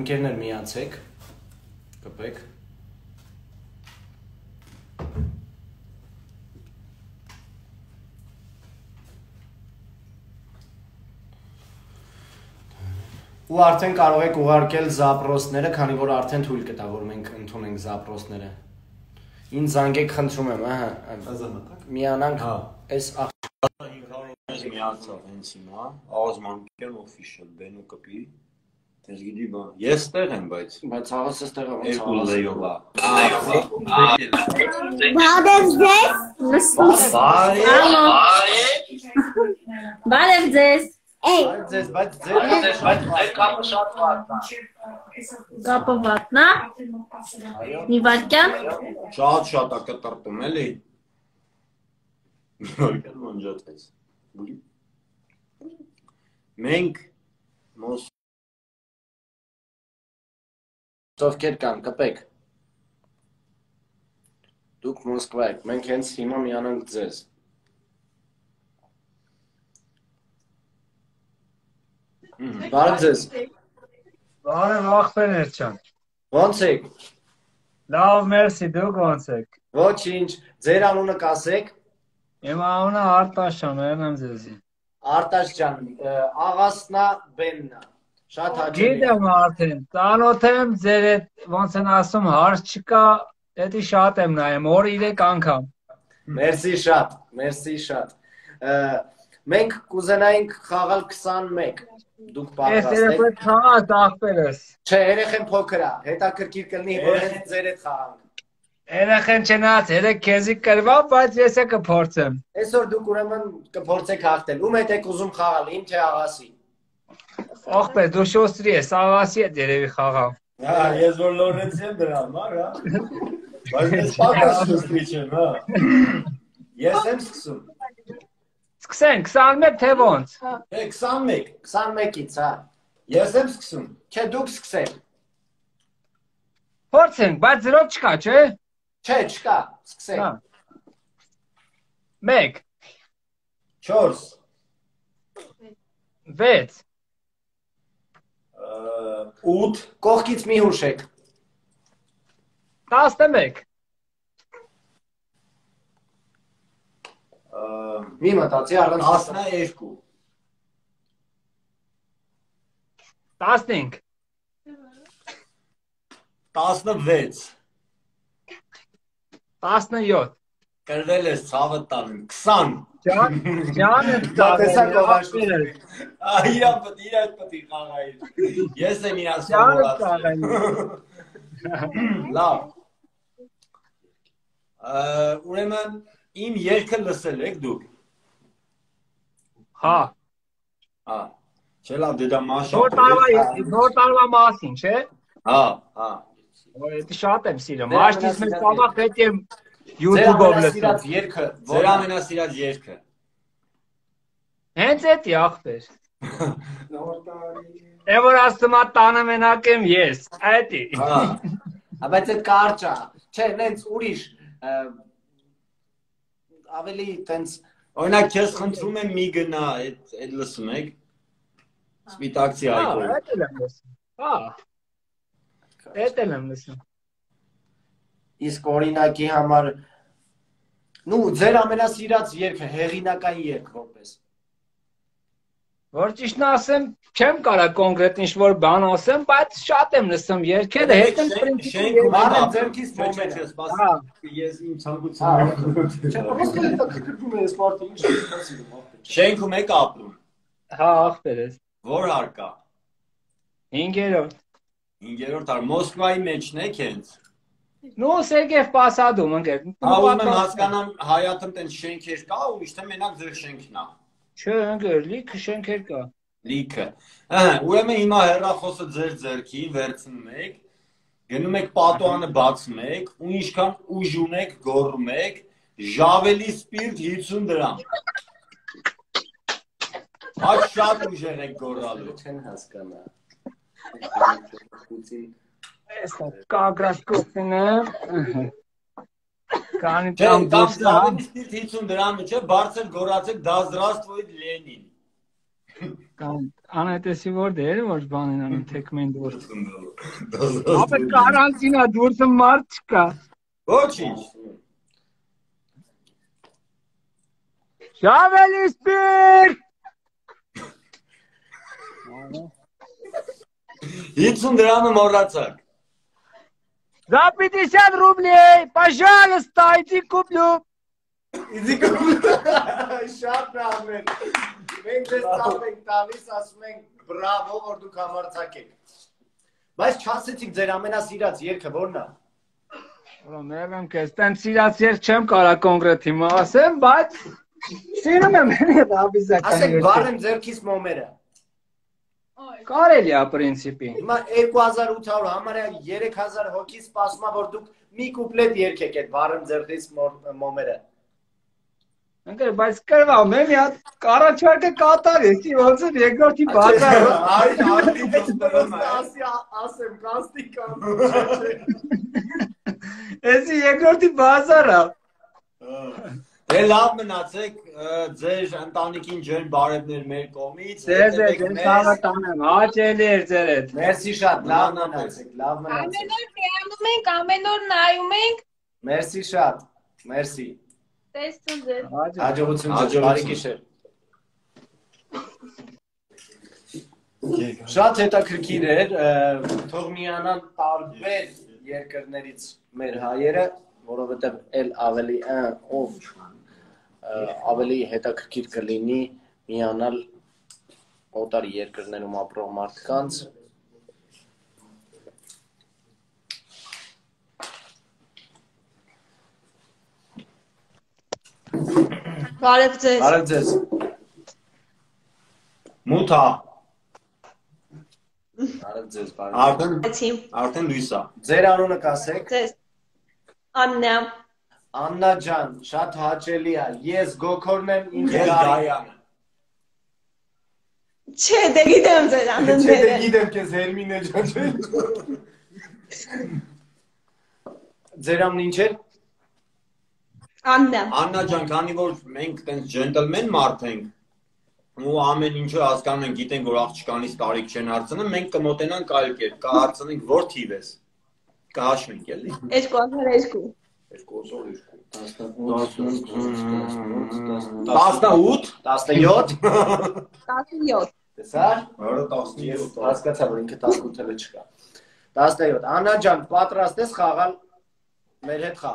ընկերներ միացեք, կպեք։ Ու արդեն կարող եք ուղարկել զապրոսները, քանի որ արդեն թույլ կտա, որ մենք ընդունենք զապրոսները։ Ինձ զանգեք խնդրում եմ, ահա։ Միանանք, այս միացավ հենց հիմա, Աղազմանյան official Բենու կպի, ես գիտի բան, ես տեղ եմ, բայց աղաս ես տեղը ոնց երկու լեյովա։ Բարև ձեզ։ Բարև ձեզ։ Էй։ Բայց կապը շատ վարդ է։ Կապը վատն է։ Մի վարքյան։ Շատ է կտրտում, էլի։ Մի վարքյան մանջատվեց։ Մենք ովքեր կան, կպեք։ Դուք Մոսկվա եք, մենք հենց հիմա միանանք ձեզ։ Բարև ձեզ։ Բարև ախպերներ ջան։ Ոնց եք։ Լավ, մերսի, դուք ոնց եք։ Ոչինչ, ձեր անունը կասեք։ Իմ անունը Արտաշ է, մերնեմ ձեզի։ Արտաշ ջան, աղասնա Բեննա։ Շատ հաճելի։ Գիտեմ արդեն, ծանոթ եմ, ձեր այդ ոնց են ասում հարց չկա, էդի շատ եմ նայում, օր 3 անգամ։ Մերսի շատ։ Մենք կուզենայինք խաղալ 21, դուք պատրաստ եք։ Ես երեխեք խաղաց ախպերս։ Չէ, երեխեն փոքր է, հետաքրքիր կլինի, որ հենց ձեր հետ խաղանք։ Երեխեն չնայած, երեք քեզի կրվա, բայց ես է կփորձեմ։ Այսօր դուք ուրեմն կփորձեք հաղթել, ում հետ եք ուզում խաղալ, իմ թե աղասի։ Ախպեր, դու շոստրի ես, աղասի հետ երևի խաղամ։ Հա, ես որ լորեցի եմ դրան, հա։ Բայց ես պակաս շուստրի չեմ, հա։ Ես եմ սկսում։ Սկսենք, 21 թե ոնց։ 21, 21-ից, հա։ Ես եմ սկսում, չէ դուք սկսեք։ Փորձենք, բայց զրոք չկա, չէ։ Չէ, չկա, սկսեք։ 1 4 6 8 կողքից մի հուշեք։ 11 Մի մտածի առանց 12 15 16 17 Կրվել ես ցավը տանում 20 Ջան տեսակ ողաշուր։ Իրա պետք է խաղայր։ Ես եմ իրան Ջան սովորած։ Լավ։ Ուրեմն իմ երգը լսել եք դուք։ Հա Հա։ Չէ լավ, դե դա մաշա։ Նոր տարվա մասին, չէ։ Հա։ Դա շատ եմ սիրում։ Մաշտից մեզ տավախ հետ եմ YouTube-ով լսում։ Երգը, Ձեր ամենասիրած երգը։ Հենց էդի ախպեր։ Որ ասում է տանը մենակ եմ ես, այդի։ Հա։ բայց այդ կարճ է, չէ, նենց ուրիշ, ավելի տենց, Օրինակ քեզ խնդրում եմ մի գնա, այդ լսում եք։ Սպիտակցի այգով։ Էդ էլ եմ լսում։ Հա։ Էդ էլ եմ լսում։ իսկ օրինակի համար, ձեր ամենասիրած երգը, հեղինակային երգ որպես։ Որ ճիշտն ասեմ, չեմ կարա կոնկրետ ինչ-որ բան ասեմ, բայց շատ եմ լսում երգերը, հետ եմ պրինցիպում Մարդ ձերքից մոմենտ։ Ես իմ ցանկությամբ Շենքում եք ապրում։ Հա, ախպեր ես։ Որ հարկա։ 5-րդ։ 5-րդ հար Մոսկվայի մեջն եք հենց։ Նո Սերգեյ Պասադում ընկեր։ Հա, ուզում եմ հասկանամ Հայաթում տենց շենքեր կա ու իշտե մենակ ձեր շենքն է։ Չէ, ընկեր, լիքը շենքեր կա։ Լիքը։ Ուրեմն հիմա հեռախոսը ձեր ձեռքին վերցնում եք, գնում եք պատուանը բացում եք, ու ինչքան ուժ ունեք գոռում եք, ժավելի սպիրտ 50 դրամ։ Այդ շատ ուժեղ եք գոռալու։ Չեն հասկանա։ Էստա կագրասկոպինը։ Կանի Չէ, там կամ դուրս ժավելի սպիրտ 50 դրամը չէ, բարձր գոռացեք դա здравствует Ленин։ Անայտեսի որ դեր որ բանին անում թեքմեն դուրս։ Ապա կարանտինա դուրսը մարդ չկա։ Ոչինչ։ Շավելի սպիրտ։ 50 դրամը մոռացաք։ За 50 рублей, пожалуйста, иди куплю. Իզի կողմ։ Շատ լավ է։ Մենք ձեզ ծախ ենք տալիս, ասում ենք բրավո, որ դուք համարձակ եք։ Բայց չասեցիք ձեր ամենասիրած երգը որն է։ Ուրեմն եմ քեզ տենց սիրած երգ չեմ կարա կոնկրետ հիմա ասեմ, բայց սիրում եմ ռաբիզական Ասեք երգը։ վարեմ ձերքից մոմերը։ Կարելի է պրինցիպի։ Հիմա 2800 համարյա 3000 հոգի սպասում է որ դուք մի կուպլետ երգեք այդ վարեմ ձերքից մոմերը։ Ընկեր, բայց կրվամ եմ մի հատ առաջարկը կատար է, ոնց է երկրորդի բազար։ Ասեմ կաստի կամ։ Էսի երկրորդի բազար է։ Դե լավ մնացեք, ձեր ընտանիքին ջերմ բարևներ մեր կողմից։ Ձեզ է, ձեզ ցավը տանեմ, հաճելի էր ձեր հետ։ Մերսի շատ, լավ մնացեք, լավ մնացեք։ Ամեն օր միանում ենք, ամեն օր նայում ենք։ Մերսի շատ, մերսի։ Տեսցուն ձեզ։ Հաջողություն ձեզ, բարի գիշեր։ Շատ հետաքրքիր էր, թող միանան տարբեր երկրներից մեր հայերը, որովհետև էլ ավելի հետաքրքիր կլինի միանալ օտար երկրներում ապրող մարդկանց։ Բարև ձեզ։ Բարև ձեզ։ Մութա, Բարև ձեզ, բարև։ արդեն լույս է։ Ձեր անունը կասեք։ Ձեզ։ Աննա։ Աննա ջան, շատ հաճելի է։ Ես Գոքորն եմ, ինձ Ես Գարի։ Գայանը։ Չէ, դե գիտեմ ձեր Չէ, անունները։ դե գիտեմ քեզ Հերմինե ջան։ Ձեր անունը ինչ է։ Աննա։ Աննա ջան, քանի որ մենք տենց ջենտլմեն մարդ ենք, ու ամեն ինչը հասկանում ենք, գիտենք, որ աղջկանից տարիք չեն հարցնում, մենք կմոտենանք այլ կերպ, կհարցնենք, որ թիվ ես։ Կհաշվենք, էլի։ 2002։ 18, 17։ տեսար։ Հələ 17։ Հասկացա, որ ինքը 18-ը չկա։ 17։ Աննա ջան, պատրաստ ես խաղալ մեր հետ խաղ։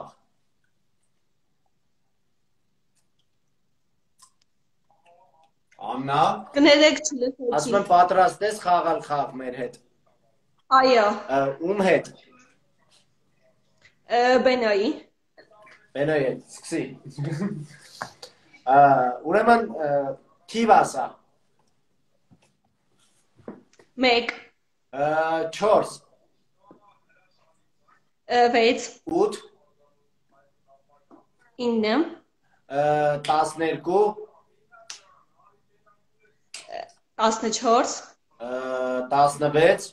Աննա, Կներեք Ասում չլսեցի։ եմ պատրաստ ես խաղալ խաղ մեր հետ։ Այո, Ում հետ։ Բենոյի։ Բենոյի հետ, սկսի։ Ուրեմն թիվ ասա։ 1, 4, 6, 8, 9, 12, 14, 16,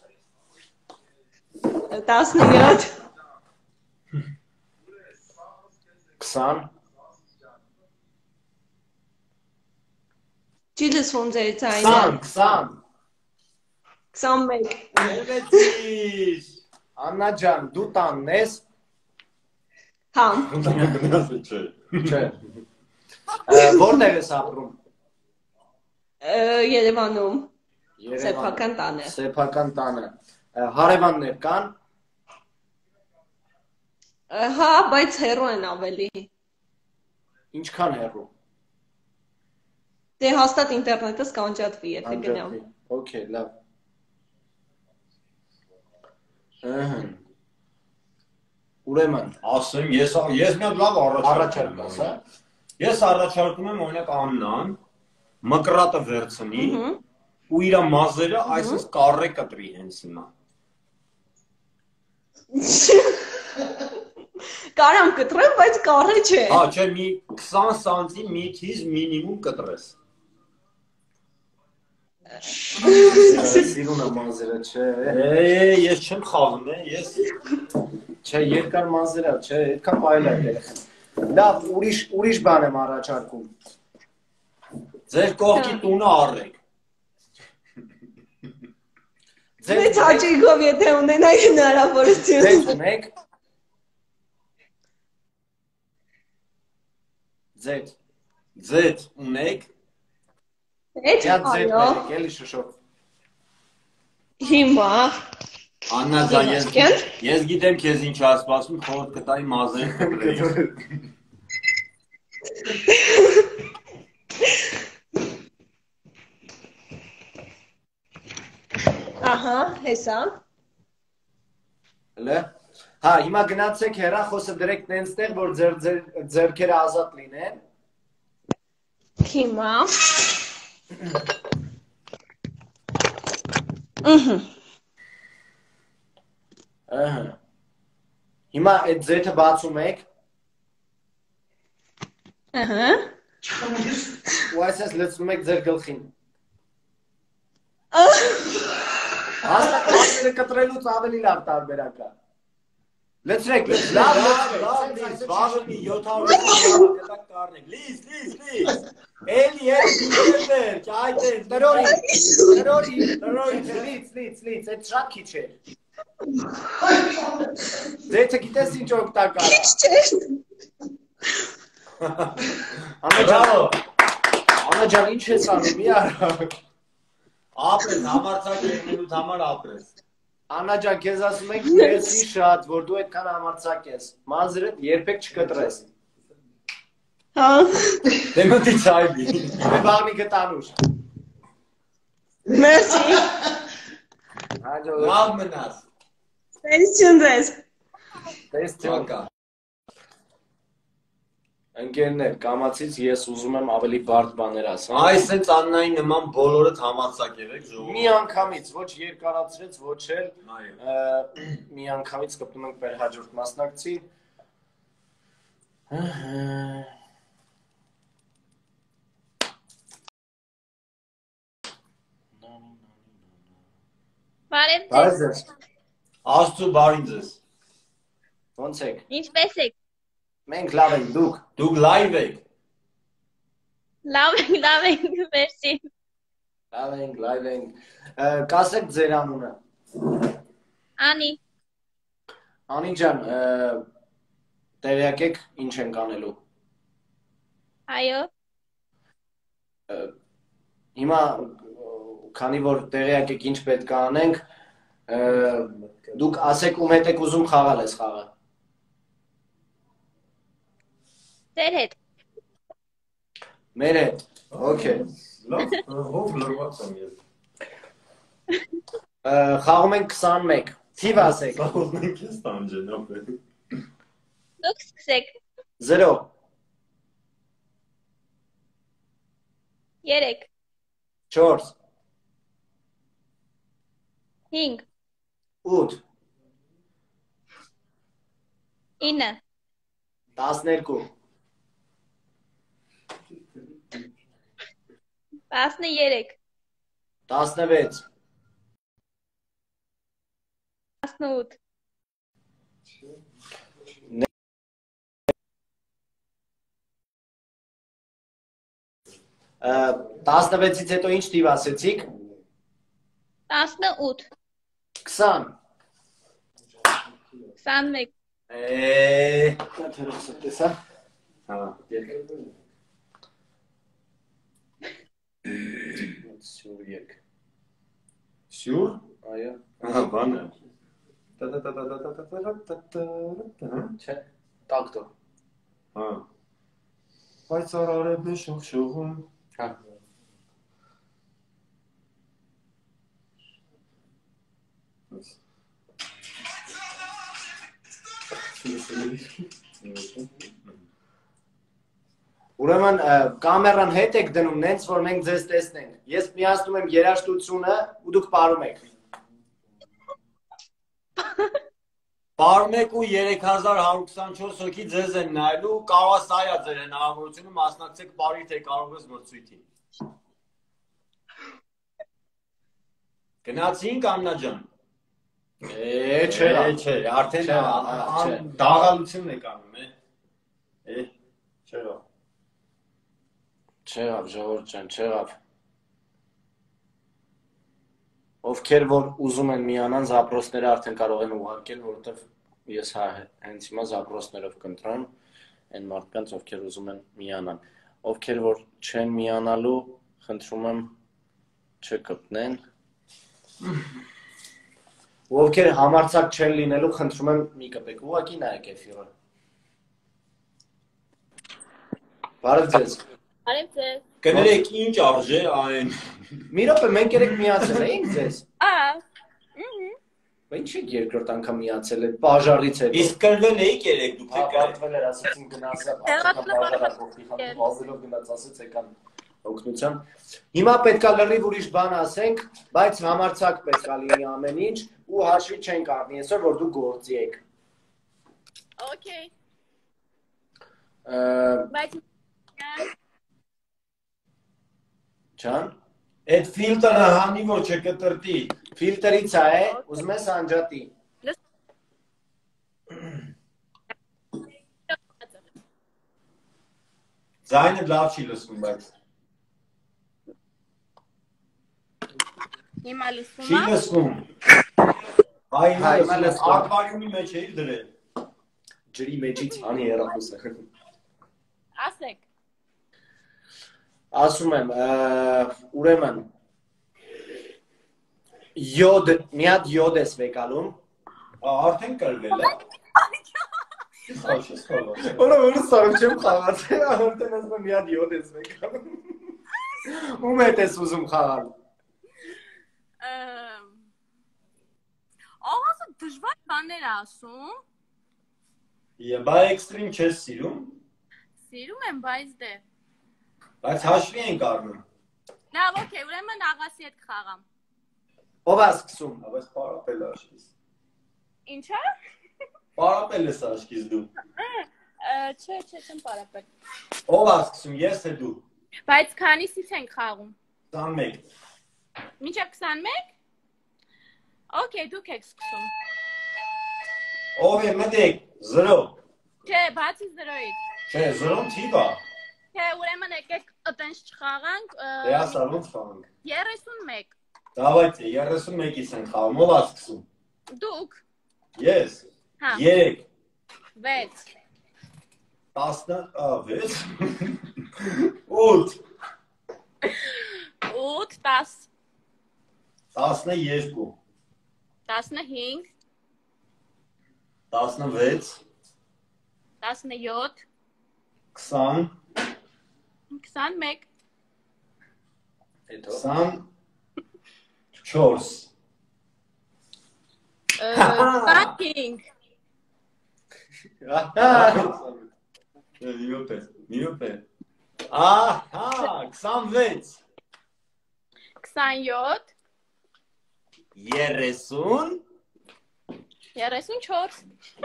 17, 20, չի լսվում ձեր ձայնը։ 20, 21, Եղեցիր։ Աննա ջան, դու տանն ես։ հա, Չէ։ Որտեղ ես ապրում։ Երևանում, Երևանում։ սեփական տանը։ Սեփական տանը։ Հարևաններ կան։ Հա, բայց հեռու են ավելի։ Ինչքան հեռու։ Դե հաստատ ինտերնետս կանջատվի, եթե գնամ։ Okay, լավ։ Ուրեմն, Ասեմ, ես մի հատ լավ առաջարկ ասա։ Ես առաջարկում եմ օրինակ Աննան մկրատը վերցնի ու իր մազերը այսպես կառե կտրի հենց հիմա։ Կարամ կտրեմ, բայց կարե չէ։ Հա, չէ, մի 20 սանտի մի քիչ մինիմում կտրես։ Սիրուն եմ մազերը, չէ։ Ես չեմ խաղում, ես Չէ, երկար մազերը, չէ, այդքան բայլ է երեխան։ Լավ, ուրիշ բան եմ առաջարկում։ ձեր կողքի տունը առեք։ Մեծ հաճույքով եթե ունենայի հնարավորություն։ Ձեզ ունեք։ Ձեզ։ Ձեթ ունեք։ Էդ Յա ձեզ այո։ ունեք, էլի շշով։ Հիմա Աննա ջան, Իմաստյան։ ես գիտեմ քեզ ինչ ասպասում, խորտ կտայի մազերը կտրեի։ Ահա, հեսա։ Հələ։ Հա, հիմա գնացեք հեռախոսը դրեք տենց տեղ, որ ձեր ձեռքերը ազատ լինեն։ Հիմա։ Ահա։ Ահա։ Հիմա այդ ձեթը բացում եք, Ահա։ ու այսպես լցնում եք ձեր գլխին։ Հաստատ մազերը կտրելուց ավելի լավ տարբերակ է։ Լցրեք, լավ, Բավի 700 կտակ կառնեք։ Լիզ։ Էլի դուքեր, այդ է, տրորի, լից, այդ շատ քիչ է։ Ձեթը գիտես ինչ օգտակար է։ Աննա ջան, ինչ ես անում, մի արա։ ապրես, համարցակ եղնելուց համար ապրես։ Աննա ջան, քեզ ասում ենք մերսի շատ, որ դու այդքան համարցակ ես։ Մազերդ երբեք չկտրես։ Հա։ Դե մտի չայլի։ Դե բաղնի գտանուշ։ Մերսի։ Լավ մնաս։ Տեսություն ձեզ։ Տեսություն կա։ Ընկերներ, կամացից ես ուզում եմ ավելի բարդ բաներ ասեմ։ Այս հենց Աննայի նման բոլորդ համարցակ եղեք ժողովուրդ։ Մի անգամից, ոչ երկարացրեց, ոչ էլ մի անգամից կպնում ենք մեր հաջորդ մասնակցի։ Բարև Բարև ձեզ։ ձեզ։ Աստծու բարին ձեզ։ Ոնց եք։ Ինչպե՞ս եք։ Մենք լավ ենք, դուք։ Դուք լայվ եք։ Լավ ենք, մերսի։ Լավ ենք։ Կասեք ձեր անունը։ Անի, Անի ջան, տեղյակ եք ինչ ենք անելու։ այո, Հիմա քանի որ տեղյակ եք ինչ պետք է անենք, դուք ասեք ում հետ եք ուզում խաղալ այս խաղը։ ձեր հետ։ Մեր հետ։ Okay։ Լավ, հով լրված եմ ես։ Խաղում ենք 21։ Թիվ ասեք։ Սաղով մենք ես տանջեն, ապեր։ Դուք սկսեք։ 0 3, 4 5, 8 9, 12 13, 16 18, 16-ից հետո ինչ թիվ ասեցիք։ 18, 20 21, Թերոսը տեսա։ Հա, Սյուր եկ։ Սյուր։ Այո։ Հա, բան է։ Չէ, տակտո։ Հա։ Բայց արարև է շողշողում։ Հա։ Ուրեմն կամերան հետ եք դնում նենց, որ մենք ձեզ տեսնենք։ Ես միացնում եմ երաժշտությունը ու դուք պարում եք։ Պարում եք ու 3124 հոգի ձեզ են նայելու, կարողա սա է ձեր հնարավորությունը մասնակցեք պարի, թե կարող ես մրցույթի։ Գնացինք Աննա ջան։ Չէ, արդեն դաղալությունն եք անում, չեղավ։ Չեղավ, ժողովուրդ ջան, չեղավ։ Ովքեր որ ուզում են միանան, զապրոսները արդեն կարող են ուղարկել, որովհետև ես հենց հիմա զապրոսներով կընտրեմ այն մարդկանց, ովքեր ուզում են միանան։ Ովքեր որ չեն միանալու, խնդրում եմ չկպնեն։ Ովքեր համարձակ չեն լինելու, խնդրում եմ մի կպեք, ուղղակի նայեք էֆիրը։ Բարև ձեզ։ Բարև ձեզ։ Կներեք ինչ արժե այն։ Մի րոպե, մենք երեք միացել էինք ձեզ։ Ահա։ Ինչ եք երկրորդ անգամ միացել այդ բաժարից հետո։ Իսկ կրվել էիք երեք դուք Հա, բարդվել էր, ասացին գնացա, բաժարակողնի գնաց, ասեց եկան օգնության։ Հիմա պետքա լրիվ ուրիշ բան ասենք, բայց համարձակ պետքա լինի ամեն ինչ ու հաշվի չենք առնի այսօր, որ դու գործի եք։ Okay։ Բայց Ջան, Այդ ֆիլտրը հանի որ չկտրտի։ ֆիլտրից է, ուզում ես անջատի։ Ձայնը լավ չի լսվում, բայց հիմա լսվում չի է։ լսվում։ Հայ, Հիմա լսվում։ ակվարիումի մեջ էի դրել։ Ջրի մեջից հանի հեռախոսը։ Ասեք։ Ասում եմ, ուրեմն յոդ, մի հատ յոդ ես վեկալում։ Արդեն կրվել է։ Որը սարում չեմ խաղացել, արդեն ասում եմ մի հատ յոդ ես վեկալում։ Ում հետ ես ուզում խաղալ։ Ահա դժվար բաներ ասում։ Բա էքստրիմ չես սիրում, Սիրում եմ, բայց դե։ բայց հաշվի ենք առնում։ Լավ, օքեյ, ուրեմն աղասի հետ կխաղամ։ Ով է սկսում։ Բայց պարապել է աշկիս։ Ինչա։ Պարապել ես աշկիս դու։ Չէ, չեմ պարապել։ Ով է սկսում, ես թե դու։ Բայց քանիսից ենք խաղում։ 21։ Մինչև 21։ Okay, դուք եք սկսում։ Ով է մտեք, 0։ Չէ, բացի 0-ից։ Չէ, 0 թիվ է։ Չէ, ուրեմն եկեք այտենց չխաղանք։ Դե ասա ոնց խաղանք։ 31։ Давайте, 31-ից ենք խաղում, ով է սկսում։ Դուք։ Ես։ Հա։ 3 6 10 8 8 10 12 15 16 17 20 21 Հետո 24 Fucking Միոպե Ահա 26 27 30 34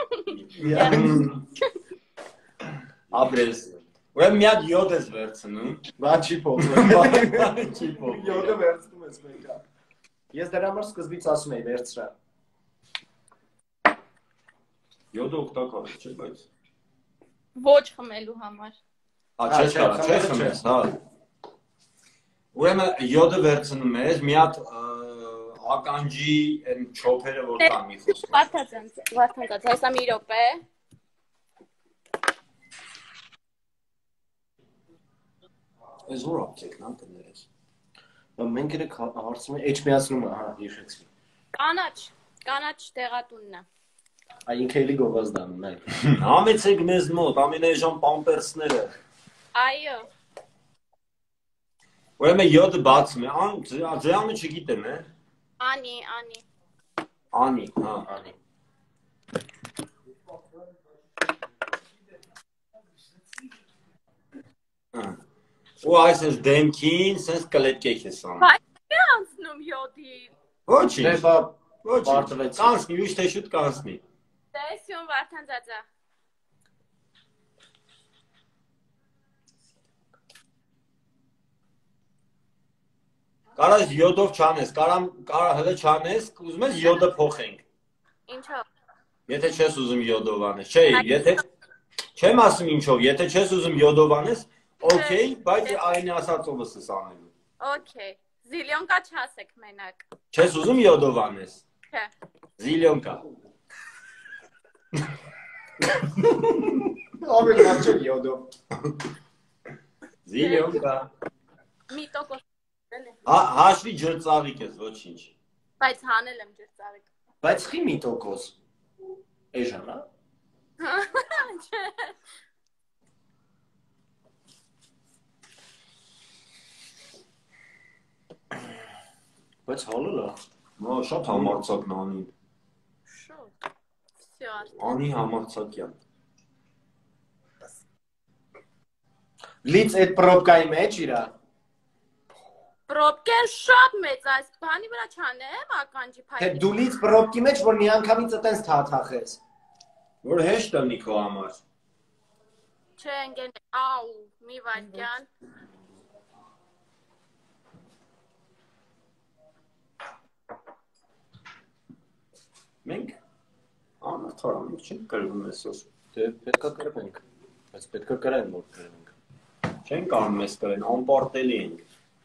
Ապրես Ուրեմն մի հատ յոդ ես վերցնում Բա չի փոխվում։ Չի փոխվում Յոդը վերցնում ես մեկը։ Ես դրա համար սկզբից ասում էի վերցրա։ Յոդը օգտակար է, չէ՞ բայց ոչ խմելու համար։ Չես կարա, չես խմես, հա Ուրեմն յոդը վերցնում ես, մի հատ ականջի այն չոփերը որ կան մի խոսք Վարդան կաց, հեսա մի րոպե։ Այս որ ապտեկն ա կներես։ Մենք երեք հարցում ենք էջմիացնում, հա, հիշեցի։ Կանաչ տեղատունն է։ Այ ինքը էլի գովազդանում է։ Համեցեք մեզ մոտ, ամենայժամ պամպերսները Այո։ Ուրեմն յոդը բացում է, ձեանը չգիտեմ, է Անի Անի, հա Անի։ Ու այս ես դեմքին, սենց կլետկեք ես անում Բայց չի անցնում յոդի։ Ոչինչ, Դե բա ոչինչ, պարտվեցի։ կանցնի, ուշ թե շուտ կանցնի Տեսյուն Վարդան ծածա։ Կարաս յոդով չանես, կարա հլը չանես, ուզում ես յոդը փոխենք Ինչով։ Եթե չես ուզում յոդով անես, չէ, եթե չեմ ասում ինչով, եթե չես ուզում յոդով անես, օքեյ, բայց այն ասածովս ես անելու Okay, Զիլյոնկա չասեք մենակ։ Չես ուզում յոդով անես։ Չէ։ Զիլյոնկա։ Ավելի լավ չէ յոդով։ Զիլյոնկա։ Մի տոկոս էլի։ Հաշվի ջրծաղիկ ես, ոչինչ։ Բայց հանել եմ ջրծաղիկ։ Բայց խի մի տոկոս։ Էժան, հա։ Չէ։ Բայց հալել է։ Մա շատ համարցակն անի։ Շուտ։ Всё։ Անի համարցակյան։ Լից այդ պրոբկայի մեջ իրա։ Պրոբկեն շատ մեծ այս բանի վրա չանեմ ականջի Թե փայտի։ դու լից պրոբկի մեջ, որ մի անգամից այտենց թաթախես։ Որ հեշտ ըլնի քո համար։ Չէ, ընկեր, աու, մի վայրկյան։ Մենք անարդար մենք չենք կրվում այսօր։ Դե պետքա կրվենք։ Բայց պետքա կրեն որ կրվենք։ Չենք կարող մեզ կրեն, անպարտելի ենք։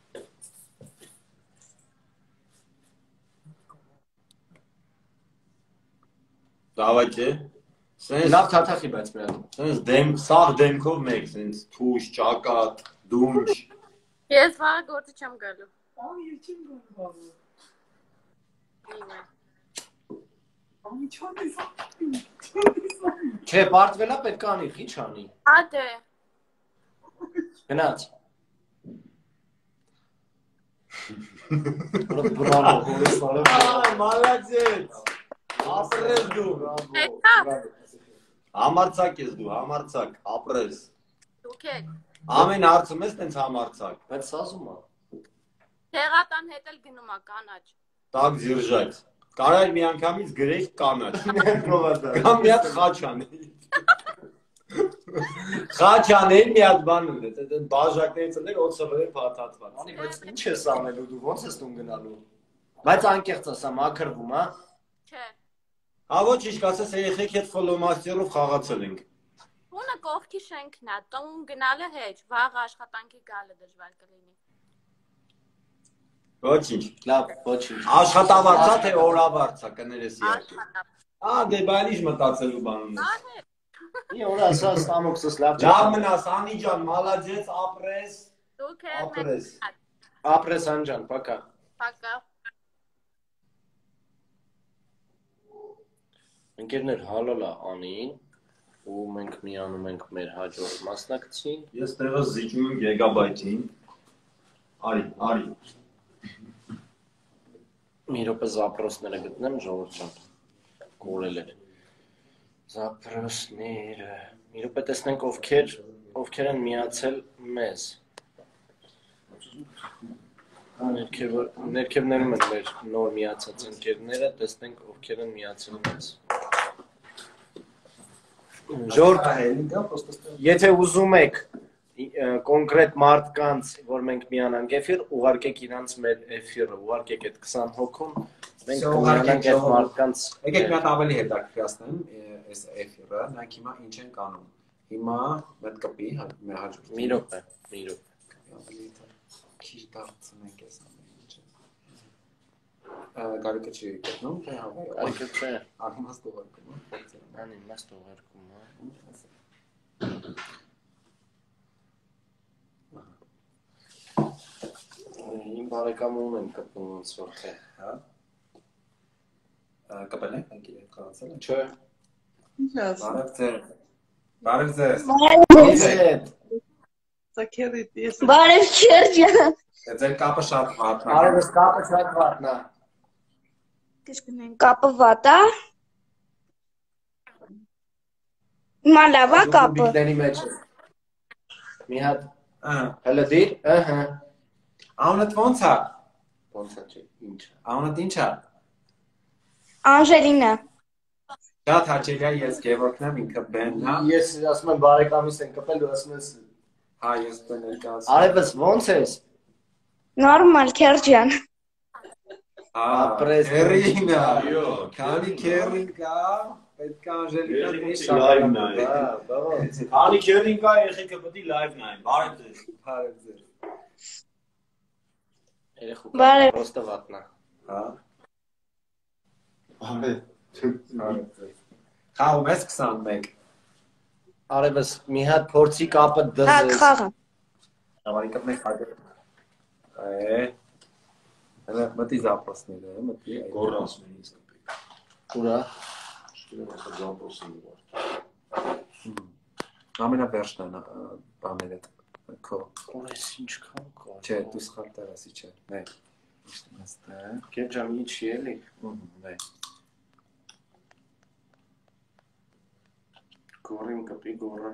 Դավայտե։ Սենց Լավ թաթախի բայց մի հատ։ սենց սաղ դեմքով մեկ, սենց թուշ, ճակատ, դունչ։ Ես վաղ գործի չեմ գալու։ Չէ, պարտվելա պետք է անի, խի չանի։ Ադե։ Գնաց։ Բրավո, հորեսարը։ Մալացեց։ Ապրես դու։ Հետա։ Համարցակ ես դու, համարցակ, ապրես։ Դուք եք։ Ամեն հարցում ես տենց համարցակ։ Բայց սազում է։ Տեղատան հետ էլ գնում է կանաչ։ Տակ զիրժակ։ Կարայր մի անգամից գրեք կանաչ։ Կամ մի հատ խաչ անել։ Խաչ անել մի հատ բան ուներ, այդ բաժակներից ուներ օծովեր փաթաթված։ Անի, բայց ինչ ես անելու դու, ոնց ես տուն գնալու։ Բայց անկեղծ ասա, մաքրվում, հա։ Չէ։ Հա ոչինչ, կասես երեխեք հետ ֆոլոմաստերով խաղացել ենք։ Տունը կողքի շենքն է, տուն գնալը հեչ, վաղ աշխատանքի գալը դժվար կլինի։ Ոչինչ։ Լավ, ոչինչ։ Աշխատավարձա թե օրավարձա կներես իհարկե։ Աշխատապ։ Դե բան ինչ մտածելու բան ունես։ Մի օր ասա ստամոքսս լավ չէ։ Լավ մնաս, Անի ջան, մալաջեց, ապրես։ Դուք եք Ապրես։ Ապրես անջան, պակա։ Պակա։ Ընկերներ, հալալա անին, ու մենք միանում ենք մեր հաջորդ մասնակցին։ Ես տեղը զիջում եմ գիգաբայթին։ Արի։ Մի րոպե զապրոսները գտնեմ, ժողովուրդ ջան։ Կորել էր։ Զապրոսները։ Մի րոպե տեսնենք ովքեր են միացել մեզ։ Ներքևներում են մեր նոր միացած ընկերները, տեսնենք ովքեր են միացել մեզ։ Ժողովուրդ, եթե ուզում եք կոնկրետ մարդկանց, որ մենք միանանք էֆիր, ուղարկեք իրանց մեր էֆիրը, ուղարկեք այդ 20 հոգուն, մենք կմիանանք այդ մարդկանց։ Եկեք մի հատ ավելի հետաքրքրացնեմ այս էֆիրը, նրանք հիմա ինչ են կանում։ Հիմա մեկ կպի, մեր հաջորդ։ Մի րոպե։ Ավելի քիչ դարձնենք այս ամեն ինչը։ Կարիքը չի գտնում, թե հավա։ Այդքան չէ։ Անիմաստ ուղարկում, փորձել։ Անիմաստ ուղարկում, հա։ Իմ բարեկամում եմ կպնում ոնց որ թե, հա։ Կապել ենք ինքի հետ խաղացել են։ Չէ։ Բարև ձեզ։ Բարև ձեզ։ Բարև Քերջան։ Ձեր կապը շատ վատն է։ Արևս կապը շատ վատն է։ Կապը վատ է։ Հիմա լավ է կապը։ Բիգների մեջ է։ Մի հատ Ահա։ հələ դիր, ըհը։ Անունդ ո՞նց է։ Ոնց է չէ, ինչ։ Անունդ ի՞նչ է։ Անժելինա։ Շատ հաճելի է, ես Գևորգն եմ, ինքը Բենն է։ Ես ասում եմ բարեկամիս են կպել, դու ասում ես Հա, ես բեն ներկայացնում։ Արևս ոնց ես։ Նորմալ Քերջան։ Ապրես, Քերինա։ Այո, Քանի քերին կա, պետք է Անժելիկան մի լայվ նայ։ բավո։ Անի քերին կա, երեխեքը պետք է լայվ նայեն։ Բարև ձեզ։ Բարև ձեզ։ Երեխուկա, Բարև։ պրոստը վատնա։ Հա։ Արետ։ Խաղում ես 21։ Արևս մի հատ փորձի կապը Հա, դզես։ խաղը։ Давай կպնենք հագը։ Հələ մտի զապրոսները, մտի։ Գորը ասում են ինձ կպի։ Ուրա։ Շտիրը մոսը զամպրոսին ուար։ Ամենավերջն է բաները քո։ Ուրես ինչքան կա։ Չէ, դու սխալ տարասի չէ։ Նայ։ Իշտը։ Գերջան ինչի էլի։ Նայ։ Գորին կպի գորը։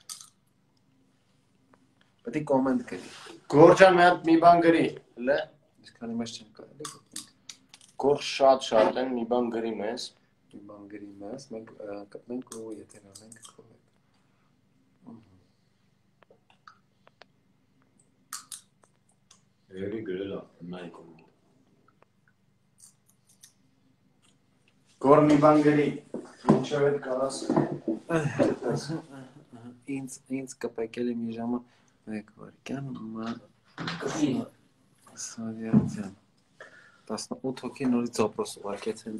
Պետք է կոմենտ գրի։ Գորջան մի հատ մի բան գրի, լե։ Ինչքանի մեջ չեմ կարելի կպնենք։ Գոր շատ են, մի բան գրի մեզ։ Մի բան գրի մեզ, մենք կպնենք ու եթերանենք քո հետ։ Երևի գրել է, նայ կոմենտ։ Գոր մի բան գրի։ Ինչով էլ կարաս։ Ինձ կպեկել է մի ժամը 1 վայրկյան, Կպի։ Սավյացյան 18 հոգի նորից զոպրոս ուղարկեց հենց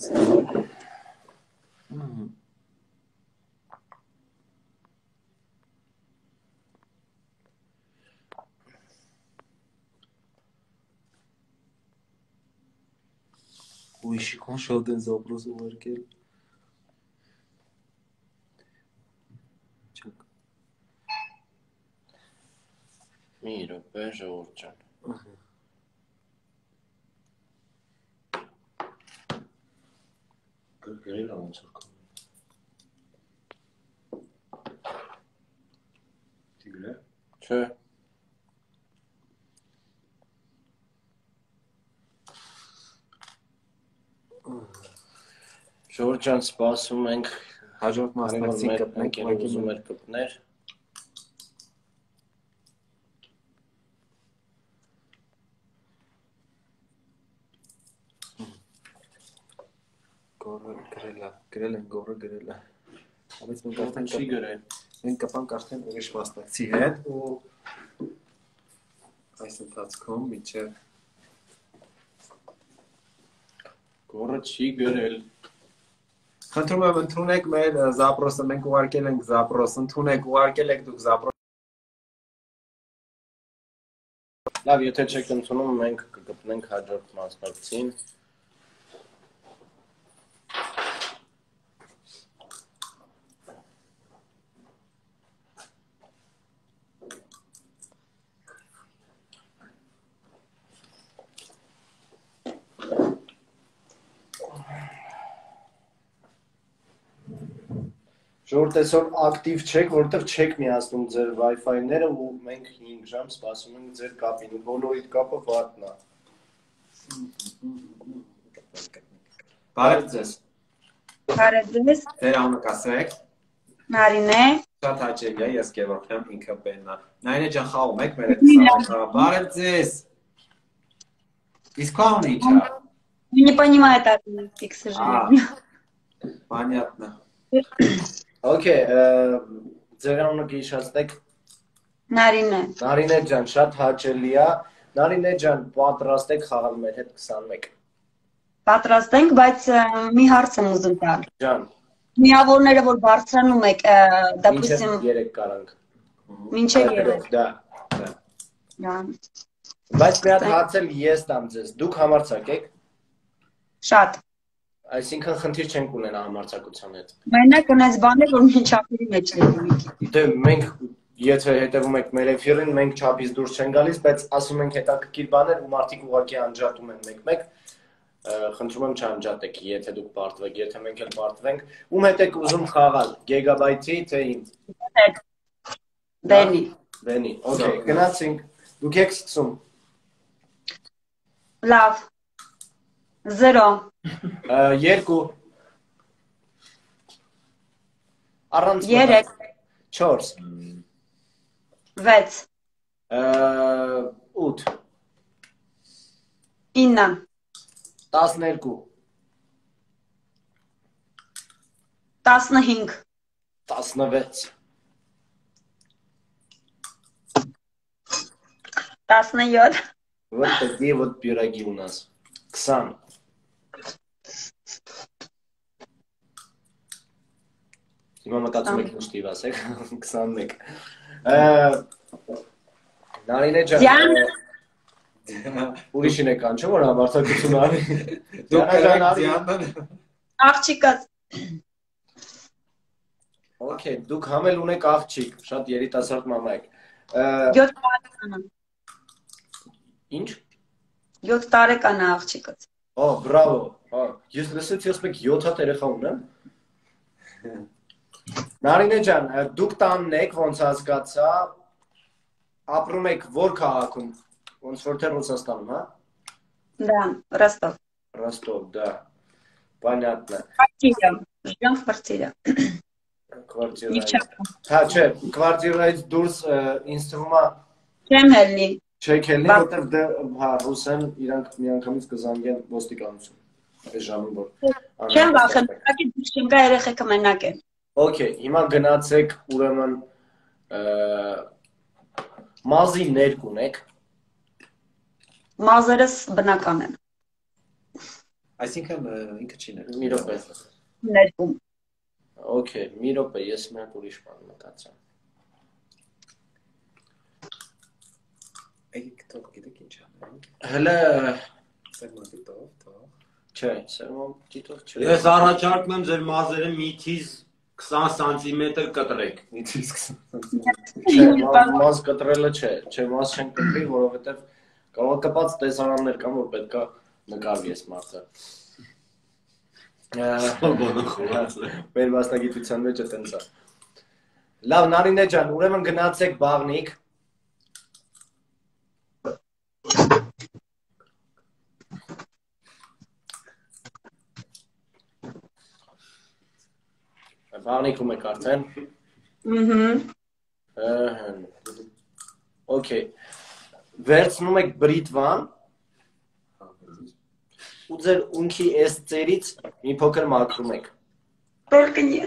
Ույշի կոն շոդ են զոպրոս ուղարկել Մի րոպե ժողովուրդ ջան։ Գրել է ոնց որ կոմենտ։ Տիգրե։ Չէ։ Ժողովուրդ ջան, սպասում ենք։ հաջորդ մասնակցի կպնենք Ընկերը ուզում էր կպներ։ Գորը գրել են գորը գրել է Բայց մենք արդեն Չի գրել։ մենք կպանք արդեն ուրիշ մասնակցի հետ ու այս ընթացքում միջև Գորը չի գրել։ Խնդրում եմ ընդունեք մեր զապրոսը, մենք ուղարկել ենք զապրոս, ընդունեք, ուղարկել եք դուք զապրոս Լավ, եթե չեք ընդունում, մենք կգտնենք հաջորդ մասնակցին։ Ժողովուրդ այսօր ակտիվ չեք, որովհետև չեք միացնում ձեր Wi-Fi-ները ու մենք 5 ժամ սպասում ենք ձեր կապին ու բոլորիդ կապը վատն է։ Բարև ձեզ, Բարև ձեզ։ ձեր անունը կասեք, Նարինե։ շատ հաճելի է, ես Գևորգ եմ, ինքը Բենն է, Նայինե ջան խաղում եք մեր հետ 20 բարև ձեզ, իսկ քո անունը ինչ է, Не понимает английский, к сожалению. Понятно, Okay, ձեր անունը կհիշեցնեք։ Նարինե։ Նարինե ջան, շատ հաճելի է։ Նարինե ջան, պատրաստ եք խաղալ մեր հետ 21։ Պատրաստ ենք, բայց մի հարց եմ ուզում տալ։ Ջան, Միավորները, որ բարձրանում եք, допустим, մինչև 3 կարանք։ մինչև 3։ Դա։ Բայց մի հատ հարց եմ ես տամ ձեզ։ Դուք համարձակ եք։ Շատ։ Այսինքն խնդիր չենք ունենա համարձակության հետ։ Մենակ ունես բաներ, որ մի չափերի մեջ լինի։ Դե մենք եթե հետևում եք մեր էֆիրին, մենք չափից դուրս չեն գալիս, բայց ասում ենք հետաքրքիր բաներ ու մարդիկ ուղղակի անջատում են մեկ-մեկ։ Խնդրում եմ չանջատեք, եթե դուք պարտվեք, եթե մենք էլ պարտվենք։ Ում հետ եք ուզում խաղալ, Գիգաբայթի թե ինձ։ Բենի։ Բենի, օքեյ, գնացինք։ Դուք եք սկսում։ Լավ։ 0 2 Առանց 3 4 6 8 9 12 15 16 17 Вот такие вот пироги у нас. 20. Հիմա մտածում եք ինչ տիվ ասեք, 21։ Նարինե ջան, ուրիշին է կանչում, որ համարձակություն արի։ Դուք Դիանան։ Աղջիկած։ Okay, դուք համել ունեք աղջիկ, շատ երիտասարդ մամա եք։ 7 տարեկան է։ Ինչ։ 7 տարեկան է աղջիկած։ Օ, բրավո։ Հա, ես լսեցի ասում եք 7 հատ երեխա ունեմ։ Նարինե ջան, դուք տանն եք, ոնց հասկացա, ապրում եք որ քաղաքում, ոնց որ թե Ռուսաստանում, հա? Да, Ростов. Ростов, да. Понятно. Квартира. Живем в квартире. Կվարտիրայից։ Девчатка. Հա, չէ, կվարտիրայից դուրս ինձ թվում է Չեմ ելնի։ չեք ելնի, որտեղ հա, ռուսեն իրանք միանգամից կզանգեն ոստիկանություն։ Այս ժամին որ։ Չեմ վախենում, ուղղակի դուրս չեմ գա երեխեքը մենակ են։ Okay, հիմա գնացեք ուրեմն մազի ներք ունեք։ Մազերս բնական են։ Այսինքն ինքը չի ներ։ Մի րոպե։ Ներկում։ Okay, մի րոպե, ես մեկ ուրիշ բան մտածա։ Եկեք թող գիտեք ինչ անենք։ Հələ Սերմատիտով, թող։ չէ, սերմատիտով չէ։ Ես առաջարկում եմ ձեր մազերը միթից 20 սանտիմետր կտրեք։ Միթից 20։ Չէ, մազ կտրելը չէ, չէ, մազ չեն կտրի, որովհետև կարող կպած տեսարաններ կան, որ պետք է նկարվի այս մարդը։ Մեր մասնագիտության մեջ է տենց է։ Լավ, Նարինե ջան, ուրեմն գնացեք բաղնիկ։ Բաղնիկում եք արդեն։ Okay։ Վերցնում եք բրիտվան ու ձեր ունքի այս ծերից մի փոքր մաքրում եք։ Только нет.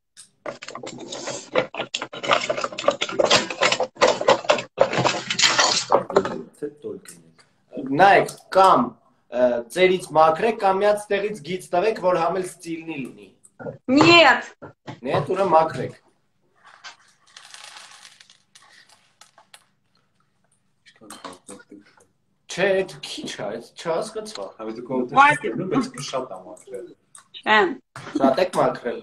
Նայեք, կամ ծերից մաքրեք, կամ միած տեղից գիծ տվեք, որ համել ստիլնի լինի։ Нет. Нет, ուրեմն մաքրեք։ Չէ, այդ քիչ է, այդ չհասկացա։ Հավես դու կողմից բայց շատ է մաքրել։ Չեմ։ Շատ եք մաքրել։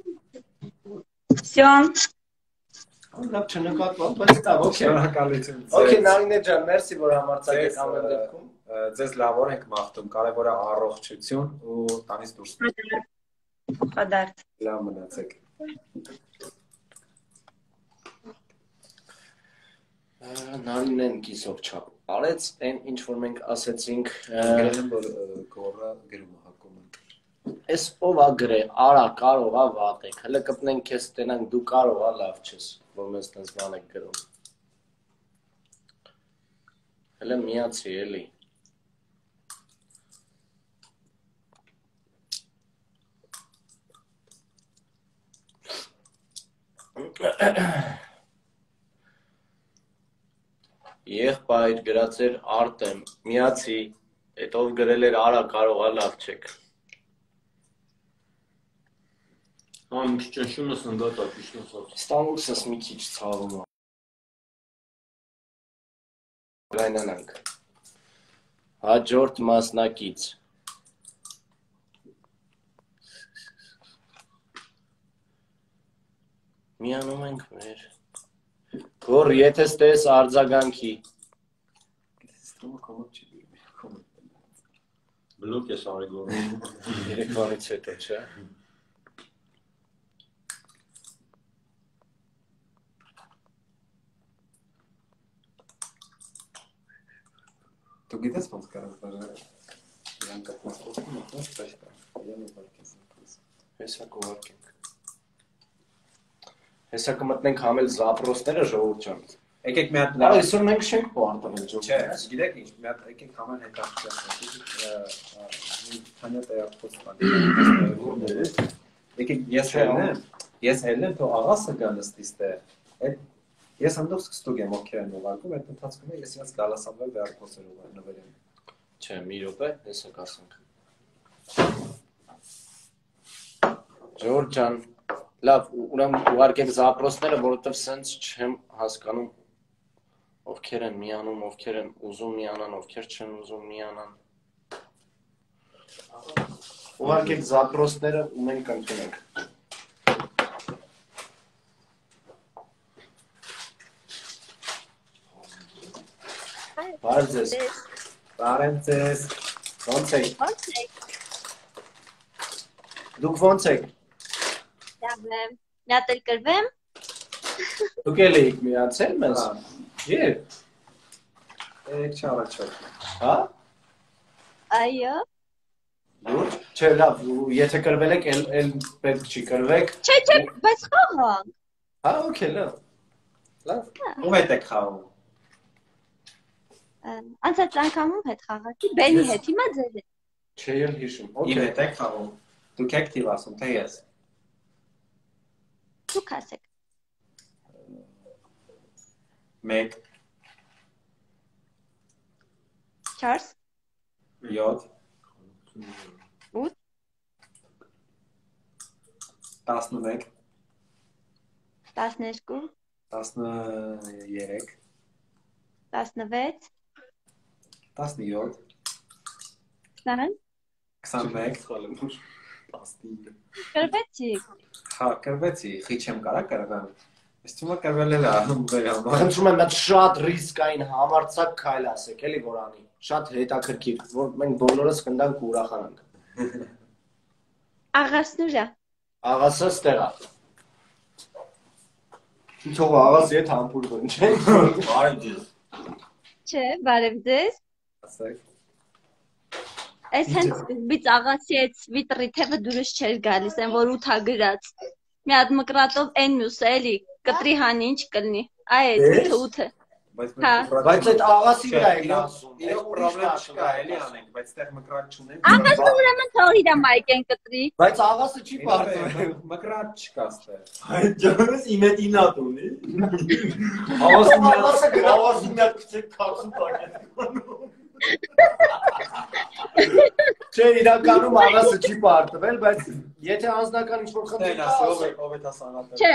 Всё. Լավ չնկատված, բայց դա օքեյ։ Շնորհակալություն։ Okay, Նարինե ջան, մերսի որ համարձակեք ամեն դեպքում։ Ձեզ լավ օր ենք մաղթում, կարևոր է առողջություն ու տանից դուրս։ Подарок. Լավ մնացեք։ Նարինեն կիսով չափ արեց, այն ինչ որ մենք ասեցինք, Գրել եմ որ գորը գրում է հակում։ Էս ով ա գրե, արա կարող ա վատեք, հələ կպնենք քեզ տենանք դու կարող ա լավ չես, որ մեզ տենց բան եք գրում։ Հələ միացի էլի։ Եղբայր գրած էր Արտեմ, միացի, այդ ով գրել էր արա կարող ա լավ չեք։ Am ճնշումը սնդատ է ճիշտով։ Ստամբուլսս մի քիչ ցավում է։ Գայնանանք։ Հաջորդ մասնակից։ Միանում ենք մեր։ Գոր եթե ստես արձագանքի։ Ստոմը կոմոդ չի կոմոդ։ Բլոկ է սարի գոր։ Երեկվանից հետո, չէ։ Դու գիտես ոնց կարող բաժանել։ Իրան կապված խոսում ո՞նց ստաշ կա։ Իրան ուղարկես։ Հեսա կուղարկենք։ Հեսա կմտնենք համել զապրոստերը ժողովուրդ ջան։ Եկեք մի հատ Այո, այսօր մենք չենք պարտվել Չէ, ժողովուրդ։ գիտեք ինչ, մի հատ եկեք համեն հետաքրքիր քանյա տեղափոխ եկեք ես ելնեմ, թող աղասը գա նստի ստե։ Այդ Ես հանդուկ սկստուկ եմ ովքեր են ուղարկում, այդ ընթացքում ես իրաց գալասաբը վերքոսեր նվերեմ։ Չէ, մի րոպե, հեսա կասենք։ Ժորժ ջան, լավ, ուրեմն ուղարկեք զապրոսները, որովհետև սենց չեմ հասկանում ովքեր են միանում, ովքեր են ուզում միանան, ովքեր չեն ուզում միանան։ Ուղարկեք զապրոսները ու մենք կընդունենք։ Բարև ձեզ։ Բարև ձեզ։ Ոնց եք։ Ոնց եք։ Դուք ոնց եք։ Լավ եմ։ Մի հատ էլ կրվեմ։ Դուք էլ եք միացել մեզ։ Երբ։ Եք չառաջով։ Հա։ Այո։ Լուրջ։ Չէ, լավ, եթե կրվել եք, էլ պետք չի կրվեք։ Չէ, բայց խաղանք։ Հա, օքեյ, լավ։ Լավ։ Ում հետ եք խաղում։ Անցած անգամում հետ խաղացի, Բենի հետ, հիմա ձեր հետ։ Չէ, էլ հիշում։ Իմ Օքեյ։ հետ եք խաղում։ Դուք եք թիվ ասում, թե ես։ Դուք ասեք։ 1 4 7 8 11 12 13 16 17 20 21 Կրվեցիք։ Հա, կրվեցի, խիչ եմ կարա կրվեմ։ Ես թվում է կրվել էլ վերամար։ Խնդրում եմ, այդ շատ ռիսկային համարձակ քայլ ասեք, էլի որ անի։ Շատ հետաքրքիր, որ մենք բոլորս կնդանք ու ուրախանանք։ Աղասնուրա։ Աղասը ստեղ է։ Թող աղաս ետ համբուր բն, չէ՞։ Բարև ձեզ։ Չէ, բարև ձեզ։ Ասեք։ Այս հենց սկզբից աղասի այդ սվիտրի թևը դուրս չէր գալիս, այն որ 8-ա գրած։ Մի հատ մկրատով այն մյուսը էլի, կտրի հանի ինչ կլինի։ Այ այդ 8-ը։ Բայց այդ աղասի վրա է ասում։ Իրոք պրոբլեմ չկա, էլի անենք, բայց տեղ մկրատ չունենք։ Աղասը ուրեմն թող իր մայկեն կտրի։ Բայց աղասը չի պարտվել։ Մկրատ չկա ստեղ։ Այդ ջանս իմ հետ ինատ ունի։ Աղասը գրավ։ Ավազինատ քցեք քացու պակետ։ Չէ, իրականում աղասը չի պարտվել, բայց եթե անձնական ինչ-որ խնդիր կա, ասեք։ ով է հասանատը։ Չէ։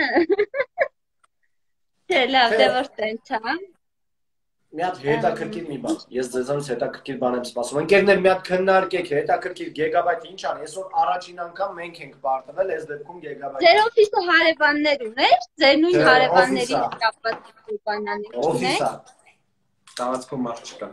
Չէ, լավ, դե որ տենց, հա։ Մի հատ հետաքրքիր մի բան։ Ես ձեզանից հետաքրքիր բան եմ սպասում։ Ընկերներ, մի հատ քննարկեք, հետաքրքիր գիգաբայթը ինչ անի։ Այսօր առաջին անգամ մենք ենք պարտվել, այս դեպքում գիգաբայթը։ Ձեր օֆիսը հարևաններ ուներ, ձեր նույն հարևանների կապված բանաներ ուներ։ Օֆիսա։ Տարածքում մարդ չկա։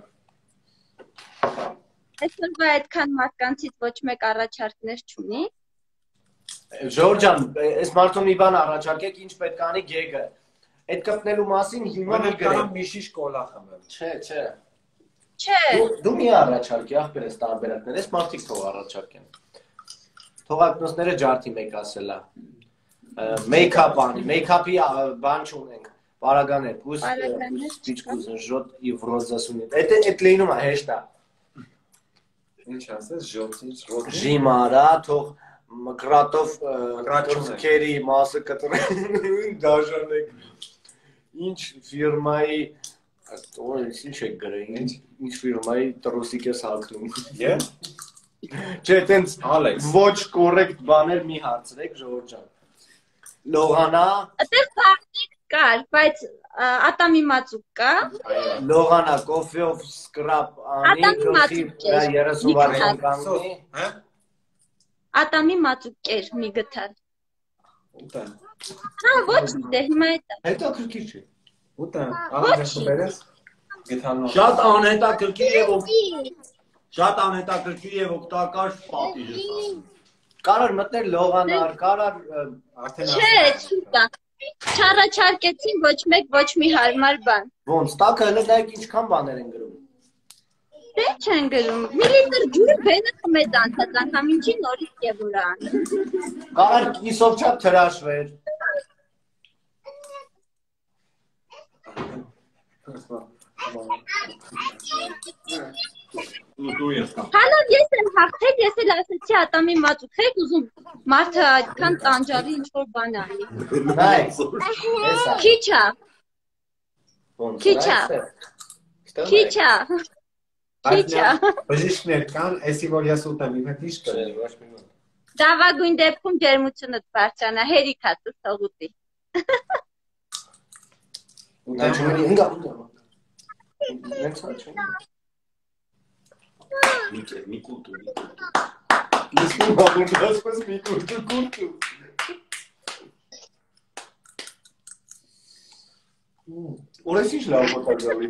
Այսօրվա այդքան մարդկանցից ոչ մեկ առաջարկներ չունի։ Ժորժ ջան, այս մարդուն մի բան առաջարկեք, ինչ պետք է անի գեգը։ Այդ կպնելու մասին հիմա մի գրեմ։ Մի շիշ կոլա խմեմ։ Չէ, չէ։ Չէ, Դու մի առաջարկի, ախպեր ես տարբերակներ, այս մարդիկ թող առաջարկեն։ Թողակնոցները ջարդի մեկ ասելա։ Մեյքափ անի, մեյքափի բան չունենք։ Պարագաներ, պուս ժոտ և ռոզասունի։ Այդ լինում է հեշտ է։ Ինչ ասես, ժոթից, ռոթից։ Ժիմարա, թող մկրատով կրքերի մասը կտրեն, դաժանեք։ Ինչ ֆիրմայի, ինչ եք գրել, ինչ ֆիրմայի տրուսիկ ես հակնում։ Եվ։ Չէ, տենց Ալեքս։ ոչ կորեկտ բաներ մի հարցրեք, Ժորժ ջան։ Լողանա, այդտեղ բաղնիկ կար, բայց ատամի մածուկ կա։ լողանա, կոֆեով սկրապ անի, Ատամի գլխի մածուկ վրա էր, 30 մի վայրկյան քիչ կանգնի։ Հա։ Ատամի մածուկ կեր մի գտալ։ Ուտա։ Հա, ոչ դե հիմա այդ Հետաքրքիր չի։ Ուտա։ Ահա բերես։ Գտանո։ Շատ անհետաքրքիր եւ օգտակար պատիժ է ասում։ Կարար մտներ լողանար, կարար Արդեն չէ, չուտա։ Չառաջարկեցին ոչ մեկ ոչ մի հարմար բան։ ոնց, տակը հələ նայեք ինչքան բաներ են գրում։ Դե չեն գրում։ Մի լիտր ջուր բենը խմեց անցած անգամ ինչի նորից եւ ուրան։ Կարար կիսով չափ թրաշվեր։ Դու ես կա։ Հալով ես եմ հաղթել, ես էլ ասեցի ատամի մածուկ եք ուզում մարդը այդքան տանջալի ինչ որ բան անի։ Նայեք, հեսա։ Քիչ է։ Քիչա։ Քիչա։ Քիչա։ Բժիշկներ կան, էսի որ ես ուտեմ, իմ հետ ինչ կա։ Դավագույն դեպքում ջերմությունդ բարձրանա, հերիք հացը թողուտի։ Օրես ինչ լավ մոտակալի։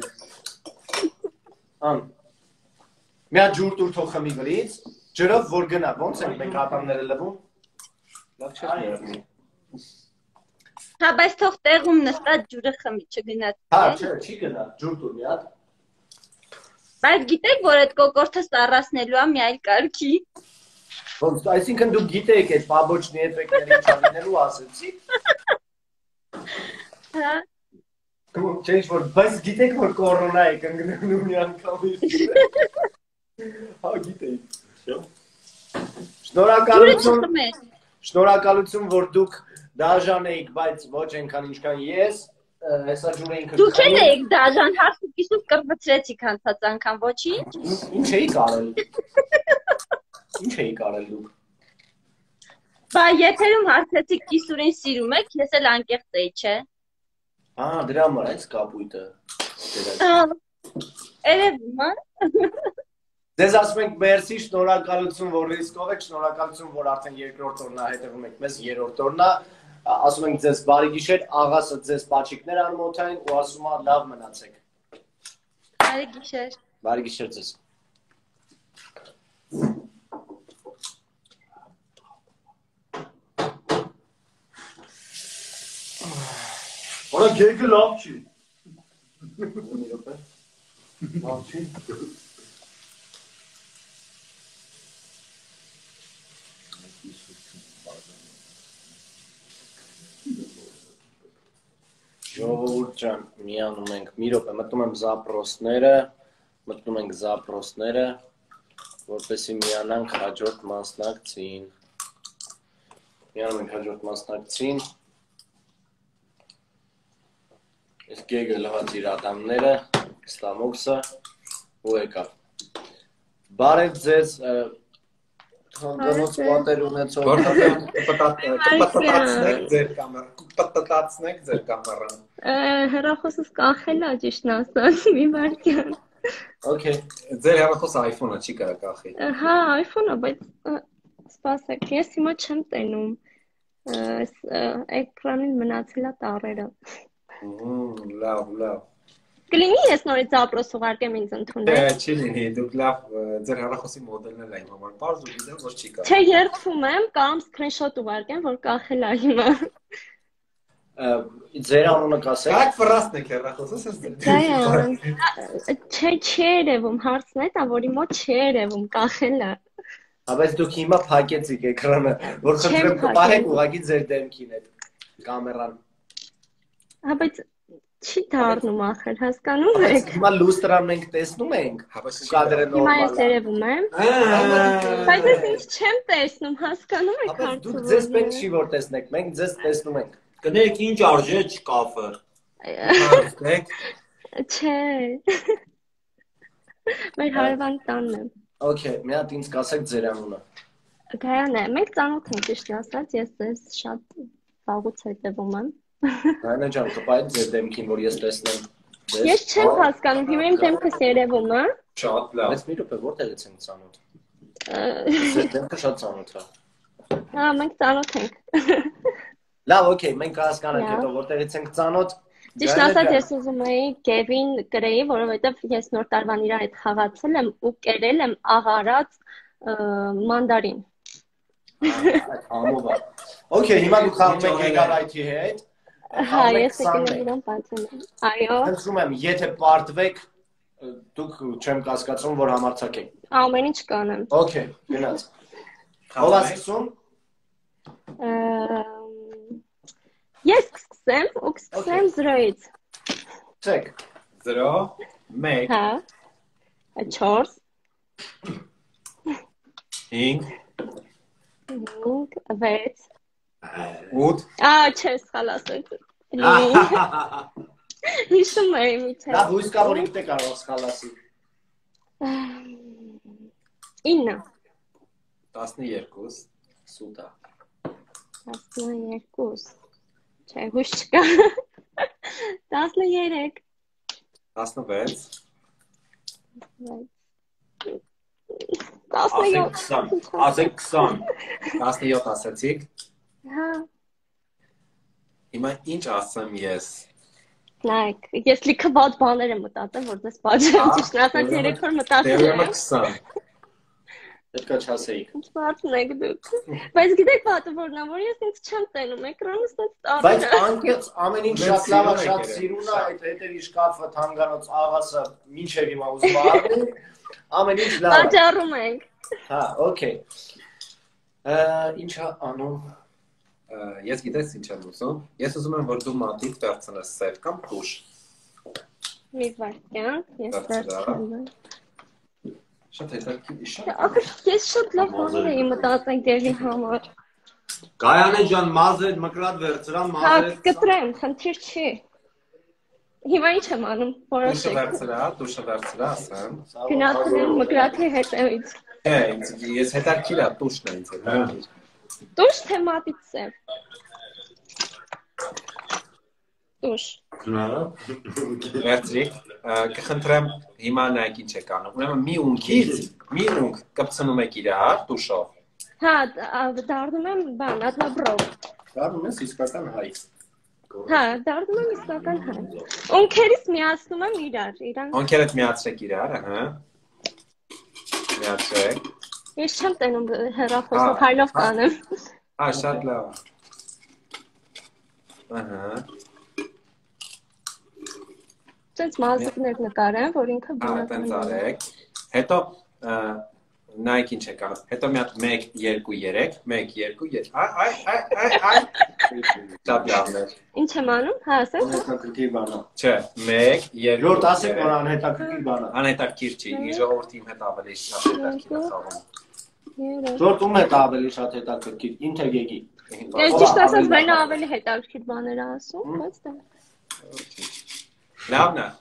Մի հատ ջուր տուր թող խմի գրից, ջրով որ գնա, ոնց են մենք ատամները լվում։ Լավ չես ներմի։ Հա, բայց թող տեղում նստած ջուրը խմի, չգնաց։ Հա, չի գնա, ջուր տուր մի հատ։ Բայց գիտեք, որ այդ կոկորտը սառացնելու է մի այլ կարգի։ Ոնց, այսինքն դուք գիտեք այդ պաբոչնի էֆեկտների ինչ անելու ասեցի։ Հա։ Չէ, որ բայց գիտեք որ կորոնա է կընկնելու մի անգամից։ Հա, գիտեի։ Շնորհակալություն, որ դուք դաժան էիք, բայց ոչ այնքան ինչքան ես, հեսա ջուրը ինքը։ Դուք էլ էիք դաժան, հարցու կիսուկ կրվցրեցիք անցած անգամ, ոչինչ։ Ինչ էիք արել։ Ինչ էիք արել դուք։ Բա եթերում հարցեցիք կիսուրին սիրում եք, ես էլ անկեղծ էի, չէ։ Հա, դրա համար այս կապույտը։ Երևում է։ Ձեզ ասում ենք մերսի, շնորհակալություն, որ ռիսկով եք, շնորհակալություն, որ արդեն երկրորդ օրն է հետևում եք մեզ, երրորդ օրն է։ Ասում ենք ձեզ բարի գիշեր, աղասը ձեզ պաչիկներ անմոթային ու ասում է լավ մնացեք։ Բարի գիշեր։ Բարի գիշեր ձեզ։ Որա գեգը լավ չի։ Լավ չի։ Ժողովուրդ ջան, միանում ենք մի րոպե, մտնում եմ զապրոսները, որպեսզի միանանք հաջորդ մասնակցին։ Միանում ենք հաջորդ մասնակցին։ Ես գեգը լված իր ատամները, ստամոքսը ու եկավ։ Բարև ձեզ հանգանոց պատեր ունեցող։ Կպտտացնեք ձեր կամերան։ Հեռախոսս կախել է ճիշտն ասած, մի վարքյան։ Okay, ձեր հեռախոսը iPhone-ը չի կարա կախի։ Հա, iPhone-ը, բայց սպասեք, ես հիմա չեմ տենում։ Էկրանին մնացել է տառերը։ Լավ։ Կլինի ես նորից ապրոս ուղարկեմ ինձ ընդունել։ Դե չի լինի, դուք լավ ձեր հեռախոսի մոդելն էլ այն համար բարձ ու գիտեմ որ չի կարող։ Չէ, երդվում եմ, կամ screenshot ուղարկեմ, որ կախել է հիմա։ Ձեր անունը կասեք։ Как վրացնեք հեռախոսս ես դեր։ Չէ, երևում, հարցն է, որի մոտ չի երևում, կախել է։ Բայց դուք հիմա փակեցիք էկրանը, որ խնդրեմ կպահեք ուղղակի ձեր դեմքին այդ կամերան։ Հա, բայց չի դառնում ախր, հասկանում եք։ Հիմա լուստրան մենք տեսնում ենք, կադրը Հիմա նորմալ ես է։ երևում եմ։ Բայց ես ինձ չեմ տեսնում, հասկանում եք Բայց դուք ձեզ պետք չի որ տեսնեք, մենք ձեզ տեսնում ենք։ Կնեք ինչ արժե չկաֆը։ Չէ։ Մեր հարևան տանն է։ Okay, մի հատ ինձ կասեք ձեր անունը։ Գայան է, մենք ծանոթ ենք ճիշտ ասած, ես ձեզ շատ վաղուց հետևում եմ։ Գայանա ջան, կպահեք ձեր դեմքին, որ ես տեսնեմ։ Ես չեմ հասկանում, հիմա իմ դեմքս երևում է։ Շատ լավ։ Բայց մի րոպե, որտեղից ենք ծանոթ։ Ձեր դեմքը շատ ծանոթ է։ Հա, մենք ծանոթ ենք։ Լավ, okay, մենք կհասկանանք հետո որտեղից ենք ծանոթ։ Ճիշտ ասած, ես ուզում էի Կևին գրեի, որովհետև ես նոր տարվան իր հետ խաղացել եմ ու կերել եմ աղարած մանդարին։ Ամովա։ Okay, հիմա դուք խաղում եք Gigabyte-ի հետ։ Հա, ես եկել եմ իրան պատմում։ Այո։ Խնդրում եմ, եթե պարտվեք, դուք չեմ կասկածում, որ համարձակեք։ Ամեն ինչ կանեմ։ Okay, գնաց։ Ով ասում։ Ես կսկսեմ ու կսկսեմ 0-ից։ Ցեք։ 0 1 Հա։ 4 5 6 8 Չէ, սխալ ասել։ Հիշում եմ միթե։ Լավ, հույս կա որ ինքն է կարող սխալ ասի։ 9 12 սուտա 12 Չէ, հույս չկա 13 16 Ասեք 20 17 ասացիք Հա Հիմա ինչ ասեմ ես Նայեք, ես լիքը վատ բաներ եմ մտածել, որ դες պատժեմ, ճիշտ ասած 3 օր մտածել Դերում եմ։ 20 Պետքա չասեիք։ Ինչ բարձն եք դուք։ Բայց գիտեք պատը որն է, որ ես ինձ չեմ տենում, էկրանը ստացած Բայց անկեղծ ամեն ինչ շատ լավ է, շատ սիրուն է, այդ հետևի շկաֆը, թանգանոց աղասը, մինչև հիմա ուզում առնի, ամեն ինչ լավ է։ Աճառում ենք։ Հա, օքեյ։ Ինչա անում։ Ես գիտես ինչ եմ ուզում Ես ուզում եմ որ դու մատիտ վերցնես սև կամ տուշ Մի վարքյան, ես վերցնում եմ։ Շատ հետաքրքիր շատ Ախր ես շատ լավ բաներ էի մտածել դերի համար։ Գայանե ջան մազեր մկրատ վերցրան Հա, մազեր կտրեմ, խնդիր չի։ Հիմա ինչ եմ անում, որոշեք։ Տուշը վերցրա, ասեմ Գնացել եմ մկրատի հետևից։ Ես հետաքրքիր է տուշն է ինձ հետաքրքիր Տուշ թե մատից սև։ Տուշ։ Վերցրիք, կխնդրեմ հիմա նայեք ինչ եք անում Ուրեմն մի ունք կպցնում եք իրար տուշով Հա, դառնում եմ բան, ադնաբրով։ Դառնում ես իսկական հայ։ Հա, դառնում եմ իսկական հայ։ Ունքերից միացնում եմ իրար, իրան։ Ունքերդ միացրեք իրար, ահա Միացրեք Ես չեմ տենում հեռախոսով հայլով կանեմ։ Հա, շատ լավ Ահա Ցենց մազիկներ նկարեմ, որ ինքը Հա, տենց արեք Հետո նայեք ինչ եք անում Հետո մի հատ 1, 2, 3 1, 2, 3 Այ Շատ լավն էր Ինչ եմ անում, հա, ասես։ Հետաքրքիր բան է։ Չէ, 1, 2 Ժորդ ասեք որ անհետաքրքիր բան է։ Անհետաքրքիր չի, իր ժողովրդի իմ հետ ավելի շատ հետաքրքիր է խաղում Ժորդ ում հետ ավելի շատ հետաքրքիր, ինձ է գեգի։ Ես ճիշտ ասած բանը ավելի հետաքրքիր բաներ ասում, բայց դա։ Լավն է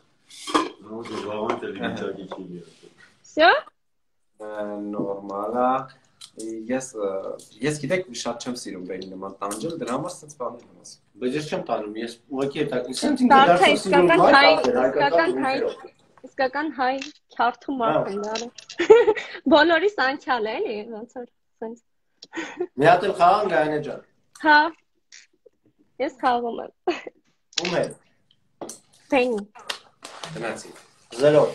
Всё? Նորմալ է Ես գիտեք շատ չեմ սիրում բերի նման տանջել, դրա համար սենց բաներ եմ ասում Բայց ես չեմ տանում, ես ուղղակի հետաքրքիր, սենց ինքը դարձա սիրում Իսկական հայ քյարթու մարդ են դառը։ Բոլորիս անցյալ է, էլի, ոնց որ սենց։ Մի հատ էլ խաղան Գայանե ջան։ Հա։ Ես խաղում եմ։ Ում հետ։ Բենի։ Գնացի 0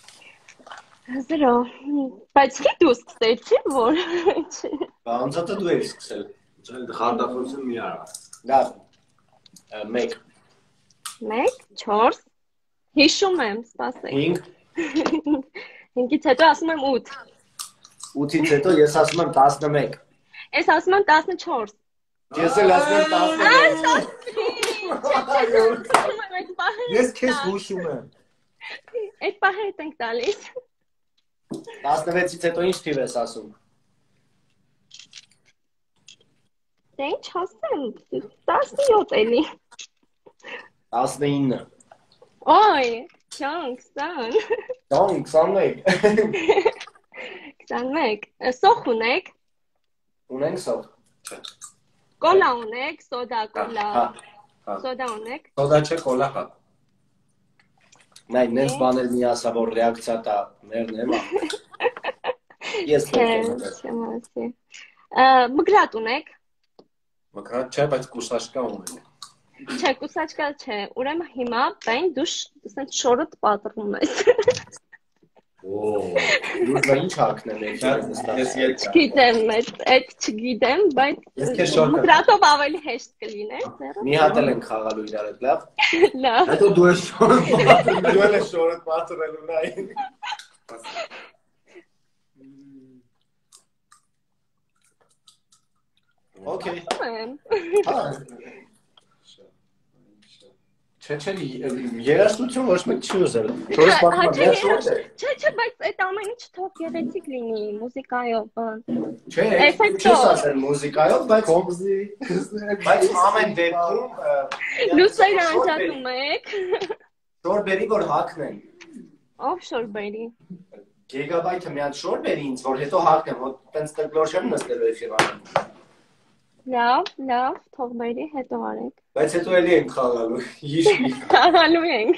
0 Բայց քիչ դու սկսեցի որ Ոնց է դու ես սկսել։ Խարդախություն մի արա Լավ 1 1 4 Հիշում եմ, սպասեք։ 5 5-ից հետո ասում եմ 8 8-ից հետո ես ասում եմ 11 Ես ասում եմ 14 Ես էլ ասում եմ 11 Ես քեզ հուշում եմ Այդ պահերը ենք տալիս 16-ից հետո ինչ թիվ ես ասում Դե ինչ ասեմ 17 էլի 19 Օй, չանք, 20 Դոն 21 21 Սոխ ունեք Ունենք սով Կոլա ունեք, սոդա կոլա Հա Սոդա ունեք Սոդա չէ, կոլա հա Նայ, նենց բաներ մի ասա, որ ռեակցիա տա մերն եմ Ես չեմ ասի Մգրատ ունեք Մկրատ չէ, բայց կուսաշկա ունենք Չէ, կուսաչկա չէ, ուրեմն հիմա բեն դու սենց շորդ պատռում ես Դուք ինչ հակնել եք Չգիտեմ, այդ չգիտեմ, բայց մկրատով ավելի հեշտ կլիներ Մի հատ էլ ենք խաղալու իրար հետ, լավ Լավ Հետո դու ես շորդ պատռելու նայ Okay. Չէ, երաժշտություն ոչ մեկ չի ուզել։ Չորս պատմած է շորտ է։ Չէ, բայց այդ ամեն ինչ թող գեղեցիկ լինի մուզիկայով, բան։ Չէ, չես ասել մուզիկայով, բայց ամեն դեպքում Լուսերը անջատում եք։ շորբերի որ հակնեն։ Ով շորբերի։ Գիգաբայթը մի հատ շորբերի ինձ, որ հետո հակնեմ, որ տենց տկլոր չեմ նստելու էֆիրանում։ Լավ, թող բերի, հետո արեք։ Բայց հետո էլի ենք խաղալու, հիշի։ Խաղալու ենք։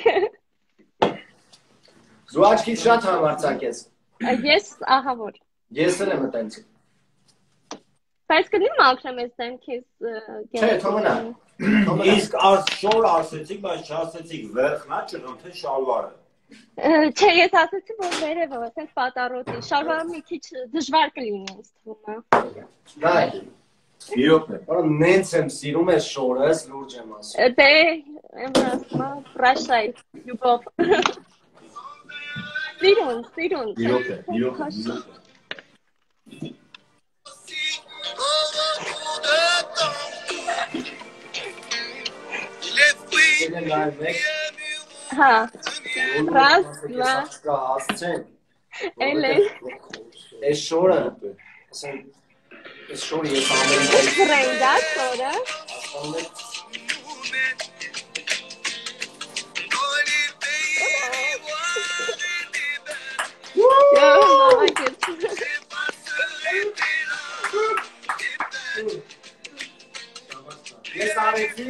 Զու աչքից շատ համարձակ ես։ Ես ահա որ։ Ես էլ եմ տենց։ Բայց կլինի մաքրեմ ես դեմքից Չէ, թող մնա։ Իսկ շոր ասեցիք, բայց չասեցիք վերխնա ճղն թե շալվարը։ Չէ, ես ասեցի, որ վերևը, ասենք պատառոտի, շալվարը մի քիչ դժվար կլինի ինձ թվում է։ Նայ։ Իրոք է։ Որը նենց եմ սիրում ես շորս, լուրջ եմ ասում։ Դե, եմ ասում, պրաշայ, լյուբով։ Սիրուն։ Իրոք է։ Հա, ռազ, լա, էլեն։ Ես շորը, ես շորը ես ամեն Ես բրենդա շորը։ Ես արեցի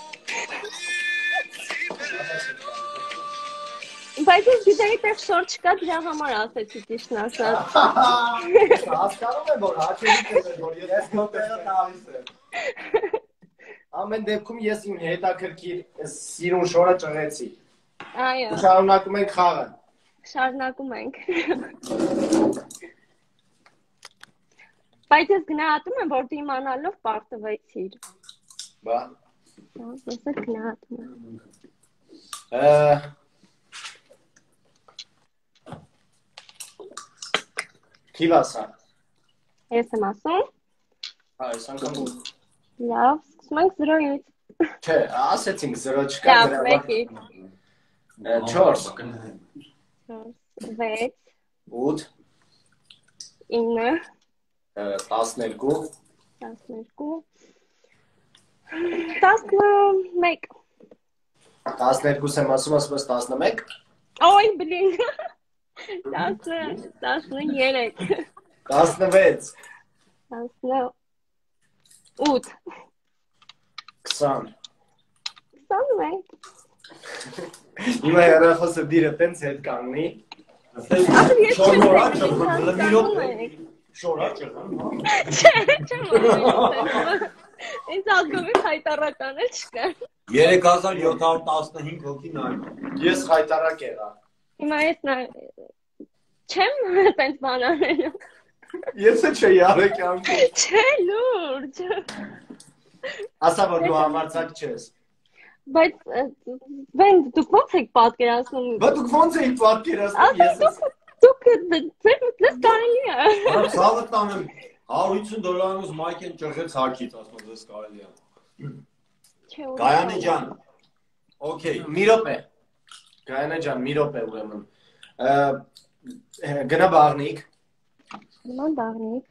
Բայց ես գիտեի տեղ շոր չկա, դրա համար ասեցի ճիշտն ասած։ Հասկանում եմ, որ հաճելիք եմ, որ ես մոտերը տալիս եմ։ Ամեն դեպքում ես իմ հետաքրքիր սիրուն շորը ճղեցի։ Այո։ Շարունակում ենք խաղը։ Շարունակում ենք։ Բայց ես գնահատում եմ, որ դու իմանալով պարտվեցիր։ Բա։ Ես գնահատում եմ։ Քիվ ասա։ Ես եմ ասում։ Այս անգամ Լավ, սկսում ենք 0-ից։ Չէ, ասեցինք 0 չկա Լավ, դրա 1-ից։ 4 6 8 9 12 12 12 եմ ասում, ասում ես 11 Օй, բլին 10 13 16 8 20 21 Հիմա հեռախոսը դիրը տենց հետ կանգնի Շորաճը Ինձ ալկովի հայտարական էլ չկա 3715 հոգի նայում Ես հայտարակ եղա Հիմա ես չեմ տենց բան անելու Եսը չէ յարը կյանքում Չէ լուրջ Ասա որ դու համարձակ չես Բայց դուք ո՞նց եք պատկերացնում Բա դուք ո՞նց եք պատկերացնում ես Դուք ձեր կարելի է Ցավը տանեմ $150 մայք են ճղեց հակից ասում ես կարելի է Գայանի ջան Okay մի րոպե Գայանի ջան մի րոպե ուրեմն Գնա բաղնիկ Նման բաղնիկ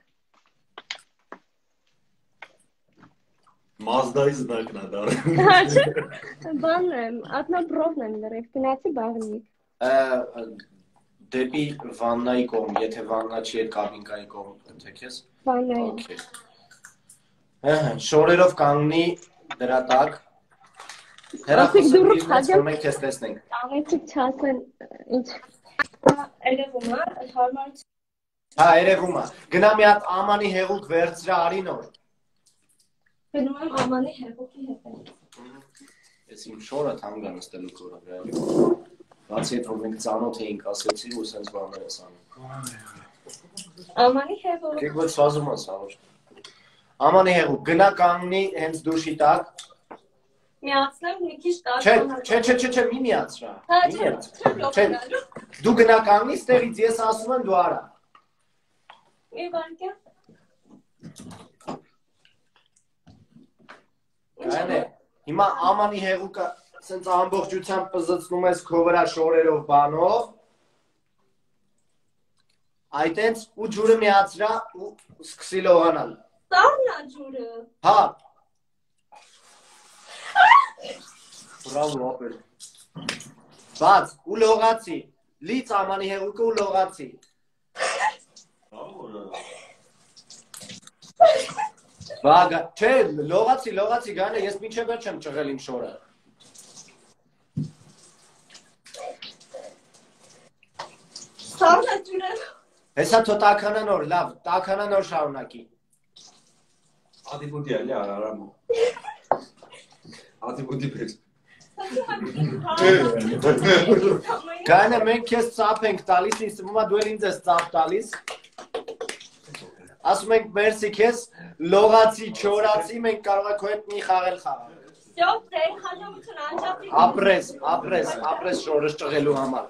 Մազդայից դակնա դարը Բան եմ, ատնաբրովն եմ լրիվ, գնացի բաղնիկ Դեպի վաննայի կողմ, եթե վաննա չի էր կաբինկայի կողմ թեքես Վաննայի Շորերով կանգնի դրա տակ Հեռախոսը դիրնեց, որ մենք ես տեսնենք Աղեցիկ չասեն, ինչ Էրևում է, հարմարություն Հա, երևում է Գնա մի հատ ամանի հեղուկ վերցրա արի նոր Գնում եմ ամանի հեղուկի հետ Ես իմ շորը թանգա նստելու կորը վերալի Բացի հետ որ մենք ծանոթ էինք ասեցի ու սենց բաներ ես անում Ամանի հեղուկ Կեք որ սազում ես ավոր Ամանի հեղուկ, գնա կանգնի հենց դուշի տակ Միացնեմ մի քիչ տակ Չէ, մի միացրա Դու գնա կանգնի ստեղից ես ասում եմ դու արա Մի վարկյա Գայն է, հիմա ամանի հեղուկը սենց ամբողջությամբ պզծնում ես քո վրա շորերով բանով, այտենց ու ջուրը միացրա ու սկսի լողանալ։ Սառնա ջուրը։ Հա։ Բրավո, ապեր։ Բաց, ու լողացի, լի ծամանի հեղուկը ու լողացի։ Բագա, չէ, լողացի, գանը, ես մինչև վերջ եմ ճղել իմ շորը։ Սառնա ջուրը։ Հեսա թո տականանոր, լավ, տականանոր շարունակի։ Ադիբուդի էլի արարամու։ Ադիբուդի պես։ Գանը մենք ես ծապ ենք տալիս, ինձ մոմա դու էլ ինձ ես ծապ տալիս։ Ասում ենք մերսի քեզ, լողացի, չորացի, մենք կարող ենք քո հետ մի խաղել խաղալ։ Всё, ձեր հաջողություն անջատի։ Ապրես շորս ճղելու համար։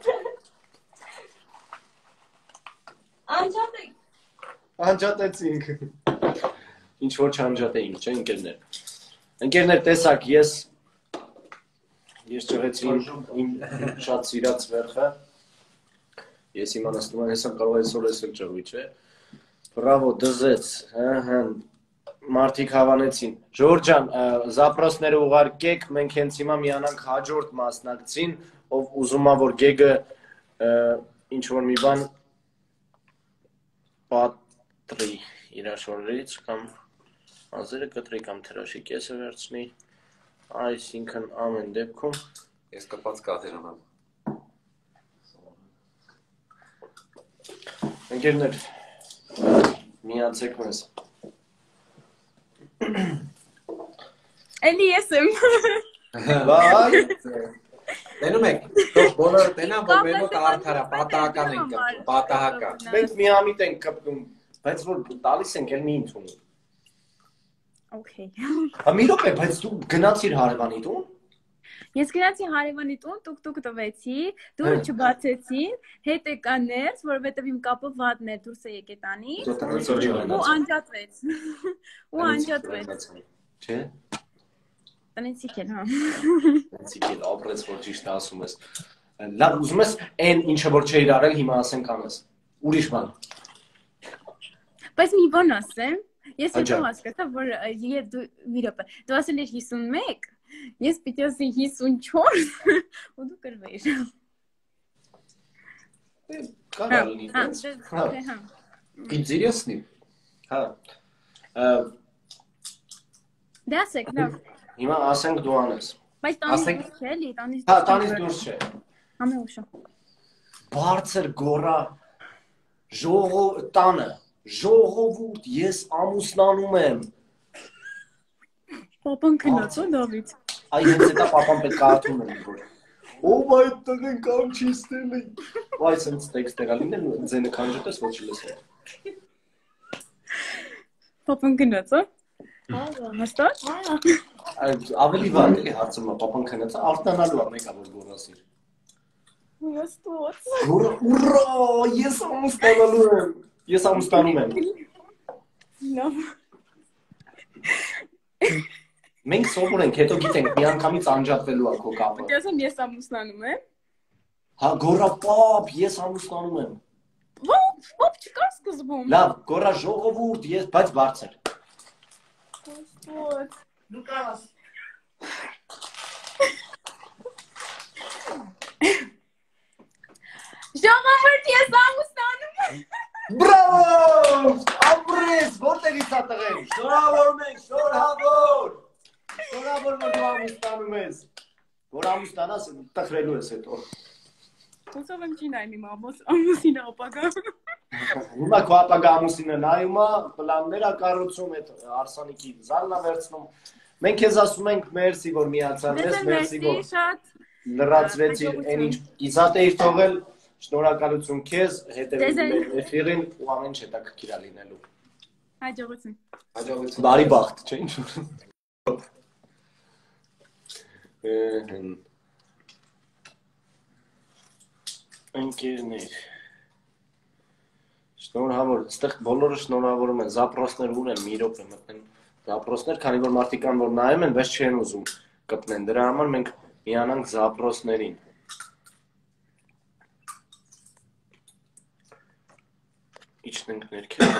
Անջատեք։ Անջատեցինք։ Ինչ որ չանջատեինք, չէ՞ ընկերներ։ Ընկերներ, տեսակ, ես ճղեցի իմ շատ սիրած վերխը։ Ես իմանացնում եմ, հեսա կարող այսօր էլ ճղվի, չէ՞։ Բրավո, դզեց, մարդիկ հավանեցին։ Ժորժ ջան, զապրոսները ուղարկեք, մենք հենց հիմա միանանք հաջորդ մասնակցին, ով ուզում է որ գեգը ինչ որ մի բան պատրի իր շորերից կամ ազերը կտրի կամ թրաշի կեսը վերցնի, այսինքն ամեն դեպքում Ես կպած կաթեր անամ։ ընկերներ, միացեք մեզ։ Էլի ես եմ։ Վայ, Տենում եք, թող բոլորը տենան, որ մեր մոտ արդարա, պատահական ենք կպտում, պատահական։ մենք միամիտ ենք կպտում, բայց որ տալիս ենք էլ մի ընդունի։ Okay։ Մի րոպե, բայց դու գնացիր հարևանի տուն։ Ես գնացի հարևանի տուն, տուկ տվեցի, դուրը չբացեցին, հետ եկա ներս, որովհետև իմ կապը վատն էր, դուրս է եկե տանից, ու անջատվեց։ Չէ։ Տնեցիք էլ, հա։ Տնեցիք էլ, ապրեց, որ ճիշտ ասում ես։ Լավ, ուզում ես այն ինչը որ չէիր արել, հիմա ասենք անես։ Ուրիշ բան։ Բայց մի բան ասեմ, ես հետո հասկացա, որ մի րոպե, դու ասել ես 51, ես պիտի ասեի 54, ու դու կրվեիր։ Կարա լինի տենց։ Ինտերեսնի։ Հա։ Դե ասեք, լավ։ Հիմա ասենք դու անես։ Բայց տանից դուրս չէ, էլի, տանից Հա, տանից դուրս չէ։ Ամեուշը։ Բարձր գորա տանը, ժողովուրդ, ես ամուսնանում եմ։ Պապան քնած ո Դավիթ։ Այ հենց դա պապան պետք է արթուն եմ որ։ Ով այդ տղեն կամ չի ստելի։ Այ սենց տեքստ եղա լինել ու ձենը քանջոտես ոչ լսել։ Պապան քնած ո։ Հաստատ։ Ավելի վատ էլի հարցում է, պապան քնած է, արտանալու է մեկա որ գորասիր։ Ոստոց։ Ուրա, ես ամուսնանալու եմ։ Ես ամուսնանում եմ։ Լավ։ Մենք սովոր ենք, հետո գիտենք, մի անգամից անջատվելու է քո կապը։ Դեսեմ ես ամուսնանում եմ։ Հա, գորա պապ, ես ամուսնանում եմ։ Պապ չկար սկզբում։ Լավ, գորա ժողովուրդ, ես, բայց բարձր։ Ոստոց։ Դու կարաս։ Ժողովուրդ, ես ամուսնանում եմ։ Բրավո! Ապրես, որտեղից է տղեն։ Շնորհավորում ենք, շնորհավոր։ Շնորհավոր որ դու ամուսնանում ես։ Որ ամուսնանաս, տխրելու ես հետո։ Ոսով եմ չի նայում իմ ամուսինը ապագա։ Հիմա քո ապագա ամուսինը նայում է, պլանները կառուցում, այդ Արսանիկի զալն է վերցնում։ Մենք քեզ ասում ենք մերսի որ միացանես, մերսի որ լրացրեցիր այն ինչ իզատ էիր թողել, շնորհակալություն քեզ, հետևի մեր էֆիրին ու ամեն ինչ հետաքրքիր է լինելու։ Հաջողություն։ Հաջողություն։ Բարի բախտ, չէ՞ ինչ։ Ընկերներ։ Շնորհավոր, այստեղ բոլորը շնորհավորում են, զապրոսներ ունեն, մի րոպե մտնեն զապրոսներ, քանի որ մարդիկ կան որ նայում են, բայց չեն ուզում կպնեն։ Դրա համար մենք միանանք զապրոսներին։ Իջնենք ներքև։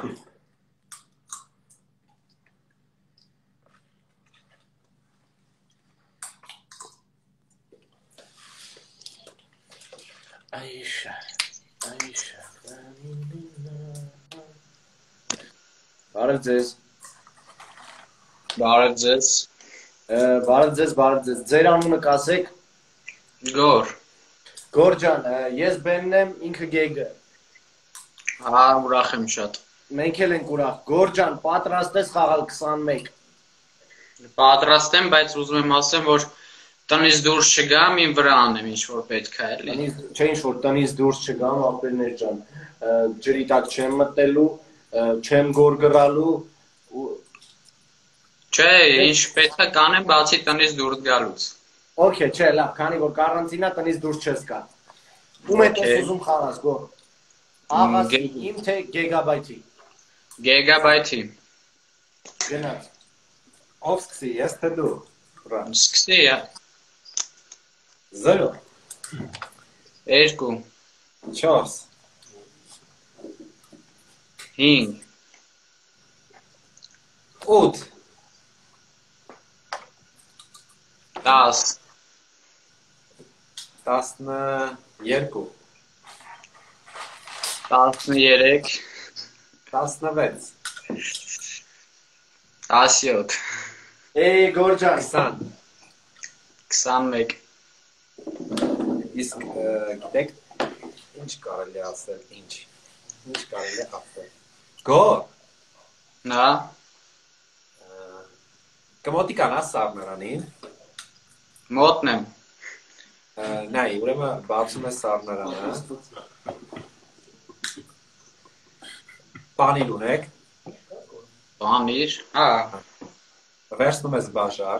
Այշա։ Բարև ձեզ։ Բարև ձեզ։ Բարև ձեզ։ Ձեր անունը կասեք։ Գոր։ Գոր ջան, ես Բենն եմ, ինքը Գեգը։ Ուրախ եմ շատ։ Մենք էլ ենք ուրախ։ Գոր ջան, պատրաստ ես խաղալ 21։ Պատրաստ եմ, բայց ուզում եմ ասեմ, որ տնից դուրս չգամ, իմ վրա անեմ ինչ որ պետք է էլի։ Չէ ինչ որ տնից դուրս չգամ, ապերներ ջան։ Ջրի տակ չեմ մտնելու, չեմ գորգռալու։ Չէ, ինչ պետք է կանեմ, բացի տնից դուրս գալուց։ Okay, չէ, լավ, քանի որ կարանտինա տնից դուրս չես գա։ Ում հետ ես ուզում խաղաս, գոր։ Աղասի, իմ թե գեգաբայթի։ Գեգաբայթի։ Գնաց։ Ով սկսի, ես թե դու։ Սկսի, 0 2 4 5 8 10 12 13 16 17 Գոր ջան, 21 Իսկ գիտեք ինչ կարելի ասել, ինչ կարելի ասել։ Գոր։ Նա կմոտիկան է սառնարանին։ մոտնեմ։ Նայ, ուրեմն բացում է սառնարանը։ Պանիր ունեք։ Պանիր, Վերցնում ես բաժակ։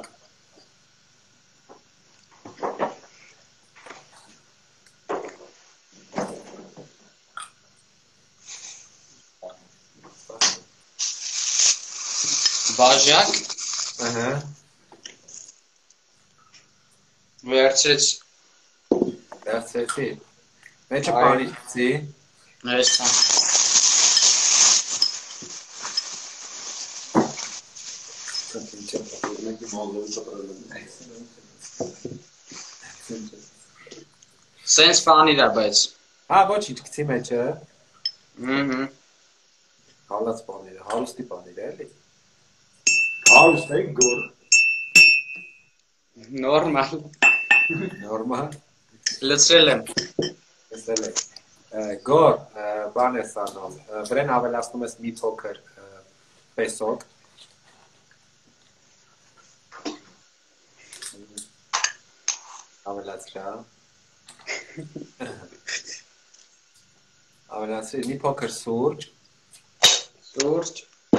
բաժակ, վերցրեցի։ Մեջը պանիր գցի։ Հեսա։ Սենց պանիր է, բայց։ Ոչինչ, գցի մեջը։ Հալած պանիր է, հարուստի պանիր է, էլի։ Հարուստ է գոր։ Նորմալ։ Նորմալ։ Լցրել եմ։ Գոր, բան է սառնալ, վրեն ավելացնում ես մի փոքր պեսոկ։ Ավելացրա։ Ավելացրի մի փոքր սուրճ։ Սուրճ։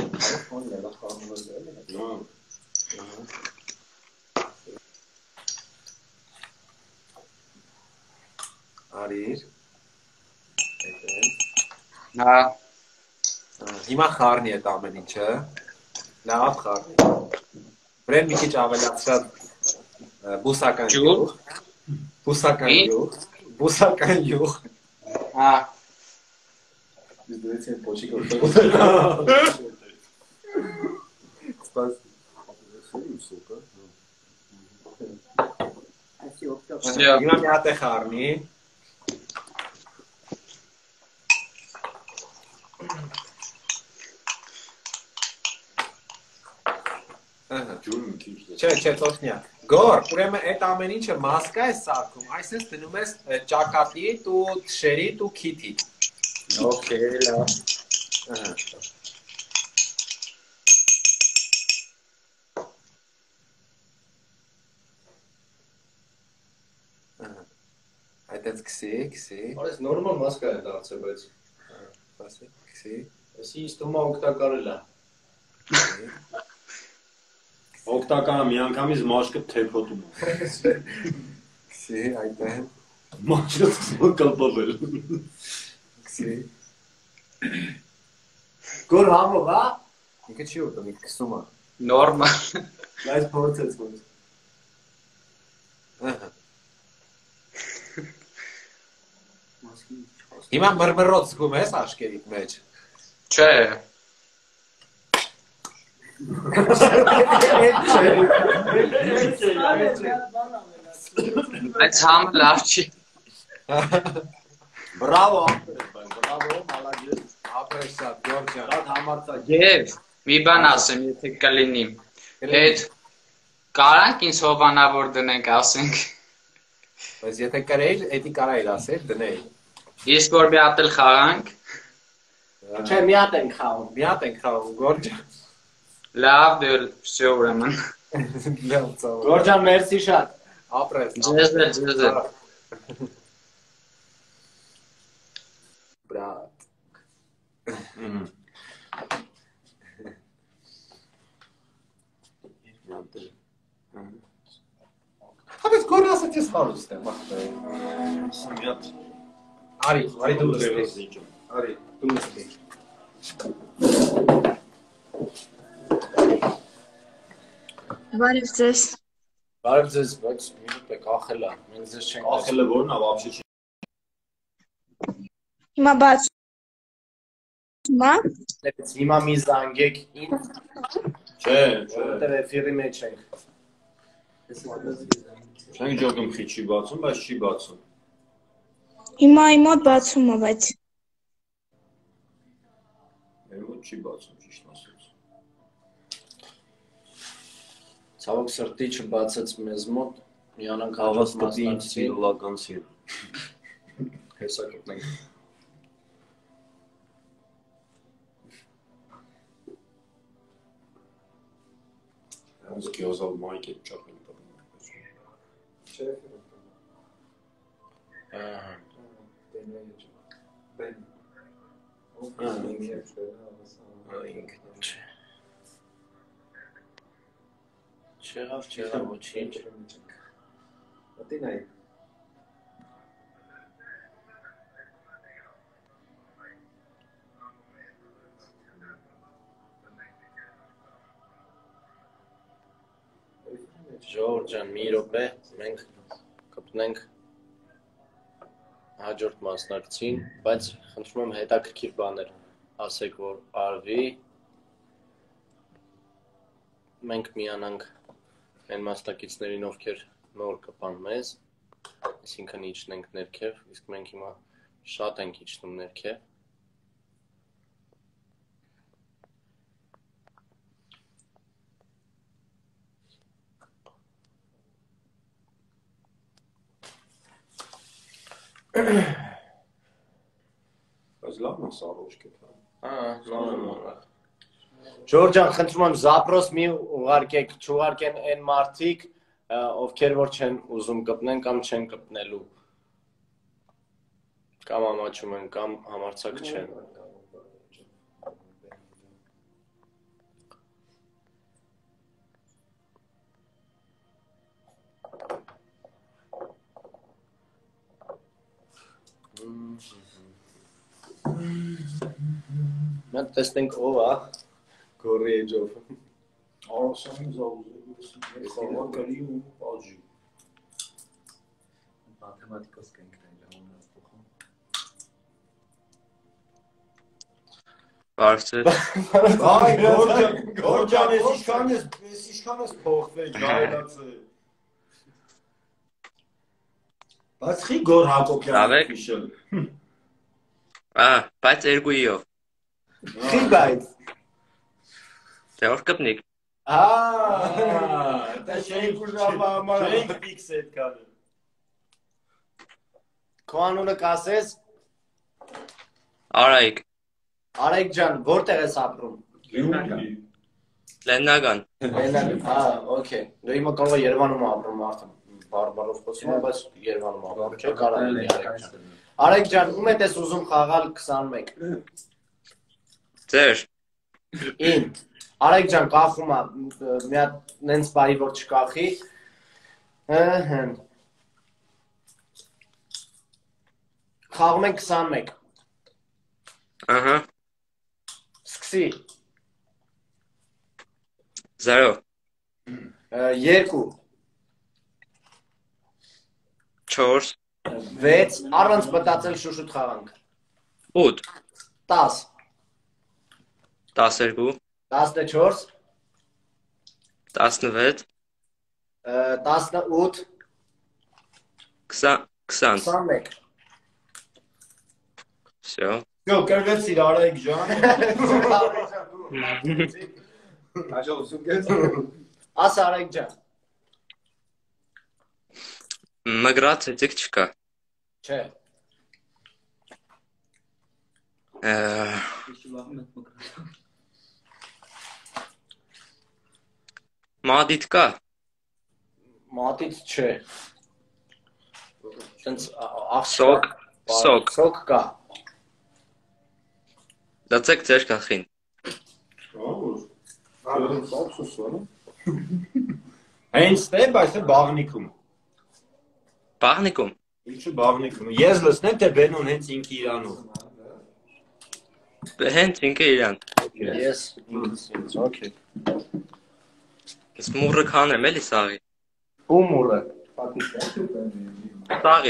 Արիր։ Հիմա խառնի այդ ամեն ինչը։ Լավ խառնի։ Վրեն մի քիչ ավելացրած բուսական յուղ։ Բուսական յուղ։ Դուեցին փոչիկը։ Հիմա մի հատ է խառնի։ Չէ, թողնի։ Գոր, ուրեմն այդ ամեն ինչը մասկա է սարքում, այսինքն դնում ես ճակատիդ ու թշերիդ ու քիթիդ։ Okay, լավ։ Այդտենց քսի։ Այս նորմալ մասկա է դարձել, բայց քսի։ Այսի իստումա օգտակարել է։ Օգտականը միանգամից մաշկը թեփոտում է։ Քսի, այդտեն։ Մաշկը կլպվել։ Քսի։ Գոր համով, հա։ Ինքը չի ուտում, ինքը քսում է։ Նորմալ։ Բայց փորձեց ոնց։ Հիմա մրմռոց զգում ես աշկերիդ մեջ։ Չէ։ Այդ համը լավ չի։ Բրավո, բրավո, մալագես։ Ապրես շատ, Գորջան։ Շատ համարձակ։ Եվ մի բան ասեմ, եթե կլինի։ Այդ կարանք ինձ հովանավոր դնենք, ասենք։ Բայց եթե կարեիր, էդի կարայիր ասել, դնեի։ Իսկ որ մի հատ էլ խաղանք։ Չէ, մի հատ ենք խաղում։ Մի հատ ենք խաղում, Գորջան։ Լավ, դեր, всё ուրեմն։ Լավ, ծավալ։ Գորջան, մերսի շատ։ Ապրես։ Ձեզ էլ։ Բրատ։ Հապես գորն ասած ես հարուստ եմ, Արի դու նստի։ Արի, դու նստի։ Բարև ձեզ։ Բարև ձեզ, բայց մի րոպե կախելա։ Մենք ձեզ չենք Ախելը որն է, вообще չի։ Հիմա բաց։ Հիմա Հիմա մի զանգեք ինձ, Չէ, որտեղ էֆիրի մեջ ենք։ չենք ջոգում խի չի բացում, բայց չի բացում։ հիմա իմ մոտ բացում է, բայց Մեր մոտ չի բացում, ճիշտ ասած։ ցավոք սրտի չբացեց մեզ մոտ, միանանք Հավաստի ինձ սիրողական սիր։ հեսա գտնենք։ Ոնց գյոզալ մայք է ճապել։ Ահա։ Չեղավ, ոչինչ։ Ժողովուրդ ջան, մի րոպե, մենք կպնենք հաջորդ մասնակցին, բայց խնդրում եմ հետաքրքիր բաներ ասեք, որ արվի, մենք միանանք այն մասնակիցներին, ովքեր նոր կպան մեզ, այսինքն իջնենք ներքև, իսկ մենք հիմա շատ ենք իջնում ներքև։ Բայց լավն է սարոշ կետա։ Նորմալ։ Ժորժան, խնդրում եմ զապրոս մի ուղարկեք, չուղարկեն այն մարդիկ, ովքեր որ չեն ուզում կպնեն կամ չեն կպնելու։ Կամ ամաչում են, կամ համարձակ չեն։ Մենք տեսնենք ով է գորի էջով։ Արոսանի զաուզը, խավան կլի ու պաջի։ Մաթեմատիկոս կենք նայլը, Բարսել։ Այ, Գորջան, ես իշքան ես փոխվել, գայլացը։ Բայց խի գոր Հակոբյան իշել։ Բայց երկուիով։ Խի բայց։ Թե որ կպնիկ։ Դա շենք ուժամա համար։ Շենք պիքս էդ կանը։ Քո անունը կասես։ Արայիկ։ Արայիկ ջան, որտեղ ես ապրում։ Լեննագան։ Okay։ Դու հիմա կարող ես Երևանում ապրում արդեն բարբարով խոսում եմ, բայց Երևանում ապրում, չէ՞ կարող լինի Արայիկ ջան։ Արայիկ ջան, ում եք ուզում խաղալ 21։ Ձեր։ Ին։ Արայիկ ջան, կախում է, մի հատ նենց բարի որ չկախի։ Խաղում ենք 21։ Ահա։ Սկսի։ 0 2 4 6 առանց մտածել շուշուտ խաղանք 8 10 12 14 16 18 20 21 Всё. Yo, կրվեցիր Արայիկ ջան։ Հաջողություն կես։ Աս Արայիկ ջան։ Մգրած էտիկ չկա։ Չէ։ Մադիտ կա։ Մատից չէ։ Տենց Սոկ, սոկ։ Սոկ կա։ Դացեք ձեր գլխին։ Հենց դե, բայց է բաղնիկում։ Բաղնիկում։ Ինչու բաղնիկում։ Ես լսնեմ, թե բենոն հենց ինքը իրանով։ Հենց ինքը իրան։ Ես ինձ, օքեյ։ Ես մուրը քանեմ էլի սաղի։ Ու մուրը։ Սաղի։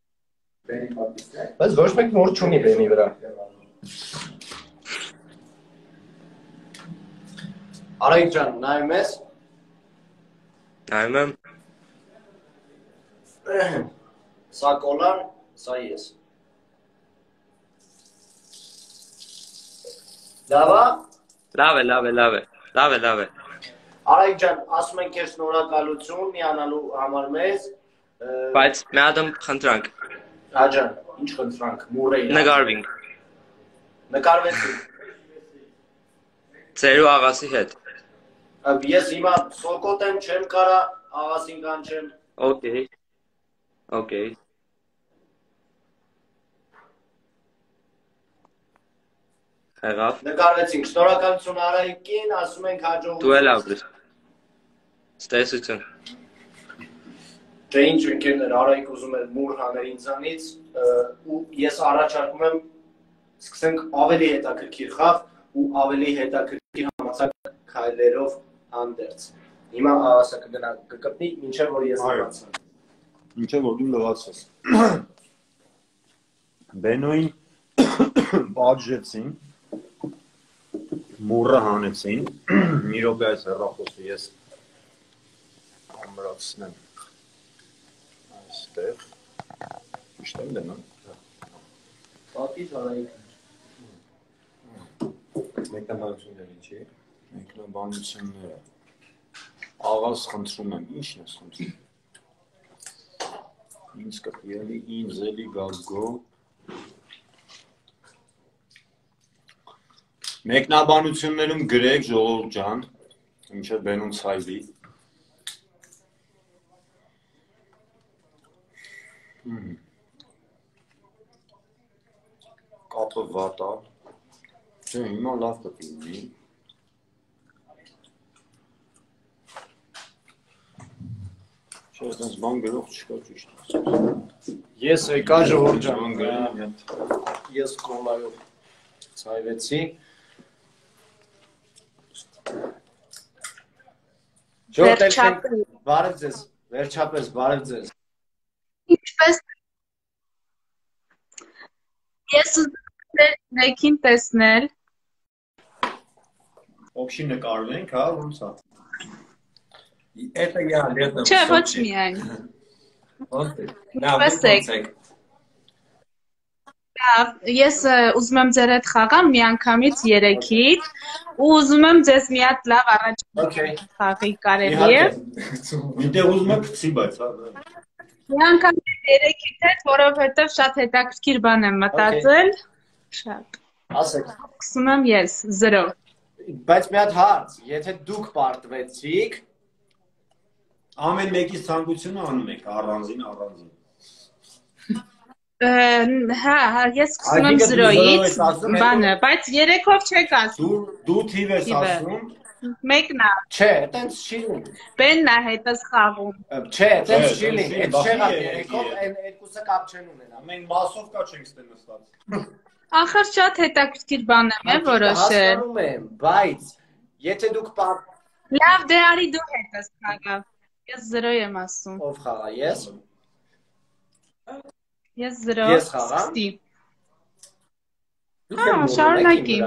Բայց ոչ մեկ մուր չունի բենի վրա։ Արայիկ ջան, նայում ես։ Նայում եմ։ Սա կոլան, սա ես։ Լավա։ Լավ է։ Արայիկ ջան, ասում ենք ես շնորհակալություն միանալու համար մեզ։ Բայց մի ադամ խնդրանք։ Աջան, ինչ խնդրանք, մուրը իրան։ Նկարվինք։ Նկարվեցինք։ Ձեր ու աղասի հետ։ Ես հիմա սոկոտ եմ, չեմ կարա աղասին կանչեմ։ Okay. Եղավ։ Նկարվեցինք, շնորհակալություն Արայիկին, ասում ենք հաջողություն։ Դու էլ ապրես։ Ստեսություն։ Չէ ինչ ընկերներ, Արայիկ ուզում էր մուր հաներ ինձանից, ու ես առաջարկում եմ սկսենք ավելի հետաքրքիր խաղ ու ավելի հետաքրքիր համացակ քայլերով հանդերձ։ Հիմա ասա կգնա կկպնի, մինչև որ ես լվացեմ։ Մինչև որ դու լվացես։ Բենոին բաժեցին, մուրը հանեցին, մի րոպե այս հեռախոսը ես ամրացնեմ այստեղ, միշտ եմ դնում։ Պատից Արայիկ։ Մեկնաբանությունների չի։ Մեկնաբանությունները։ Աղաս խնդրում եմ, ի՞նչն ես խնդրում։ Ինձ կպիելի, ինձ էլի գագո։ Մեկնաբանություններում գրեք ժողովուրդ ջան, ինչը բենուն ցայվի։ Կապը վատ է։ Չէ, հիմա լավ կլինի։ Չէ, այդպես բան գրող չկա ճիշտ։ Ես եկա ժողովուրդ ջան, Բան գրեմ հետ։ ես կոլայով ցայվեցի։ Բարև ձեզ, վերջապես բարև ձեզ։ Ինչպես ես ուզում եմ ներքին տեսնել։ Օքշի նկարվենք, հա, ոնց է։ Это я летом. Չէ, ոչ միայն։ Ինչպես եք։ Լավ, ես ուզում եմ ձեր հետ խաղամ միանգամից 3-ից ու ուզում եմ ձեզ մի հատ լավ առաջ խաղի կարելի է։ Միտեղ ուզում եք գցի, բայց հա։ Միանգամից 3-ից հետ, որովհետև շատ հետաքրքիր բան եմ մտածել։ Շատ։ Ասեք։ Սկսում եմ ես 0։ Բայց մի հատ հարց, եթե դուք պարտվեցիք, ամեն մեկի ցանկությունը անում եք առանձին։ Հա, ես սկսում եմ 0-ից, բանը, բայց 3-ով չեք ասում։ Դու թիվ ես ասում։ Մեկն է։ Չէ, այտենց չի լինի։ Բենն է հետս խաղում։ Չէ, այտենց չի լինի, այդ չեղավ 3-ով, այն երկուսը կապ չեն ունենա։ Մենք մասով կա չենք ստե նստած։ Ախր շատ հետաքրքիր բան եմ որոշել։ Հասկանում եմ, բայց եթե դուք Լավ, դե արի դու հետս խաղա։ Ես 0 եմ ասում։ Ով խաղա, ես։ Ես 0 Ես խաղամ։ սկսի։ Դուք եք շարունակի։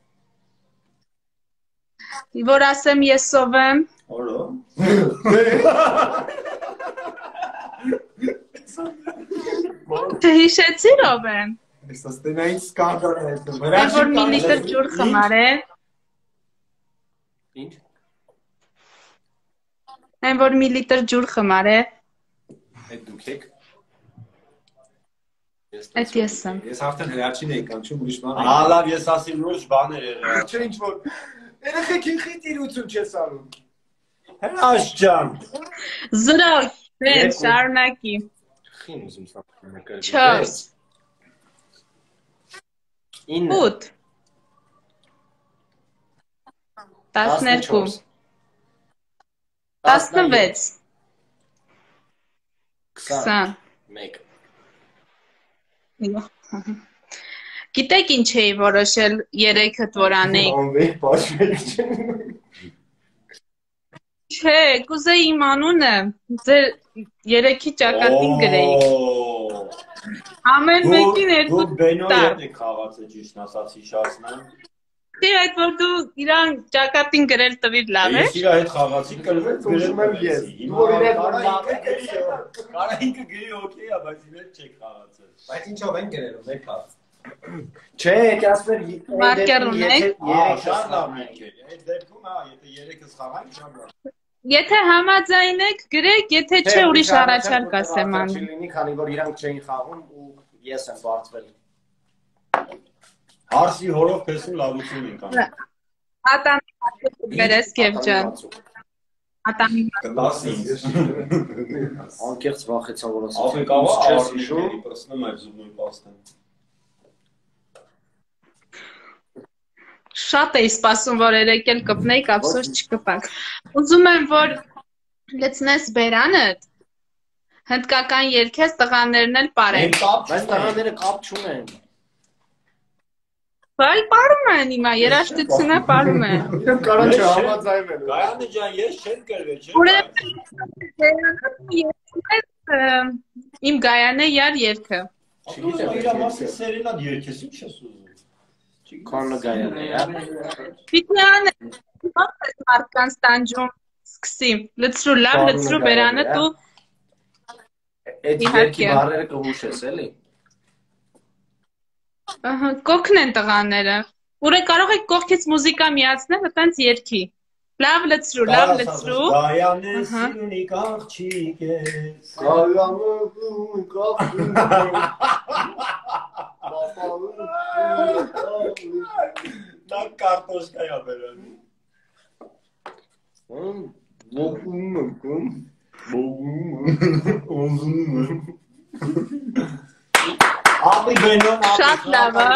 Որ ասեմ ես ով եմ։ Օրո։ Չհիշեցիր ով եմ։ Այս ստենային սկանդալ է հետո։ Այն որ մի լիտր ջուր խմար է։ Ինչ։ Այն որ մի լիտր ջուր խմար է։ Այդ դուք եք։ Այդ ես եմ։ Ես արդեն հրաչին էի կանչում ուրիշ բան։ Լավ, ես ասի լուրջ բաներ եղել։ Չէ ինչ որ երեխեքին խիտիրություն չես անում։ Հրաշ ջան։ 0 բեն շարունակի։ Խին ուզում սա։ 4 8 12 16 20 Գիտեք ինչ էի որոշել 3-դ որ անեիք։ Անվեր պաշվել չեմ։ Չէ, կուզեի իմ անունը ձեր 3-ի ճակատին գրեիք։ Ամեն մեկին երկու Դու Բենոյի հետ եք խաղացել ճիշտ ասած հիշացնեմ։ Չէ, այդ որ դու իրան ճակատին գրել տվիր լավ է։ Ես իր հետ խաղացի Ուզում եմ ես։ Դու որ իր հետ որ լավ է Կարա ինքը գրի օքեյ է, բայց իր հետ չեք խաղացել։ Բայց ինչով են գրելու, մեկ հատ։ Չէ, կասներ Մարկեր ունեք։ Շատ լավ մենք է։ Այդ դեպքում հա, եթե 3-ս խաղանք շատ լավ։ Եթե համաձայնեք, գրեք, եթե չէ ուրիշ առաջարկ ասեմ անում։ Չլինի, քանի որ իրանք չէին խաղում ու ես եմ բարձվել։ Հարսի հորով փեսում լավություն ենք անում։ Ատամի բերես Գևջան։ Ատամի 15։ Անկեղծ վախեցա որ ասած։ افریقا չես հիշում, պրսնում այդ զուբնույն պաստեն։ Շատ էի սպասում, որ երեկել կպնեիք, ափսոս չկպանք։ Ուզում եմ, որ լցնես բերանդ, հնդկական երգես տղաներն էլ պարեն։ Բայց տղաները կապ չունեն։ Բայց պարում են հիմա, երաժշտությունը պարում են։ Կարան չհամաձայնվեն։ Գայանը ջան, ես չեմ կրվել, չէ՞։ Ուրեմն իմ Գայանե յար երգը։ Չգիտեմ, իր մասին սերենա երգես, ինչ ես ուզում։ Քանը Գայանե, հա։ Պիտի անը, ո՞նց ես մարդկանց տանջում, սկսի, լցրու լավ, լցրու բերանը դու։ Այդ երգի բառերը կհուշես, էլի։ Ահա, կոքն են տղաները։ Ուրե կարող եք կողքից մուզիկա միացնել, այտենց երգի։ Լավ լցրու, լավ լցրու։ Գայանե սիրունի աղջիկ ես։ Գայանը աղջիկ։ Նա կարտոշկա է բերանի։ Ապի Բենոն Շատ լավ է։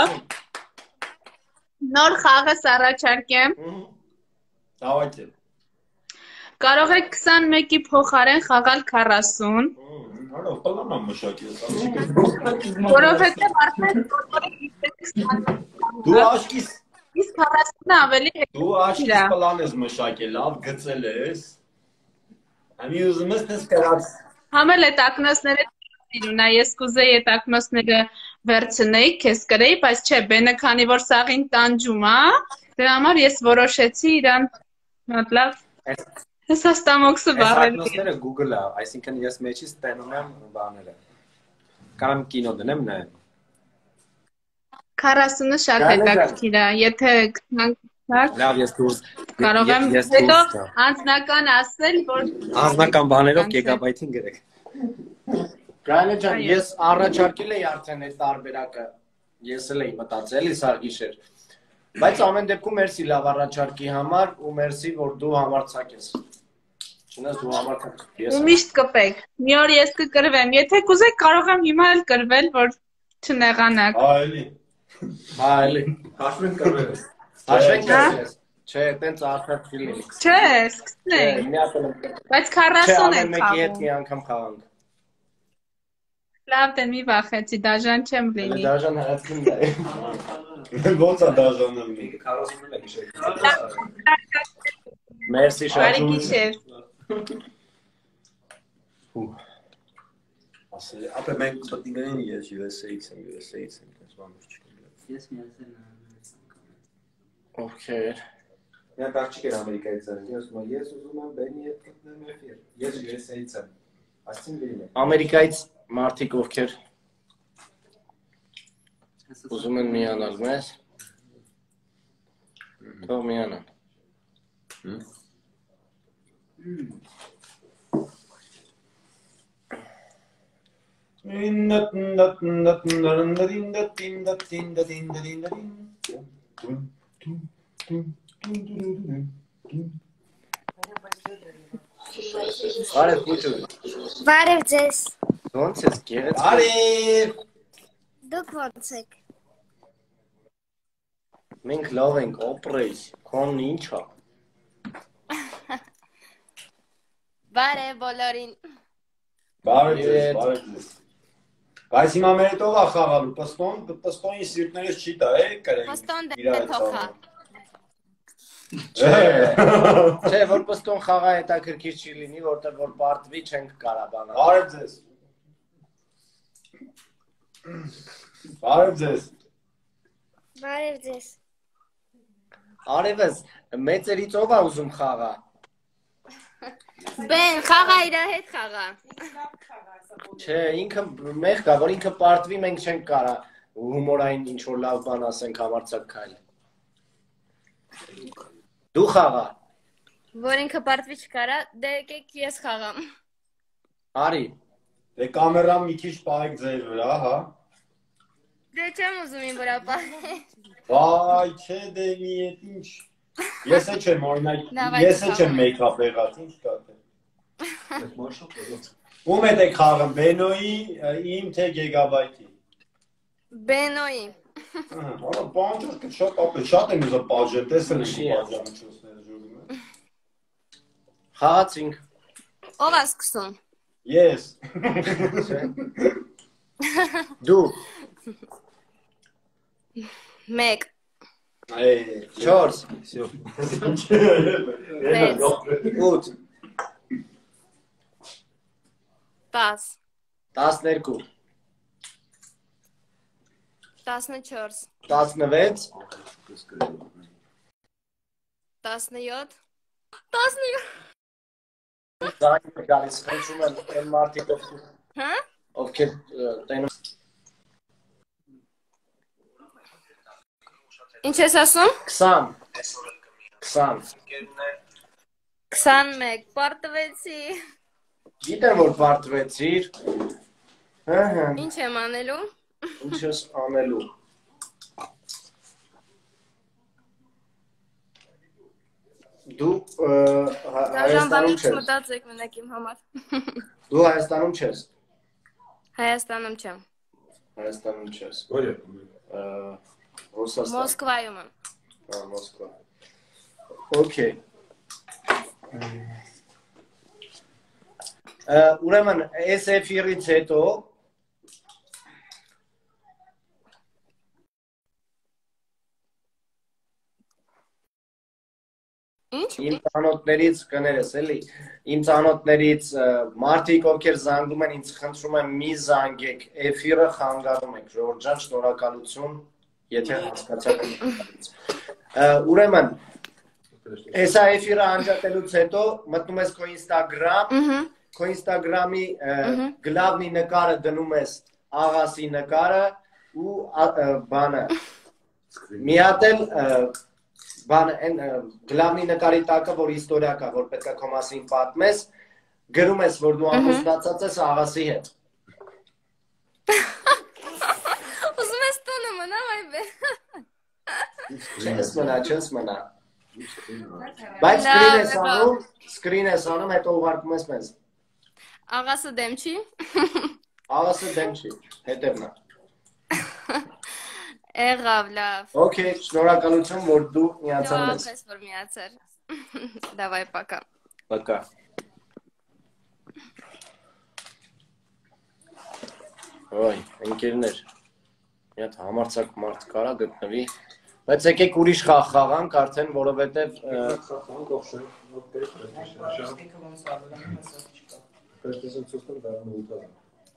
Նոր խաղս առաջարկեմ։ Давайте։ Կարող եք 21-ի փոխարեն խաղալ 40։ Հələ պլանա մշակել, Որովհետև արդեն դու աշկիս իսկ 40-ը ավելի դու աշկիս պլան ես մշակել, լավ գծել ես։ Համի ուզում ես դες կրած։ Համել այդ ակնոցները իրունա, ես կուզեի այդ ակնոցները վերցնեի, քեզ կրեի, բայց չէ, բենը քանի որ սաղին տանջում է, դրա համար ես որոշեցի իրան մտլավ Ես աստամոքսը բառել։ Այս ակնոցները Google-ը, այսինքն ես մեջից տենում եմ բաները։ Կարամ կինո դնեմ նայեմ։ 40-ը շատ հետաքրքիր է, եթե Լավ, ես դուրս կարող եմ հետո անձնական ասել, որ անձնական բաներով գիգաբայթին գրեք։ Գայանը ջան, ես առաջարկել էի արդեն այդ տարբերակը։ Ես էլ էի մտածել, իսա գիշեր։ Բայց ամեն դեպքում մերսի լավ առաջարկի համար ու մերսի որ դու համարձակ ես։ Չնայած դու համարձակ ես։ ու միշտ կպեք։ Մի օր ես կկրվեմ, եթե կուզեք կարող եմ հիմա էլ կրվել, որ չնեղանաք։ Այլի։ Այլի։ Հաշվենք կրվել։ Հաշվենք կրվել։ Չէ, տենց արդեն ֆիլմ։ Չէ, սկսենք։ Բայց 40 են մեկի հետ մի անգամ խաղանք։ Լավ դե մի վախեցի, դաժան չեմ լինի։ Դաժան հացնում դա։ Ոնց է դաժանում։ 41 գիշեր։ Մերսի շատ։ Բարի գիշեր։ ասել, ապա մենք պետք է գնանք ես USA-ից եմ, այս բանը չկա։ Ես միացել եմ։ Ովքեր։ Միակ աղջիկ էր Ամերիկայից ծնվել, ես ուզում եմ բենի հետ գտնեմ էֆիր։ Ես USA-ից եմ։ Ասին լինի։ Ամերիկայից մարդիկ ովքեր ուզում են միանալ մեզ։ Թող միանան։ Բարև Պուտու։ Բարև ձեզ։ Ոնց ես գեղեցիկ։ Բարև։ Դուք ոնց եք։ Մենք լավ ենք, օպրեյս, քոնն ինչ է։ Բարև բոլորին։ Բարև ձեզ։ Բայց հիմա մեր հետ ով է խաղալու, պստոնի սիրտներից չի տա, կրենք։ Պստոն դե թողա։ Չէ, որ պստոն խաղա հետաքրքիր չի լինի, որտեղ որ պարտվի չենք կարա բանալ։ Բարև ձեզ։ Բարև ձեզ։ Բարև ձեզ։ Արևս, մեծերից ով է ուզում խաղա։ Բեն, խաղա իրա հետ խաղա։ Չէ, ինքը մեղ կա, որ ինքը պարտվի, մենք չենք կարա հումորային ինչ-որ լավ բան ասենք համարձակ քայլ։ Դու խաղա։ Որ ինքը պարտվի չկարա, դե եկեք ես խաղամ։ Արի։ Դե կամերան մի քիչ պահեք ձեր վրա, հա։ Դե չեմ ուզում իմ վրա պահել։ Վայ, չէ, դե մի էտ ինչ։ Ես չեմ օրինակ, ես չեմ մեյքափ եղած, ինչ կա դե։ Ում հետ եք խաղում, Բենոյի, իմ թե Գեգաբայթի։ Բենոյի։ Հա, բանջը շատ եմ ուզում պատժել, տեսել եմ պատժամիջոցները ժողում է։ Խաղացինք։ Ով է սկսում։ Ես։ Դու։ 1 4 8 10 12 14 16 17 Դայ գալիս խնդրում եմ այն մարդիկ Հա? ովքեր տենում Ինչ ես ասում? 20 21 պարտվեցի Գիտեմ որ պարտվեցիր Ինչ եմ անելու? Ինչ ես անելու Դու Հայաստանում չես մտածեք մենակ իմ համար Դու Հայաստանում չես Հայաստանում չեմ Հայաստանում չես Որը Մոսկվայում եմ Մոսկվա Okay Ուրեմն այս էֆիրից հետո Ինչ? Իմ ծանոթներից կներես էլի, իմ ծանոթներից մարդիկ ովքեր զանգում են ինձ խնդրում եմ մի զանգեք, էֆիրը խանգարում եք, Ժողովուրդ ջան, շնորհակալություն, եթե հասկացաք։ Ուրեմն, հեսա էֆիրը անջատելուց հետո մտնում ես քո Instagram, քո Instagram-ի գլավնի նկարը դնում ես աղասի նկարը ու բանը մի հատ էլ բան այն գլավնի նկարի տակը որ իստորիա կա որ պետք է քո մասին պատմես գրում ես որ դու ամուսնացած ես աղասի հետ Ուզում ես տոնը մնա այբե Չես մնա Բայց սկրին ես անում հետո ուղարկում ես մեզ Աղասը դեմ չի Աղասը դեմ չի հետևնա Եղավ լավ Okay, շնորհակալություն որ դու միացել ես Դու որ միացար Давай пока Пока Ոյ, ընկերներ Մի հատ համարձակ մարդ կարա գտնվի Բայց եկեք ուրիշ խաղ խաղանք արդեն որովհետև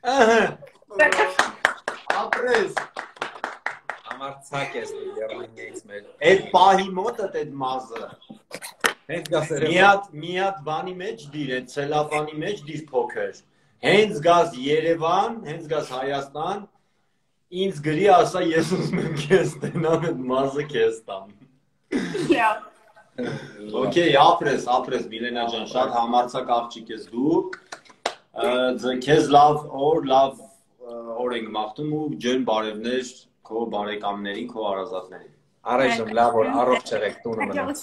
Ապրես։ Համարցակ ես Երևանից մեր։ Այդ պահի մոտը այդ մազը։ Հենց գասերը։ Մի հատ բանի մեջ դիր, այդ ցելոֆանի մեջ դիր փոքր։ Հենց գաս Երևան, հենց գաս Հայաստան, ինձ գրի ասա ես ուզում եմ քեզ տենամ այդ մազը քեզ տամ։ Okay, ապրես Միլենա ջան, շատ համարցակ աղջիկ ես դու։ Քեզ լավ օր ենք մաղթում ու ջերմ բարևներ քո բարեկամներին, քո հարազատներին։ Առայժմ լավ օր, առողջ եղեք, տունը մնաց։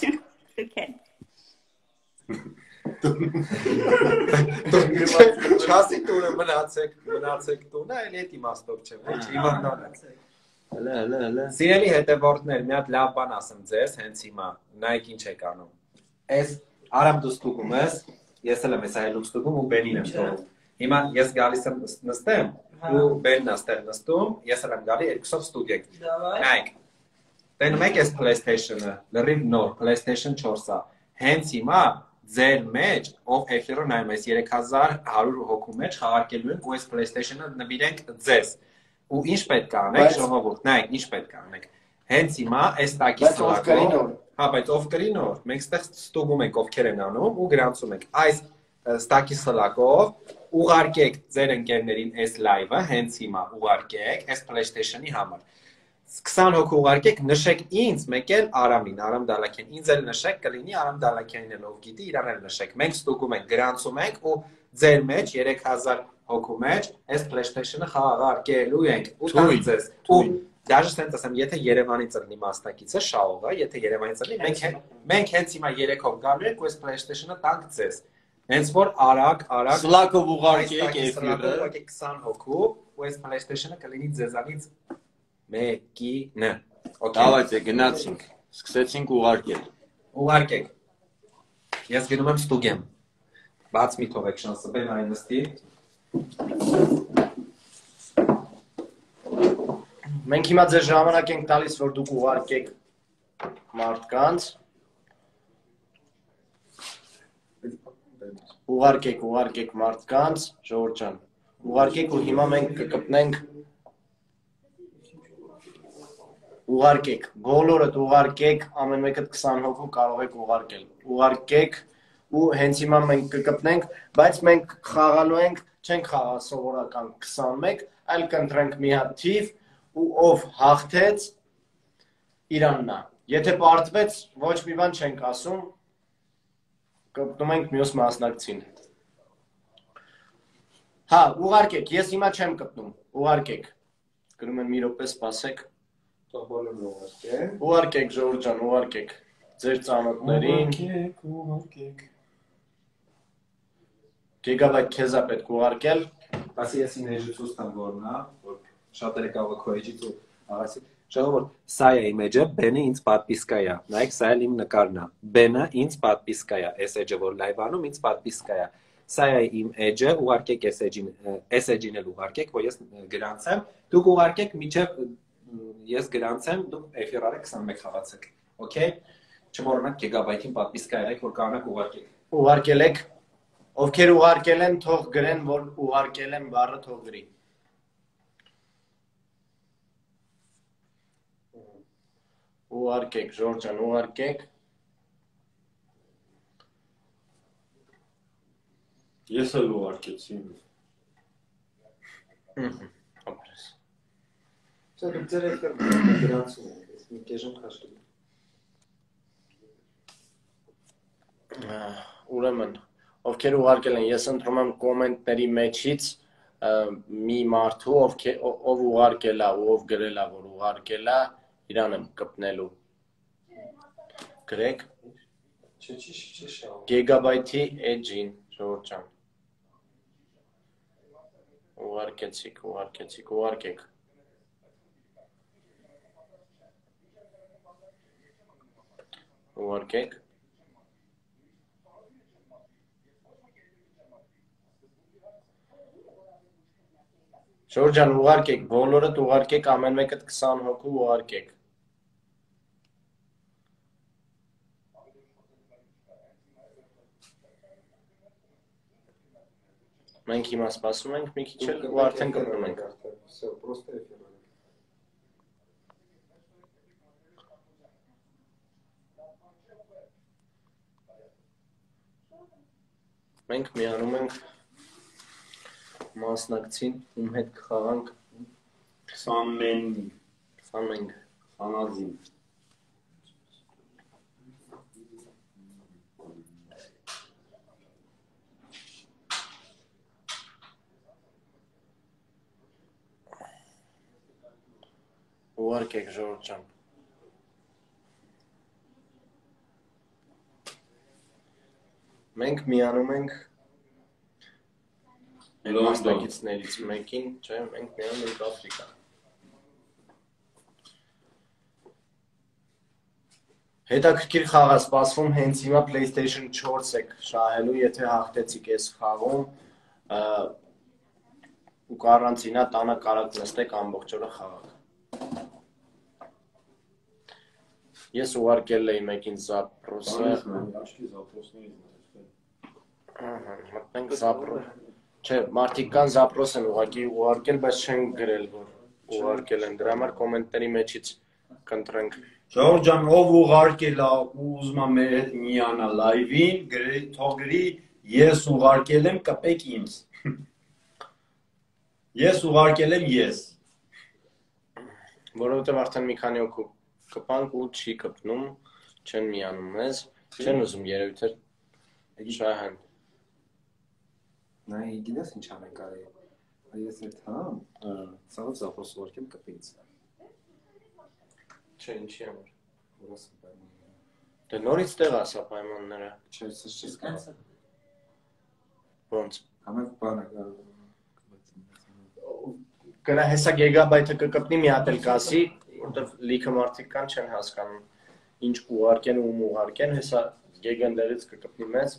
Չասի տունը մնացեք տունը, այլ էդ իմաստով չէ, ոչ իմանալ։ Հələ։ Սիրելի հետևորդներ, մի հատ լավ բան ասեմ ձեզ, հենց հիմա, նայեք ինչ եք անում։ Այս Արամ դու ստուգում ես, ես էլ եմ այս այլում ստուգում ու Բենին եմ ստուգում։ Հիմա ես գալիս եմ նստեմ ու Բենն աստեղ նստում, ես էլ եմ գալի երկուսով ստուգենք։ Նայեք։ Տենում եք այս PlayStation-ը, լրիվ նոր, PlayStation 4-ը։ Հենց հիմա ձեր մեջ, ով էֆիրը նայում ես 3100 հոգու մեջ խաղարկելու ենք ու այս PlayStation-ը նվիրենք ձեզ։ Ու ինչ պետք է անեք, ժողովուրդ, նայեք, ինչ պետք է անեք։ Հենց հիմա այս տակի սլակով, հա, բայց ով կրի նոր, մենք ստեղ ստուգում ենք ովքեր են անում ու գրանցում ենք։ Այս տակի սլակով ուղարկեք ձեր ընկերներին այս լայվը, հենց հիմա ուղարկեք այս PlayStation-ի համար։ 20 հոգու ուղարկեք, նշեք ինձ, մեկ էլ Արամին, Արամ Դալաքյան, ինձ էլ նշեք, կլինի Արամ Դալաքյանին էլ ով գիտի, իրան էլ նշեք։ Մենք ստուգում ենք, գրանցում ենք ու ձեր մեջ 3000 հոգու մեջ այս PlayStation-ը խաղարկելու ենք ու տանք ձեզ։ Ու դաժե սենց ասեմ, եթե Երևանից լինի մասնակիցը, շահողը, եթե Երևանից լինի, մենք հենց հիմա 3-ով գալու ենք ու այս PlayStation-ը տանք ձեզ։ Հենց որ արագ Սլակով ուղարկեք էֆիրը 20 հոգու ու այս PlayStation-ը կլինի ձեզանից մեկինը։ Դավայցե գնացինք, սկսեցինք ուղարկել։ Ուղարկեք։ Ես գնում եմ ստուգեմ։ Բաց մի թողեք շանսը, բեն այն նստի։ Մենք հիմա ձեր ժամանակ ենք տալիս, որ դուք ուղարկեք մարդկանց։ Ուղարկեք մարդկանց, Ժողովուրդ ջան։ Ուղարկեք ու հիմա մենք կգտնենք ուղարկեք, բոլորդ ուղարկեք, ամեն մեկը 20 հոգու կարող եք ուղարկել։ Ուղարկեք ու հենց հիմա մենք կգտնենք, բայց մենք խաղալու ենք, չենք խաղա սովորական 21, այլ կընտրենք մի հատ թիվ ու ով հաղթեց իրանն է։ Եթե պարտվեց, ոչ մի բան չենք ասում, կգտնում ենք մյուս մասնակցին։ Հա, ուղարկեք, ես հիմա չեմ գտնում, ուղարկեք։ Գրում եմ մի րոպե սպասեք։ Ուղարկեք, Ժողովուրդ ջան, ուղարկեք ձեր ծանոթներին։ Ուղարկեք։ Գիգաբայթ քեզ է պետք ուղարկել։ Բասի ես ինեջը ցույց տամ որնա, որ շատերը կարող է քո էջից ու ասի։ Ժողովուրդ, սա է իմ էջը, Բենը ինձ պատպիսկա է։ Նայեք, սա էլ իմ նկարն է։ Բենը ինձ պատպիսկա է։ Այս էջը որ լայվանում ինձ պատպիսկա է։ Սա է իմ էջը, ուղարկեք այս էջին էլ ուղարկեք, որ ես գրանցեմ։ Դուք ուղարկեք միջև ես գրանցեմ, դուք էֆիրարը 21 խաղացեք։ Okay։ Չմոռանաք գիգաբայթին պատպիսկա եք, որ կարողանաք ուղարկեք։ Ուղարկել եք։ Ովքեր ուղարկել են, թող գրեն, որ ուղարկել են բառը թող գրի։ Ուղարկեք, Ժորժ ջան, ուղարկեք։ Ես էլ ուղարկեցի։ Ապրես։ Սա դուք ձեր եք գրանցում եք, ես մի կեժում խաշտում։ Ուրեմն, ովքեր ուղարկել են, ես ընտրում եմ կոմենտների մեջից մի մարդու, ով ուղարկել է ու ով գրել է, որ ուղարկել է, իրան եմ կպնելու։ Գրեք։ Գիգաբայթի էջին, Ժողովուրդ ջան։ Ուղարկեցիք, ուղարկեք։ Ուղարկեք։ Ժորժ ջան, ուղարկեք, բոլորդ ուղարկեք, ամեն մեկդ 20 հոգու ուղարկեք։ Մենք հիմա սպասում ենք մի քիչ ու արդեն գնում ենք։ Մենք միանում ենք մասնակցին, ում հետ կխաղանք 25 խանազին։ Ուղարկեք Ժորժ ջան։ Մենք միանում ենք մասնակիցներից մեկին, չէ, մենք միանում ենք Աֆրիկա։ Հետաքրքիր խաղ է սպասվում, հենց հիմա PlayStation 4 եք շահելու, եթե հաղթեցիք այս խաղում, ու կարանտինա տանը կարաք նստեք ամբողջ օրը խաղաք։ Ես ուղարկել էի մեկին Զապրոսը։ Մտնենք Զապրոս։ Չէ, մարդիկ կան Զապրոս են ուղարկել, բայց չեն գրել, որ ուղարկել են, դրա համար կոմենտների մեջից կընտրենք։ Ժորժ ջան, ով ուղարկել է ու ուզում է մեր հետ միանա լայվին, թող գրի ես ուղարկել եմ, կպեք ինձ։ Ես ուղարկել եմ ես։ Որովհետև արդեն մի քանի օգու կպանք ու չի կպնում, չեն միանում մեզ, չեն ուզում երևի թե շահեն։ Նայ գիտես ինչ անենք արի։ Ես այդ համ, սաղով Զապրոս ուղարկեմ կպից։ Չէ, ինչի համար։ Դե նորից տեղ ասա պայմանները։ Չէ, սս չես կասա։ Ոնց։ Համենք բանը գնա հեսա գիգաբայթը կկպնի մի հատ էլ կասի, որտեղ լիքը մարդիկ կան չեն հասկանում ինչ ուղարկեն ու ում ուղարկեն, հեսա գեգանդերից կկպնի մեզ։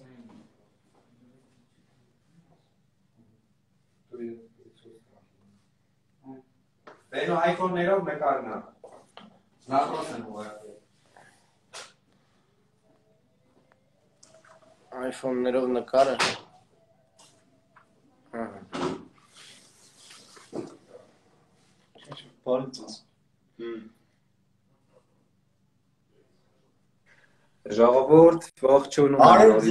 Բենո iPhone-ներով նկարնա։ Զապրոս են ուղարկել։ iPhone-ներով նկարը։ Բարիցս։ Ժողովուրդ, ողջունում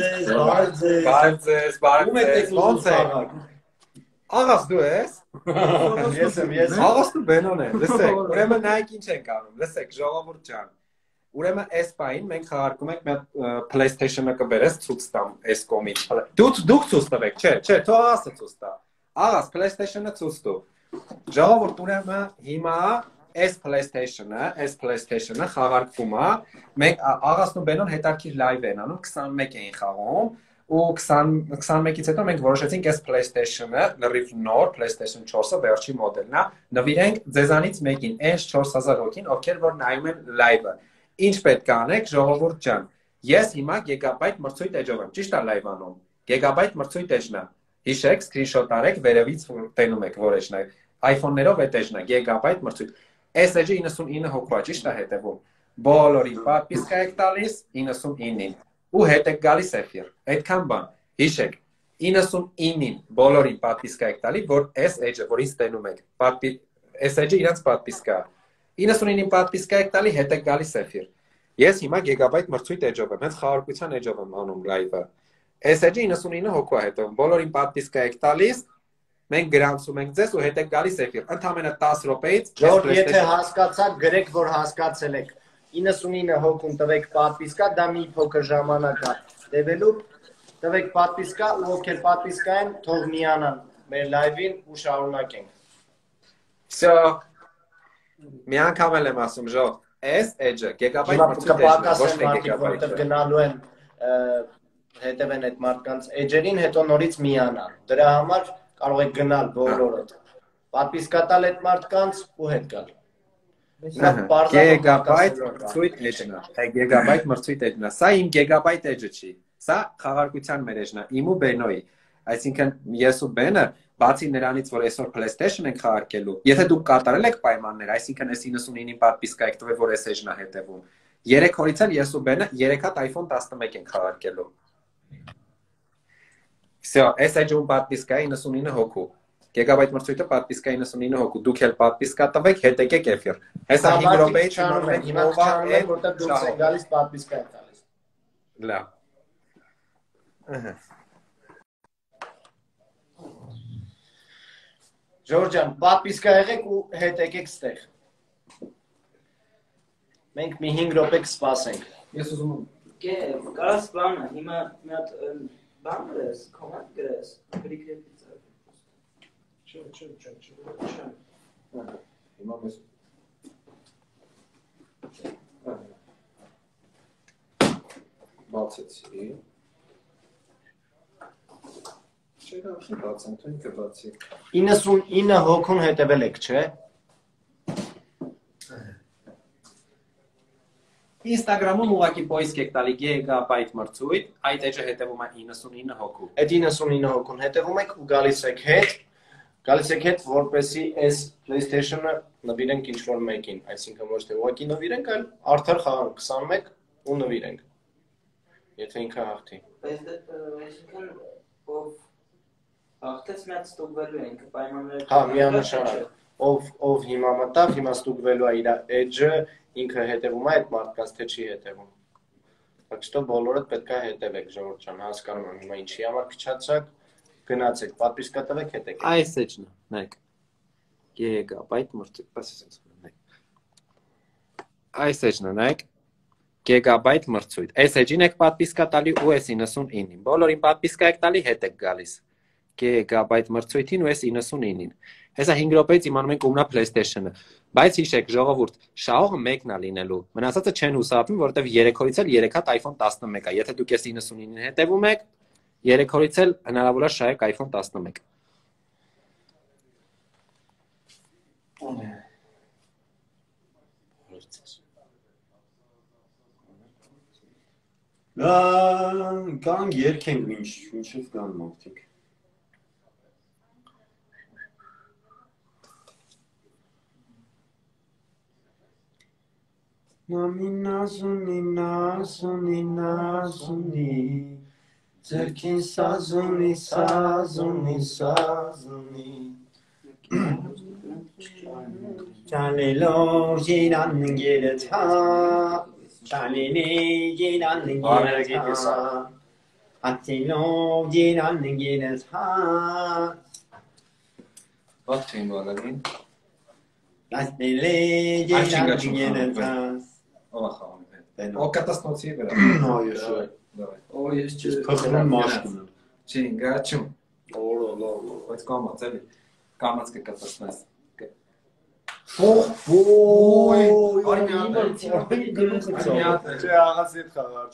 Բարձես, ոնց է։ Աղաս դու ես։ Ես եմ։ Աղաս դու Բենոն է։ Լսեք, ուրեմն նայեք ինչ ենք անում։ Լսեք, ժողովուրդ ջան։ Ուրեմն այս պահին մենք խաղարկում ենք մի PlayStation-ը կբերես ցույց տամ այս կոմից։ Դուք ցույց տվեք, չէ, թող աղասը ցույց տա։ Աղաս PlayStation-ը ցույց տու։ Ժողովուրդ, ուրեմն հիմա այս PlayStation-ը խաղարկվում է։ Մենք աղասն ու Բենոն հետարքիր լայվ են անում, 21 էին խաղում ու 21-ից հետո մենք որոշեցինք այս PlayStation-ը, լրիվ նոր PlayStation 4-ը վերջի մոդելն է, նվիրենք ձեզանից մեկին, այս 4000 հոգին, ովքեր որ նայում են լայվը։ Ինչ պետք է անեք, ժողովուրդ ջան։ Ես հիմա գիգաբայթ մրցույթ էջով եմ, ճիշտ է լայվ անում։ Գիգաբայթ մրցույթ էջն է։ Հիշեք, screenshot արեք, վերևից տենում եք, որ էջն է։ iPhone-ներով այդ էջն է, գիգաբայթ մրցույթ։ Այս էջը 99 հոգու է, ճիշտ է հետևում։ Բոլորին պատվիսկա եք տալիս 99-ին։ Ու հետ եք գալիս էֆիր։ Այդքան բան։ Հիշեք, 99-ին բոլորին պատվիսկա եք տալի, որ այս էջը, որ ինձ տենում եք, այս էջը իրանց պատվիսկա է։ 99-ին պատվիսկա եք տալի, հետ եք գալիս էֆիր։ Ես հիմա գիգաբայթ մրցույթ էջով եմ, հենց խաղարկության էջով եմ անում լայվը։ Այս էջը 99 հոգու է հետևում, բոլորին պատվիսկա եք տալիս, մենք գրանցում ենք ձեզ ու հետ եք գալիս էֆիր։ Ընդամենը 10 րոպեից Ժորժ, եթե հասկացաք, գրեք, որ հասկացել եք։ 99 հոգուն տվեք պատվիսկա, դա մի փոքր ժամանակ է տևելու, տվեք պատվիսկա ու ովքեր պատվիսկա են, թող միանան մեր լայվին ու շարունակենք։ Всё։ Մի անգամ եմ ասում, Ժորժ, այս էջը գիգաբայթ մրցույթ էջն է, որտեղ գնալու են հետևեն այդ մարդկանց էջերին, հետո նորից միանան։ Դրա համար կարող եք գնալ բոլորդ։ Պատվիսկա տալ այդ մարդկանց ու հետ գալ։ Գիգաբայթ մրցույթ էջն է։ Գիգաբայթ մրցույթ էջն է։ Սա իմ գիգաբայթ էջը չի։ Սա խաղարկության մեր էջն է, իմ ու Բենոյի։ Այսինքն ես ու Բենը բացի նրանից, որ այսօր PlayStation ենք խաղարկելու, եթե դուք կատարել եք պայմաններ, այսինքն այս 99-ին պատվիսկա եք տվել, որ այս էջն է հետևում։ 3 օրից էլ ես ու Բենը 3 հատ iPhone 11 ենք խաղարկելու։ Всё, այս էջում պատվիսկա 99 հոգու։ Գիգաբայթ մրցույթը պատվիսկա 99 հոգու։ Դուք էլ պատվիսկա տվեք, հետ եկեք էֆիր։ Հեսա 5 րոպեից չանում ենք, հիմա չանում ենք, որտեղ դուրս են գալիս պատվիսկա են տալիս։ Լավ։ Ժորժ ջան, պատվիսկա եղեք ու հետ եկեք ստեղ։ Մենք մի 5 րոպե կսպասենք։ Ես ուզում եմ կարաս բանը, հիմա մի հատ բան գրես, կոմենտ գրես, գրիգրեպից այլ։ Չէ։ Հիմա մեզ բացեցի։ Չէ, բացեմ, թե ինքը բացի։ 99 հոգուն հետևել եք, չէ։ Instagram-ում ուղղակի post եք տալի գիգաբայթ մրցույթ, այդ էջը հետևում է 99 հոգու։ Այդ 99 հոգուն հետևում եք ու գալիս եք հետ, որպեսի այս PlayStation-ը նվիրենք ինչ-որ մեկին, այսինքն ոչ թե ուղղակի նվիրենք, այլ արդար խաղանք 21 ու նվիրենք, եթե ինքը հաղթի։ Այսինքն ով հաղթեց մեծ ստուգվելու է, ինքը պայմանները։ Հա, միանշանակ, ով հիմա մտավ, հիմա ստուգվելու է իր edge-ը, ինքը հետևում է այդ մարդկանց, թե չի հետևում։ Так что բոլորդ պետք է հետևեք, Ժորժ ջան, հասկանում եմ հիմա ինչի համար քչացաք, գնացեք, պատվիսկա տվեք, հետեք։ Այս էջն է, նայեք։ Գիգաբայթ մրցույթ, ասես նայեք։ Այս էջն է, նայեք։ Գիգաբայթ մրցույթ։ Այս էջին եք պատվիսկա տալի ու այս 99-ին։ Բոլորին պատվիսկա եք տալի, հետ եք գալիս։ Գիգաբայթ մրցույթին ու այս 99-ին։ Հեսա 5 րոպեից իմանում ենք ումնա PlayStation-ը։ Բայց հիշեք, ժողովուրդ, շահողը մեկն է լինելու։ Մնացածը չեն հուսափում, որովհետև 3 օրից էլ 3 հատ iPhone 11 է։ Եթե դուք այս 99-ին հետևում եք, 3 օրից էլ հնարավոր է շահեք iPhone 11։ Կան երկենք մինչև կան մարդիկ։ Նասունի, ձերքին սազունի, Չալելով գիրան գերդ հա, Չալելի գիրան գերդ հա, Ատելով գիրան գերդ հա, Ված չեն բալագին։ Ատելի գիրան գերդ հա, Ով է խաղում հետ։ Ո կատասնոցի վրա։ Ո ես չէ։ Փոխվում մաշկունը։ Չի, գաչում։ Օլո։ Բայց կամաց էլի։ Կամաց կկատասնես։ Ոյ, Չէ, աղացի հետ խաղար։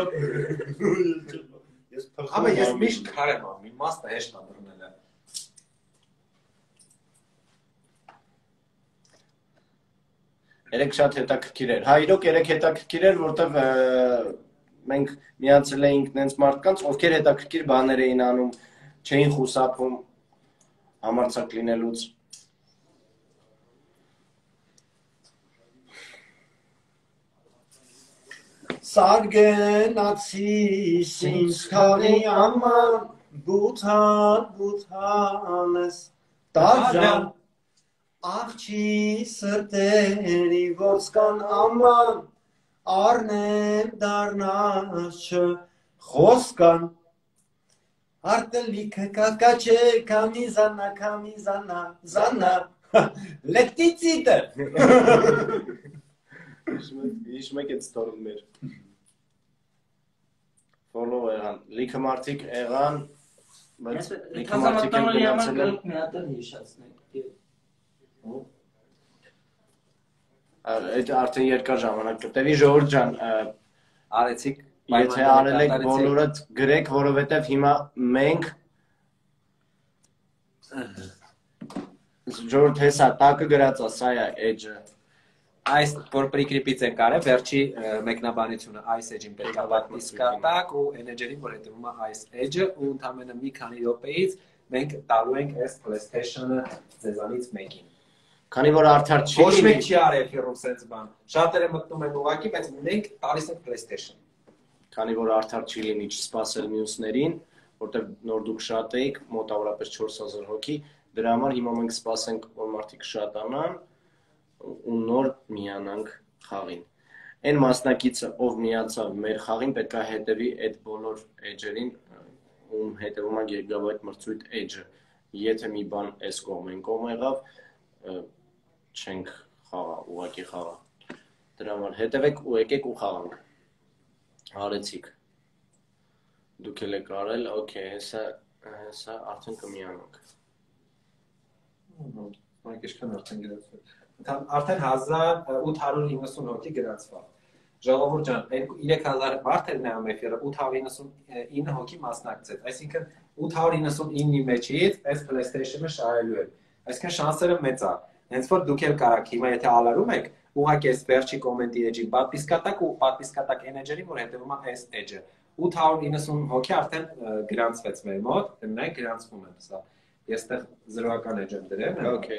Ամը ես միշտ քարեմ ամ, իմ մասը հեշտ է բռնելը։ Երեք շատ հետաքրքիր էր։ Հա, իրոք երեք հետաքրքիր էր, որտեղ մենք միացել էինք նենց մարդկանց, ովքեր հետաքրքիր բաներ էին անում, չէին խուսափում համարձակ լինելուց։ Սարգենացի ինձ քանի աման, բութանես, տաժան, աղջի սրտերի ոսկան աման, արնեմ դարնաչը խոսկան, արտելիքը կակաչե, կամիզանա, լեկտիցիտը։ Հիշում եք այդ ստորումներ։ Follow եղան, լիքը մարդիկ եղան, բայց լիքը մարդիկ են գնացել են։ Մի հատ էլ հիշացնեք։ Այդ արդեն երկար ժամանակ կտևի, Ժորժ ջան, արեցիք, եթե արել եք բոլորդ գրեք, որովհետև հիմա մենք Ժորժ հեսա տակը գրած է, սա է էջը։ Այս որ պրիկրիպից են կարել, վերջի մեկնաբանությունը այս էջին պետք է պատվիսկա տակ ու այն էջերին, որ հետևում է այս էջը ու ընդամենը մի քանի րոպեից մենք տալու ենք այս PlayStation-ը ձեզանից մեկին։ Քանի որ արդար չի Ոչ մեկ չի արել ֆիրում սենց բան։ Շատերը մտնում են ուղղակի, բայց մենք տալիս ենք PlayStation։ Քանի որ արդար չի լինի չսպասել մյուսներին, որտեղ նոր դուք շատ էիք, մոտավորապես 4000 հոգի, դրա համար հիմա մենք սպասենք, որ մարդիկ շատանան ու նոր միանանք խաղին։ Այն մասնակիցը, ով միացավ մեր խաղին, պետք է հետևի այդ բոլոր էջերին, ում հետևում է Gigabyte մրցույթ էջը։ Եթե մի բան այս կողմեն կողմ եղավ, չենք խաղա, ուղղակի խաղա։ Դրա համար հետևեք ու եկեք ու խաղանք։ Արեցիք։ Դուք էլ եք արել, օքեյ, հեսա արդեն կմիանանք։ Մենք ինչքան արդեն գրացվել։ Արդեն 1890 հոգի գրացվա։ Ժողովուրդ ջան, 3000 մարդ էր նայում էֆիրը, 899 հոգի մասնակցեց։ Այսինքն 899-ի մեջից այս PlayStation-ը շահելու է։ Այսինքն շանսերը մեծ է։ Հենց որ դուք էլ կարաք հիմա եթե ալարում եք, ուղղակի այս վերջի կոմենտի էջին պատվիսկատակ ու պատվիսկատակ էջերին, որ հետևում է այս էջը։ 890 հոգի արդեն գրանցվեց մեր մոտ, նայեք գրանցվում են, սա։ Ես այդտեղ զրոական էջ եմ դրել, օքեյ։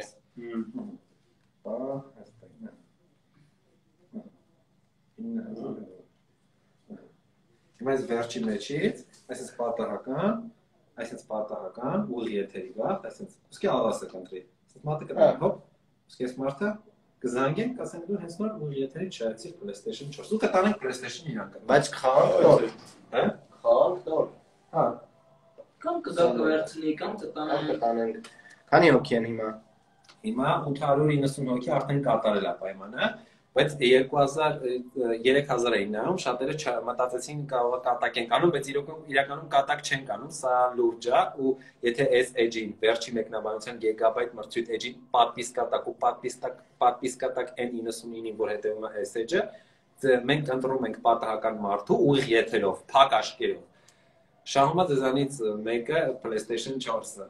Հիմա այս վերջի մեջից, այսպես պատահական, ուղի եթերի գաղ, այսպես, ուսկի աղաս է կընտրի, այսպես մատը կտանք, հոպ, ուսկի ես մարդը, կզանգեն, կասենք դու հենց նոր ուղի եթերի չայացիր PlayStation 4, ու կտանենք PlayStation 5 բայց խաղանք նոր, խաղանք նոր, կամ կգա կվերցնի, կամ կտանենք, քանի հոգի են հիմա, հիմա 890 հոգի արդեն կատարել է պայմանը, բայց 3000 էին նայում, շատերը մտածեցին կարող է կատակ են կանում, բայց իրականում կատակ չեն կանում, սա լուրջ է ու եթե այս էջին, վերջի մեկնաբանության Gigabyte մրցույթ էջին պատվիսկատակ ու պատվիսկատակ N99-ին, որ հետևում է այս էջը, մենք ընտրում ենք պատահական մարդու ուղիղ եթերով, փակ աշկերով։ Շահում է ձեզանից մեկը PlayStation 4-ը։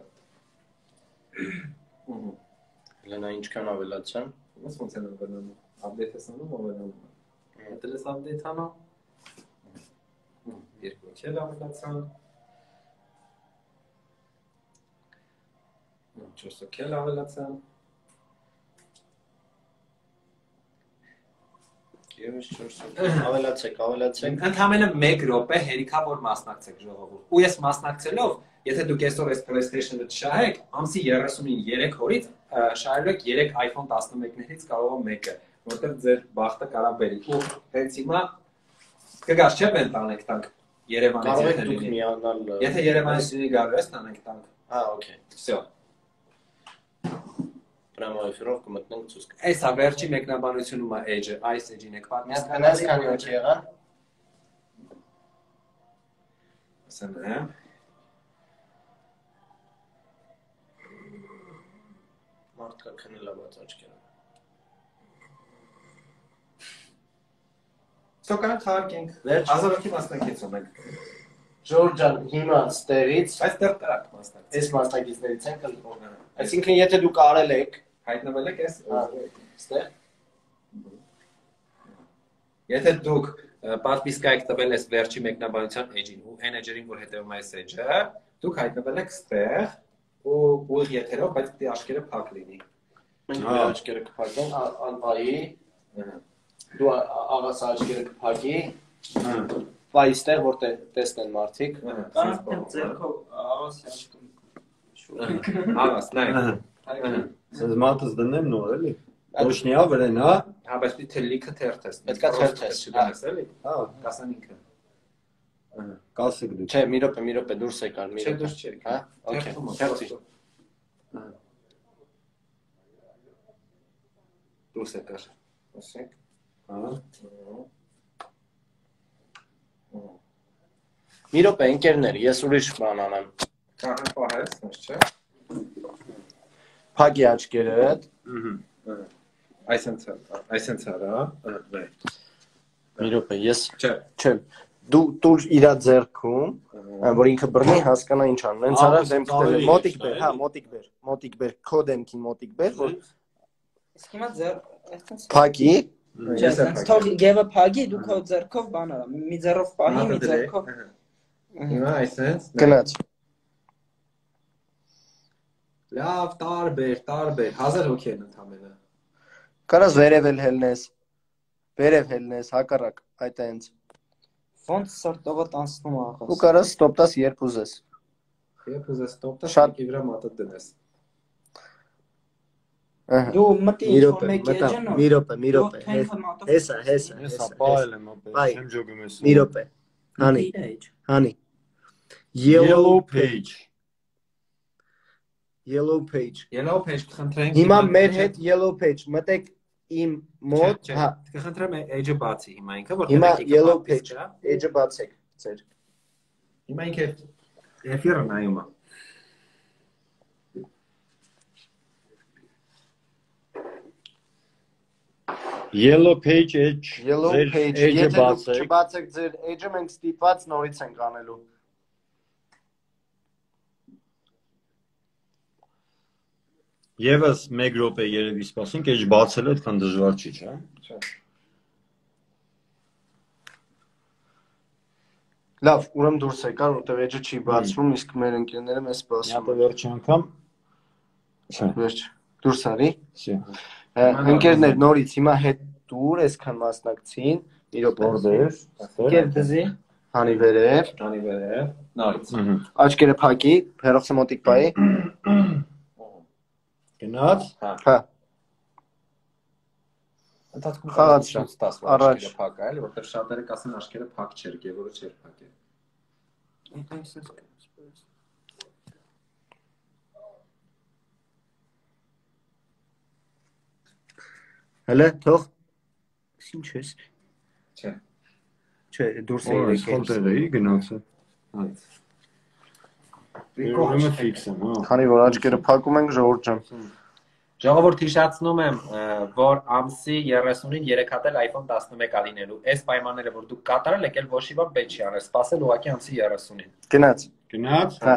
Լենա ինչքան ավելացան։ Ոնց են ավելանում։ Update ես անում, ավելանում է։ Հետել ես update անում։ Երկու քել ավելացան։ 4 քել ավելացան։ Եվս 4 ավելացեք։ Ընդամենը 1 րոպե հերիքա որ մասնակցեք ժողովուրդ։ Ու ես մասնակցելով, եթե դուք այսօր այս PlayStation-ը չշահեք, ամսի 33 օրից շահելու եք 3 iPhone 11-ներից կարող է մեկը, որտեղ ձեր բախտը կարա բերի։ Ու հենց հիմա կգաս չէ բեն տանեք տանք Երևանից եթե լինի։ Եթե Երևանից լինի գալու ես տանենք տանք։ Հա, օքեյ։ Всё։ Прямо эфирով կմտնենք ցույց։ Այսա վերջի մեկնաբանությունում է էջը, այս էջին եք պատմում։ Հնաց քանի հոգի եղան։ Ասեմ, Մարդկա քնել է բաց աչքերը։ Սոկան խաղարկենք։ 1000 հոգի մասնակից ունենք։ Ժորժ ջան, հիմա ստերից այստեղ տրակ մասնակից։ Այս մասնակիցներից են կլինի։ Այսինքն եթե դուք արել եք, հայտնվել եք այս ստեղ։ Եթե դուք պատվիսկա եք տվել այս վերջի մեկնաբանության էջին ու այն էջերին, որ հետևում է այս էջը, դուք հայտնվել եք ստեղ ու ուղիղ եթերով, բայց դե աշկերը փակ լինի։ Մենք աշկերը կփակենք, անպայի։ Դու աղաս աշկերը կփակի։ Վայ ստեղ որ տեսնեն մարդիկ։ Կանք ձերքով աղասի աշկում։ Աղաս, նայեք։ Սենց մատս դնեմ նոր էլի։ Ոչնի ավրեն, հա։ Հա, բայց պիտի լիքը թերթես։ Պետքա թերթես, չգանես էլի։ Հա, կասան ինքը։ Կասեք դու։ Չէ, մի րոպե դուրս եկար, մի Չէ, րոպե։ դուրս չեք։ Հա, օքեյ։ Թերթի։ Դուրս եկար։ Ասեք։ Հա։ Մի րոպե, ընկերներ, ես ուրիշ բան անեմ։ Կահան պահես, հենց չէ։ Փակի աչքերդ։ Այսենց արա, նայ։ Մի րոպե, ես Չէ։ Դու իրա ձեռքում, որ ինքը բռնի հասկանա ինչ անում։ Հենց արա դեմքները, մոտիկ բեր, հա, մոտիկ բեր, քո դեմքին մոտիկ բեր, որ Իսկ հիմա ձեր այդպես փակի։ Չէ, թող գևը փակի, դու քո ձեռքով բան արա։ Մի ձեռով պահի, մի ձեռքով։ Հիմա այսենց։ Գնաց։ Լավ, տարբեր, 1000 հոգի են ընդամենը։ Կարաս վերև հելնես, հակառակ, այդ այնց։ Ոնց սրտովը տանցնում աղաս։ Ու կարաս ստոպ տաս երբ ուզես։ Երբ ուզես ստոպտես, Շատ- եկի վրա մատը դնես։ Դու մտի Մի ինչ-որ րոպե, մեկի մտա, էջը նոր։ մի րոպե, մի Դու րոպե, թենքը մատով հեսա, Հեսա, պայել եմ, ապե, Բայ, չեմ ջոգում ես։ մի րոպե, հանի, page։ հանի, Yellow page։ Yellow page, Yellow page կխնդրենք։ հիմա մեր հետ yellow page, մտեք իմ մոտ, հա, կխնդրեմ էջը բացի հիմա ինքը, որ հիմա տենեք ինքը yellow պատվից page, կա։ էջը բացեք, ձեր, Հիմա ինքը էֆիրը նայում է։ Yellow page edge, yellow ձեր page, edge-ը եթե դուք բացեք։ չբացեք ձեր էջը, մենք ստիպված նորից ենք անելու, Եվս 1 րոպե երևի սպասենք, edge բացելը այդքան դժվար չի, չէ՞։ լավ, ուրեմ դուրս եկար, որտեղ էջը չի բացվում, իսկ մեր ընկերները մեզ Մի սպասում հատ վերջի անգամ։ Չէ։ վերջ, դուրս արի, Всё։ ընկերներ նորից, հիմա հետ դուր, այսքան մասնակցին, մի րոպե, Որտեղ։ կեր դզի, հանի վերև, Անի վերև, նորից։ աչկերը փակի, հերոսը մոտիկ պայի, Գնաց։ հա, Ընթացքում Խաղաց շատ ստաս որ առաջ։ աչքերը փակ այլ, որտեղ շատերը կասեն աչքերը փակ չէր, Գևորը չէր փակել։ հələ, թող, ինչ ես, Չէ։ չէ, դուրս Օ, է սխալ տեղ էի գնացել։ Այդ։ Ուրեմն ֆիքս եմ, հա։ քանի որ աչկերը փակում ենք, ժողովուրդ ջան, Ժողովուրդ հիշեցնում եմ, որ ամսի 30-ին 3 հատ էլ iPhone 11 ալինելու։ Այս պայմանները, որ դուք կատարել եք, էլ ոչ մի բան պետք չի անել, սպասել ուղղակի ամսի 30-ին։ գնաց, Գնաց։ հա,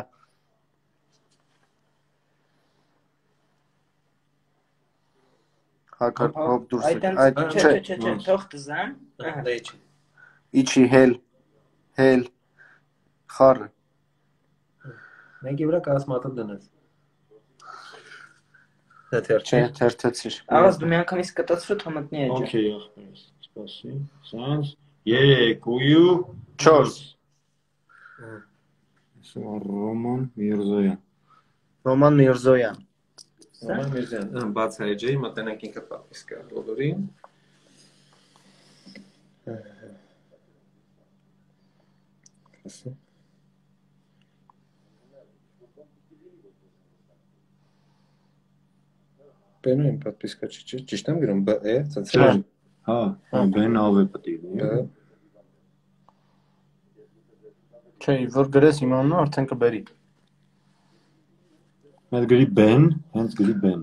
հակար, հոպ դուրս Այդ եք, այդ, չէ, չէ, թող տզան։ Դե չի։ իչի, հել, խարը, Մեկի վրա կարաս մատը դնես։ Դա թեր չէ, թերթեցիր, Աղաս դու մի անգամից կտացրու թող մտնի էջը։ Okay, ախպերս, սպասի։ Սանց 3 4, Ռոման Միրզոյան։ Ռոման Միրզոյան, Roman Mirzian, բաց էջի, մտնենք ինքը պատվից կա բոլորին։ Բենու իմ պատվիսկա չի, ճիշտ եմ գրում, B, E, Չէ։ Հա, բեն ավ է պետք է լինի։ չէ, որ գրես իմ անունը արդեն կբերի, Մեծ գրի բեն, հենց գրի բեն։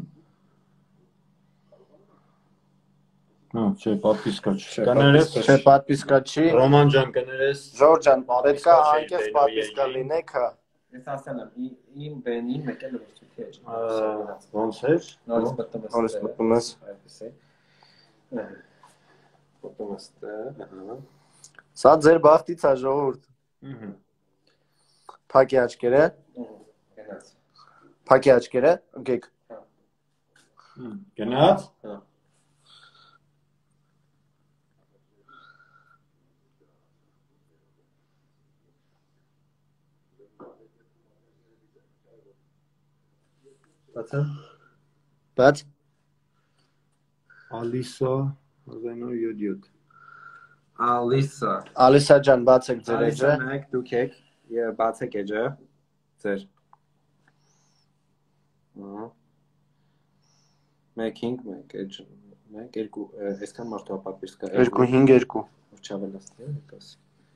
Հա, չէ, պատվիսկա չի։ Կներես, չէ, պատվիսկա չի, Ռոման ջան, կներես։ ժողովուրդ ջան, պետքա Պատվիսկա չի, անկեղծ բենու պատվիսկա էջի։ լինեք, հա, Ես ասել եմ, իմ բենին մեկ էլ լրցույթի էջ։ Ոնց էր։ Նորից մտնում ես։ նորից մտնում ես, Այդպես է։ Մտնում ես դա։ սա ձեր բախտից է ժողովուրդ, փակի աչկերը, Գնաց։ փակի աչկերը, ընկեք, Գնաց։ Բացեմ։ բաց, Ալիսա 1977։ Ալիսա ջան, բացեք ձեր էջը, նայեք դուք եք եւ բացեք էջը ձեր 1-5 էջ 1-2 այսքան մարդու ապատվից կա 2-5-2, որ չավելացնի այդպես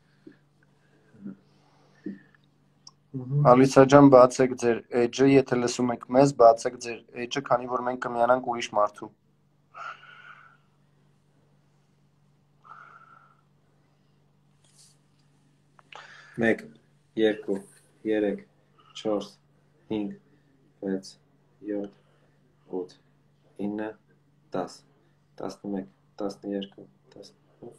Ալիսա ջան, բացեք ձեր էջը, եթե լսում եք մեզ, բացեք ձեր էջը, քանի որ մենք կմիանանք ուրիշ մարդու, 1 2 3 4 5 6 7 8 9 10 11 12 10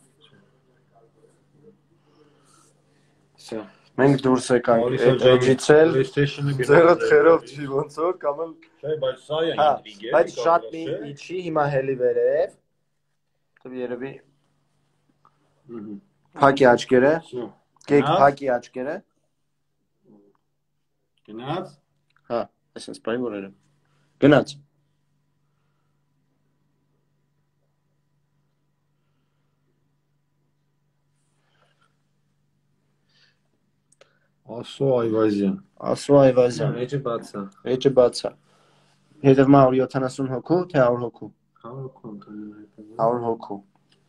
Всё մենք դուրս եկանք Ալիսա այդ ջան, էջից էլ, PlayStation-ը ձերդ խերով չի ոնց որ, կամ էլ, Չէ, բայց սա է հա, ինտրիգ է։ բայց շատ մի իջի, հիմա հելի վերև, երևի, փակի աչկերը, կեք փակի աչկերը, Գնաց։ Հա, այսպես բայ որերը։ Գնաց։ Ասո Այվազյան։ Ասո Այվազյան։ Էջը բաց է։ Էջը բաց է։ Հետևում 170 հոգու, թե 100 հոգու։ 100 հոգու ընդհանուր հետևում։ 100 հոգու։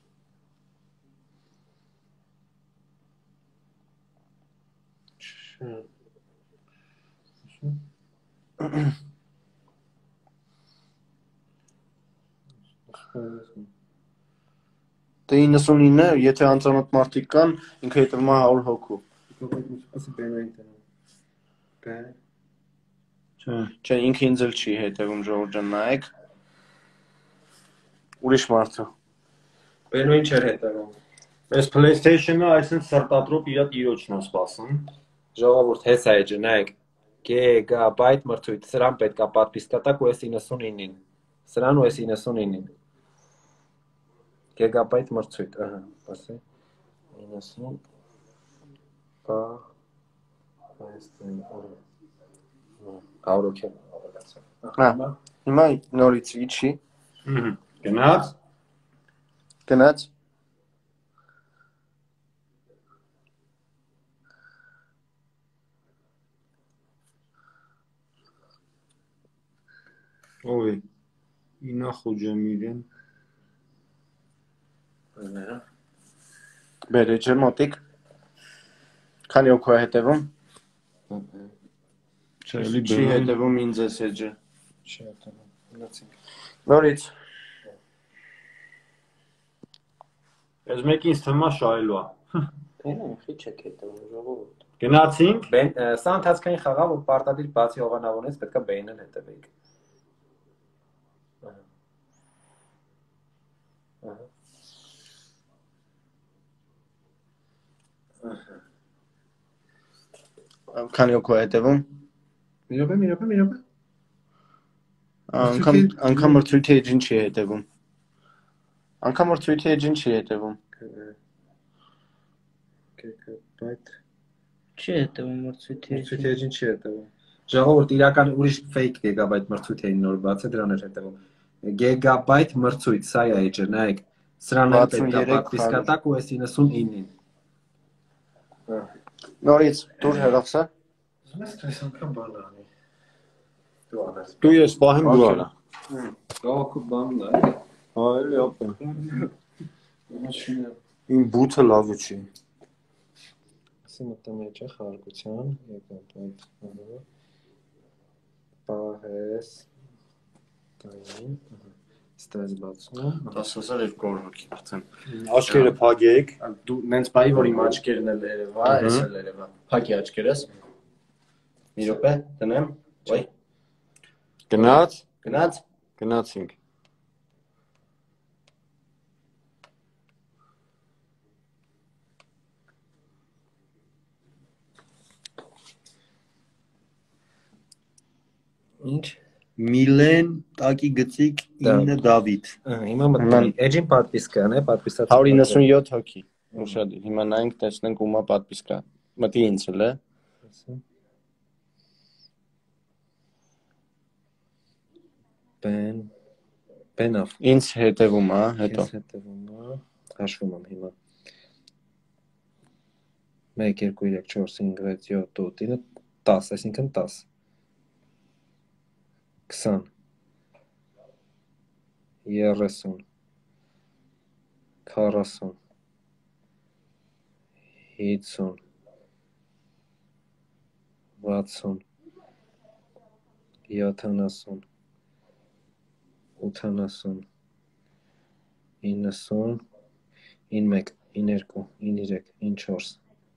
Դե 99, եթե անծանոթ մարդիկ կան, ինքը հետևում է 100 հոգու։ Չէ, ինքը ինձ էլ չի հետևում, ժողովուրդ ջան, նայեք։ Ուրիշ մարդը։ Բենոին չէր հետևում։ Այս PlayStation-ը այսինքն սրտատրոպ իր տիրոջն է սպասում։ Ժողովուրդ հեսա էջը, նայեք։ Գիգաբայթ մրցույթ, սրան պետք է պատվիսկա տակ ու էս 99-ին։ Սրան ու էս 99-ին։ Գիգաբայթ մրցույթ, ահա, ասի 90 բա Աուրոքե Հա, հիմա նորից իջի։ Գնաց։ Գնաց։ Ով է։ Ինա Խոջամիրյան։ Բեր էջը մոտիկ։ Քանի օքու է հետևում։ Չի հետևում ինձ էս էջը։ Չի հետևում։ Նորից։ Այս մեկին ինձ թվում է շայլո է։ Բենոին խիչ եք հետևում, ժողովուրդ։ Գնացինք։ Սա ընթացքային խաղա, որ պարտադիր բացի հովանավորից պետք է բեյնն հետևեիք։ Քանի օքու է հետևում։ Մի րոպե։ Անգամ մրցույթի էջին չի հետևում։ Անգամ մրցույթի էջին չի հետևում։ Գիգաբայթ Չի հետևում մրցույթի էջին չի հետևում։ Ժողովուրդ իրական ուրիշ fake գիգաբայթ մրցույթ էին նոր բաց է դրան էր հետևում։ Գիգաբայթ մրցույթ, սա է էջը, նայեք։ Սրան էլ պետք է պատվիսկա տակ ու էս 99-ին։ Նորից դուր հեռախսա։ Ես այս անգամ բան անի։ Դու անես։ Դու ես պահեմ դու արա։ Գավակու բանն է։ Հա, էլի ապա։ Իմ բութը լավը չի։ Ասի մտամ էջը խարգության, գիգաբայթ պահես տային, ստայց բացում։ 10200 հոգի արդեն։ Աչքերը փակեք։ Դու նենց բայ որ իմ աչքերն էլ երևա, էս էլ երևա։ Փակի աչքերս։ Մի րոպե, տնեմ։ Ոյ։ Գնաց։ Գնաց։ Գնացինք։ Ինչ։ Միլեն տակի գծիկ 9 Դավիթ։ Հիմա մտնում էջին պատվիսկան է, պատվիսած 197 հոգի։ Ուշադիր, հիմա նայենք տեսնենք ումա պատվիսկա։ Մտի ինձ էլ է։ Բենով։ Ինձ հետևում է, հետո։ Ինձ հետևում է, հաշվում եմ հիմա։ 1 2 3 4 5 6 7 8 9 10, այսինքն 10 20 30 40 50 60 70 80 90 91 92 93 94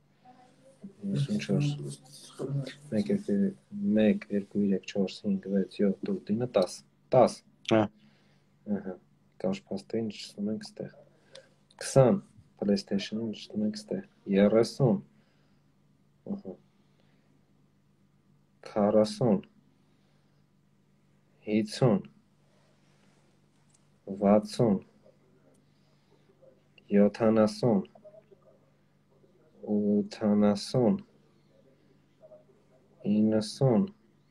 94 1 2 3 4 5 6 7 8 9 10 10 Հա ահա կաշ փաստային ճշտում ենք ստեղ 20 PlayStation-ին ճշտում ենք ստեղ 30 ահա 40 50 60 70 80 90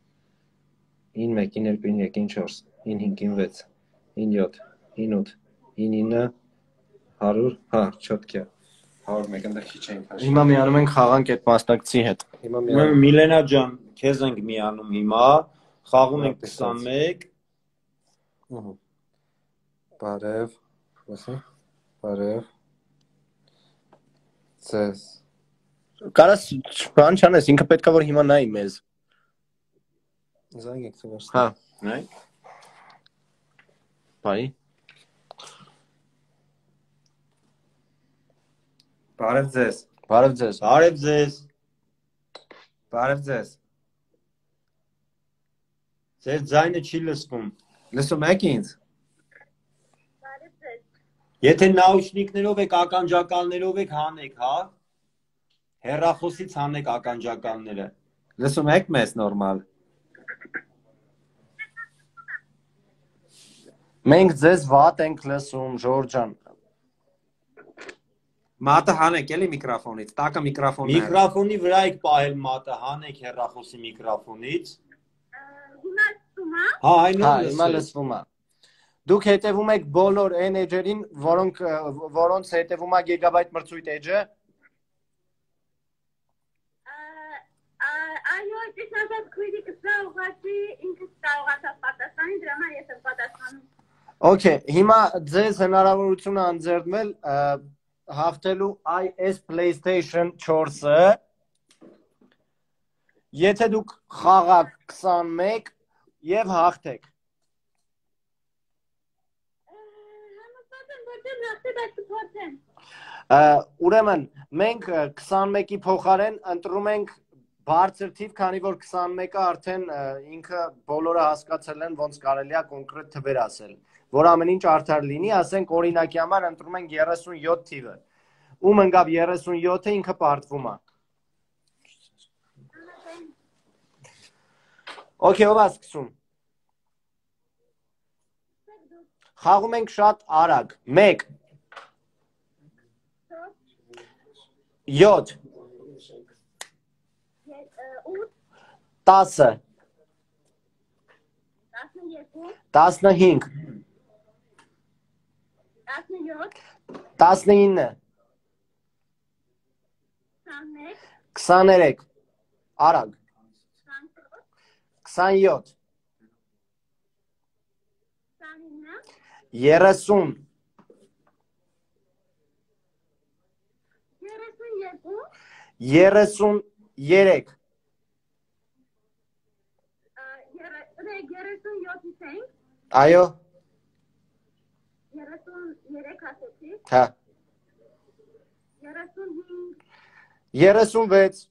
91 92 93 94 95 96 97 98 100 հա չոտք է 101 ընդ քիչ էին փաշ Հիմա միանում ենք խաղանք այդ մասնակցի հետ։ Միլենա ջան, քեզ ենք միանում հիմա, խաղում ենք 21 Բարև, բարև, ձեզ Կարաս բան չանես, ինքը պետք է որ հիմա նայի մեզ։ Զանգ եք ծովարս Հա, նայ։ Բայ։ Բարև ձեզ։ Բարև ձեզ։ Բարև ձեզ։ Բարև ձեզ։ Ձեր ձայնը չի լսվում։ Լսում եք ինձ։ Եթե նաուշնիկներով եք, ականջակալներով եք, հանեք, հա։ Հեռախոսից հանեք ականջակալները։ Լսում եք մեզ նորմալ։ Մենք ձեզ վատ ենք լսում, Ժորժ ջան։ Մատը հանեք էլի միկրոֆոնից, տակը միկրոֆոնը։ Միկրոֆոնի վրա եք պահել մատը, հանեք հեռախոսի միկրոֆոնից։ Հա, հիմա լսվում է։ Դուք հետևում եք բոլոր այն էջերին, որոնց հետևում է գիգաբայթ մրցույթ էջը։ Այո, ճիշտ ասած քույրիկս դա ուղղակի ինքս կարողացավ պատասխանել, դրա համար ես եմ պատասխանում։ Okay, հիմա ձեզ հնարավորություն է անձեռնել հաղթելու այս PlayStation 4-ը։ Եթե դուք խաղաք 21 եւ հաղթեք։ Ուրեմն, մենք 21-ի փոխարեն ընտրում ենք բարձր թիվ, քանի որ 21-ը արդեն ինքը բոլորը հասկացել են ոնց կարելի է կոնկրետ թվեր ասել, որ ամեն ինչ արդար լինի, ասենք օրինակի համար ընտրում ենք 37 թիվը։ Ում ընկավ 37-ը ինքը պարտվում է։ Okay, ով է սկսում։ Խաղում ենք շատ արագ։ 1 7 10 15 19 23 արագ 27 30 33 Այո 33 ասեցի Հա 36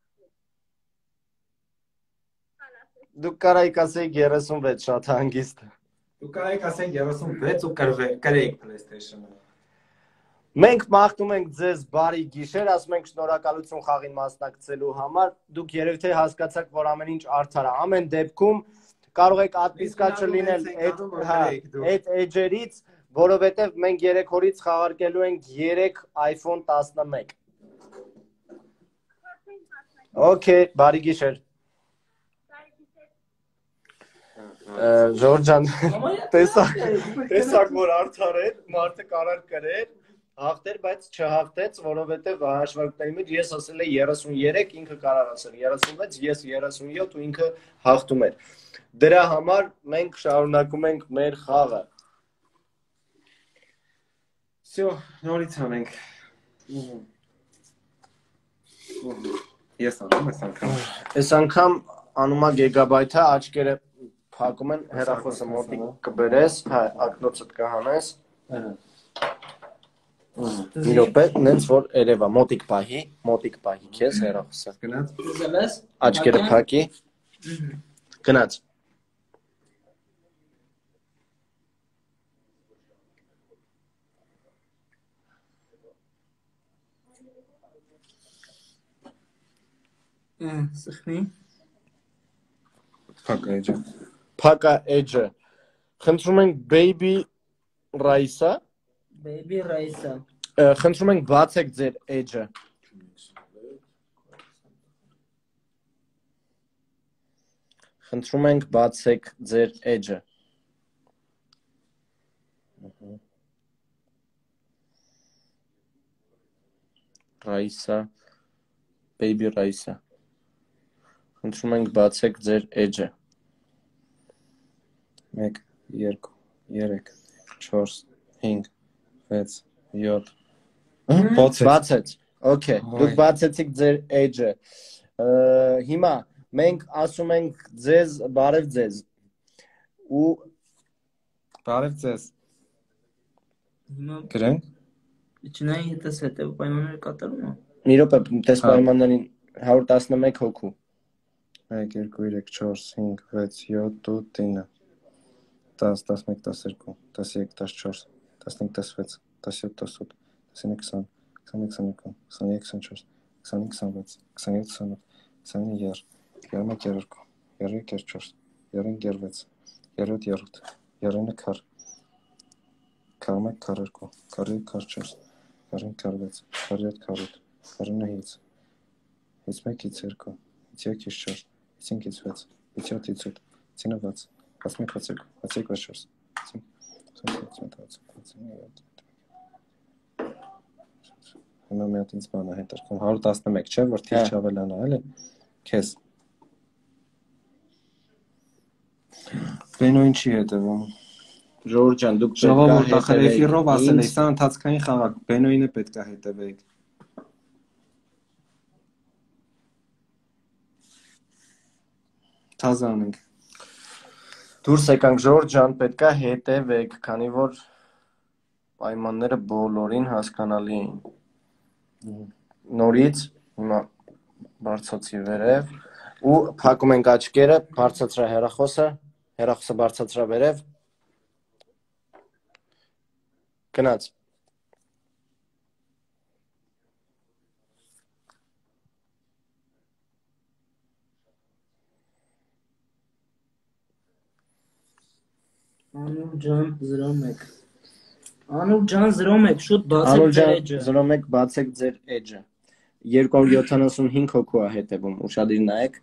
Դուք կարայիք ասեիք 36 շատ հանգիստ Դուք կարայիք ասենք 36 ու կրեիք PlayStation-ը Մենք մաղթում ենք ձեզ բարի գիշեր, ասում ենք շնորհակալություն խաղին մասնակցելու համար, դուք երևի թե հասկացաք, որ ամեն ինչ արդար է, ամեն դեպքում կարող եք ատպիսկա չլինել այդ էջերից, որովհետև մենք 3 օրից խաղարկելու ենք 3 iPhone 11 Okay, բարի գիշեր Ժորժ ջան, տեսակ որ արդար է, մարդը կարար կրեր Հաղթեր, բայց չհաղթեց, որովհետև հաշվարկների մեջ ես ասել էի 33, ինքը կարար ասել 36, ես 37 ու ինքը հաղթում էր։ Դրա համար մենք շարունակում ենք մեր խաղը։ Всё, նորից անենք։ Ես անում ես անգամ։ Այս անգամ անում է գիգաբայթը, աչքերը փակում են, հեռախոսը մոտիկ կբերես, հա, ակնոցդ կհանես։ Մի րոպե, նենց որ երևա, մոտիկ պահի քեզ հեռախոսը։ Գնաց։ Աչքերը փակի։ Գնաց։ Սխնի։ Փակա էջը։ Փակա էջը։ Խնդրում ենք Baby Raisa։ Baby Raisa։ Խնդրում ենք բացեք ձեր էջը։ Խնդրում ենք բացեք ձեր edge-ը։ Ռայսա, baby Ռայսա։ Խնդրում ենք բացեք ձեր edge-ը։ 1 2 3 4 5 6 7 Բացեց։ Okay, դուք բացեցիք ձեր edge-ը։ Հիմա մենք ասում ենք ձեզ բարև ձեզ։ Ու բարև ձեզ։ Հիմա գրենք։ Չնայ հետս հետև պայմանները կատարում է։ Մի րոպե, տես պայմաններին 111 հոգու։ 1 2 3 4 5 6 7 8 9 10 11 12 13 14 15 16 17 18 19 20 21 22 23 24 25 26 27 28 29 30 31 32 33 34 35 41 42 43 44 45 46 47 48 51 52 53 54 55 56 Հիմա մի հատ ինձ բան է հետարկում 111 չէ որ թիվ չավելանա էլի քեզ Բենոին չի հետևում Ժողովուրդ ջան դուք ժողովուրդ ախր էֆիրով ասել է սա ընթացքային խաղակ Բենոինը պետք է հետևեիք Թազանենք Դուրս եկանք ժողովուրդ ջան պետք է հետևեք քանի որ պայմանները բոլորին հասկանալի էին Նորից հիմա բարձացի վերև ու փակում ենք աչքերը բարձացրա հեռախոսը բարձացրա վերև Գնաց Անուր ջան 01 Անուր ջան 01 շուտ բացեք ձեր edge-ը 01 բացեք ձեր edge-ը 275 հոգու է հետևում ուշադիր նայեք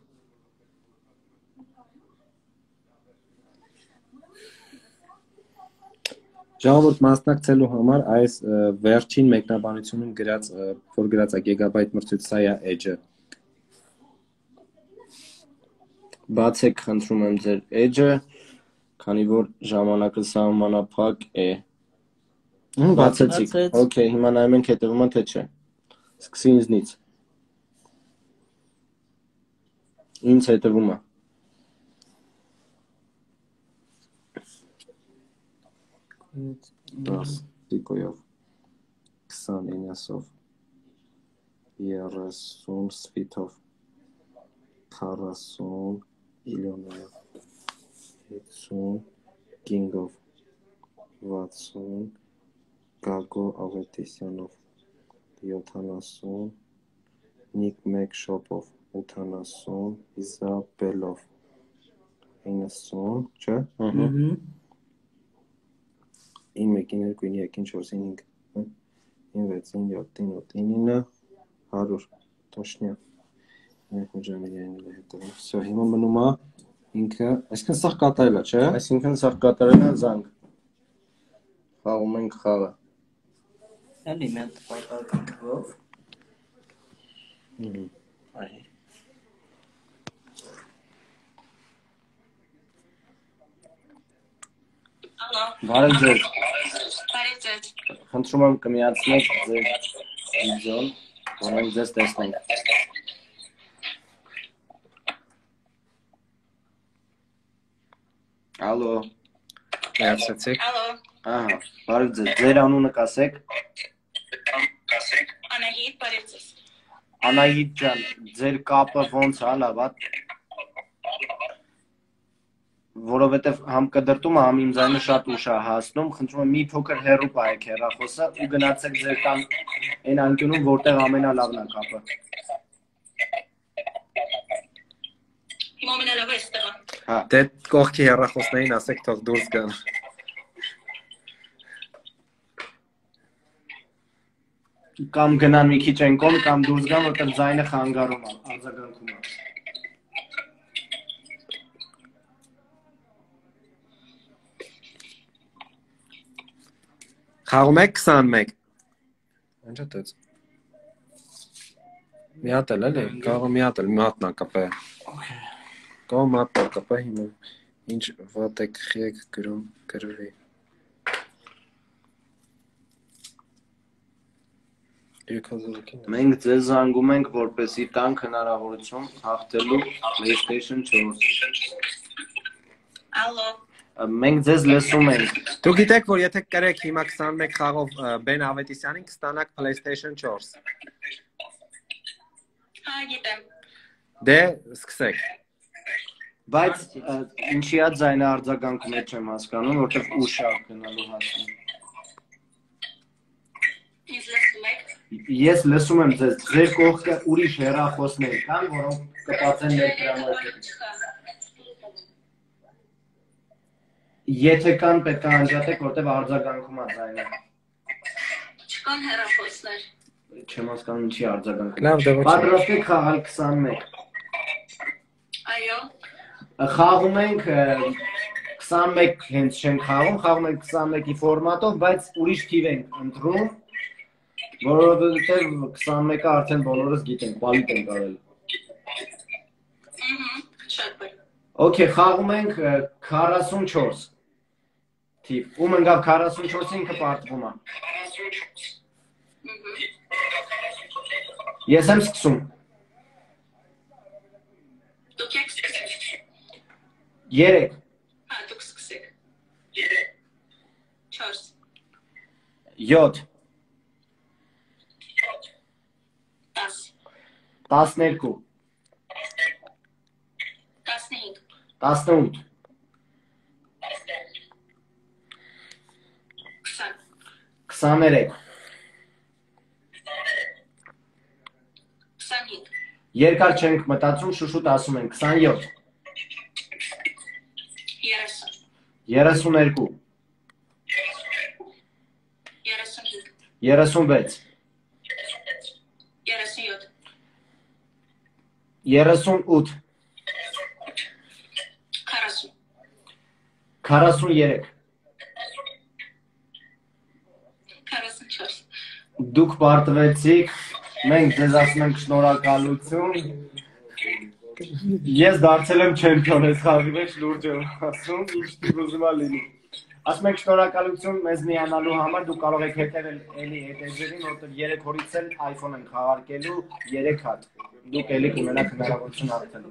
Ժողովուրդ մասնակցելու համար այս վերջին մեկնաբանությունում գրած որ գրած է գիգաբայթ մրցույթ սա է edge-ը Բացեք խնդրում եմ ձեր edge-ը քանի որ ժամանակը սահմանափակ է Բացեցիք Okay հիմա նայում ենք հետևում թե չէ Սկսի ինձնից Ինձ հետևում է 10 տիկոյով 29-ով 30 սվիթով 40 իլյոնով 50 կինգով 60 Գագո Ավետիսյանով 70 Նիկ Մեկ Շոպով 80 Իզաբելով 90 չէ? In մեկին 2 in 2 4 in 5 in 6 in 7 in 8 in 9 100 точно Всё, հիմա մնում է ինքը, այսինքն սա կատարել է, չէ՞։ Այսինքն սա կատարել է զանգ։ Խաղում ենք խաղը։ Էլի մի հատ պայքարական քվով։ Այ։ Ալո։ Բարև ձեզ։ Բարև ձեզ։ Խնդրում եմ կմիացնեք ձեր վիդեոն, որ մենք ձեզ տեսնենք։ Ալո։ Միացեցեք։ Ալո։ Ահա, բարև ձեզ։ Ձեր անունը կասեք։ Անահիտ, բարև ձեզ։ Անահիտ ջան, ձեր կապը ոնց է, լավ է։ Որովհետև համ կդրտումը, համ իմ ձայնը շատ ուշ է հասնում, խնդրում եմ մի փոքր հեռու պահեք հեռախոսը ու գնացեք ձեր տան այն անկյունում, որտեղ ամենալավն է կապը։ Հիմա ամենալավը էստեղ է։ Հա, դե կողքի հեռախոսներին ասեք թող դուրս գան։ Կամ գնան մի քիչ այն կողմ, կամ դուրս գան, որտեղ ձայնը խանգարում է, արձագանքում է։ Խաղում եք 21։ Ինչա դեց։ Մի հատ էլ էլի, կարող մի հատ էլ մի հատնա կպե։ Okay։ Կարող մատը կպե հիմա։ Ինչ վատ եք խիեք գրում գրվի։ Մենք ձեզ զանգում ենք, որպեսզի տանք հնարավորություն հաղթելու PlayStation 4։ Ալո։ Մենք ձեզ լսում ենք։ Դու գիտեք, որ եթե կրեք հիմա 21 խաղով Բեն Ավետիսյանին կստանաք PlayStation 4։ Հա, գիտեմ։ Դե, սկսեք։ Բայց ինչի՞ է ձայնը արձագանքում է չեմ հասկանում, որտեղ ուշ է գնալու հասնում։ Ինձ լսում եք։ Ես լսում եմ ձեզ, ձեր կողքը ուրիշ հեռախոսներ կան, որոնք կպածեն ներկրամարկել։ Եթե կան պետք է անջատեք, որտեղ արձագանքում է ձայնը։ Չկան հեռախոսներ։ Չեմ հասկանում ինչի արձագանքում։ Լավ, դե ոչ։ Պատրաստեք խաղալ 21։ Այո։ Խաղում ենք 21 հենց չենք խաղում ենք 21-ի ֆորմատով, բայց ուրիշ թիվ ենք ընտրում, որովհետև 21-ը արդեն բոլորս գիտենք, բալիտ ենք արել։ Շատ բան։ Okay, խաղում ենք 44 թիվ։ Ում ընկավ 44-ը ինքը պարտվում է։ Ես եմ սկսում։ Դուք եք սկսեք։ 3 Հա, դուք սկսեք։ 4 7 10 12 15 18 23 25 Երկար չենք մտածում, շուշուտ ասում ենք 27 30 32 36 38 43 44 Դուք պարտվեցիք, մենք ձեզ ասում ենք շնորհակալություն։ Ես դարձել եմ չեմպիոն այս խաղի մեջ, լուրջ եմ ասում, ինչ ուզում է լինի։ Ասում ենք շնորհակալություն մեզ միանալու համար, դուք կարող եք հետևել էլի հետ էջերին, որտեղ 3 օրից էլ iPhone ենք խաղարկելու 3 հատ։ Դուք էլի կունենաք հնարավորություն արդեն։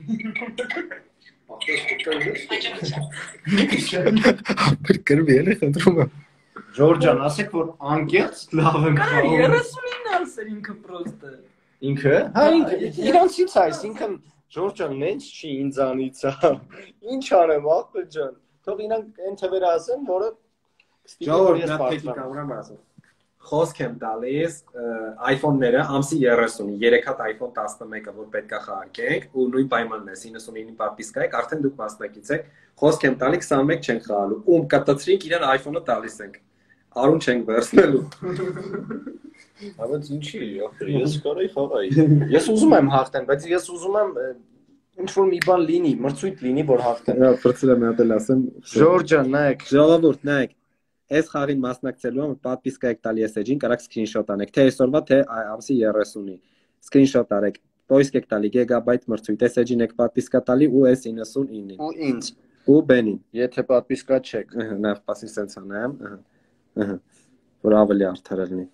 Գրվի էլի խնդրում եմ։ Ժորժ ջան, ասեք որ անկեղծ լավ եմ խաղում։ 39 ասել ինքը պրոստը։ Ինքը? Հա, իրանցից է, այսինքն Ժորժ ջան, նենց չի ինձանից է։ Ինչ անեմ, ախպեր ջան։ Թող իրանք այն թվերը ասեն, որը Ժողովուրդ, նա տեխնիկա ունեմ ասում։ Խոսք եմ տալիս iPhone-ները ամսի 30-ի, 3 հատ iPhone 11-ը, որ պետք է խաղարկենք, ու նույն պայմանն է 99-ի պատվիսկա եք, արդեն դուք մասնակից եք, խոսք եմ տալի 21 չենք խաղալու, ում կտցրինք իրան iPhone-ը տալիս ենք, արուն չենք վերցնելու։ Բայց ինչի, ես կարայի խաղայի։ Ես ուզում եմ հաղթեմ, բայց ես ուզում եմ ինչ-որ մի բան լինի, մրցույթ լինի, որ հաղթեմ։ Պրծել եմ հատ էլ ասեմ։ Ժորժ ջան, նայեք։ Ժողովուրդ, նայեք։ Այս խաղին մասնակցելու եմ, պատվիսկա եք տալի այս էջին, կարաք սկրինշոտ անեք, թե այսօրվա, թե ամսի 30-ի։ Սկրինշոտ արեք, պոիսկ եք տալի, գիգաբայթ մրցույթ, այս էջին եք պատվիսկա տալի ու այս 99-ին։ Ու ինձ։ Ու Բենին։ Եթե պատվիսկա չեք։ Նաև պասի սենց անեմ, որ ավելի արդար լինի։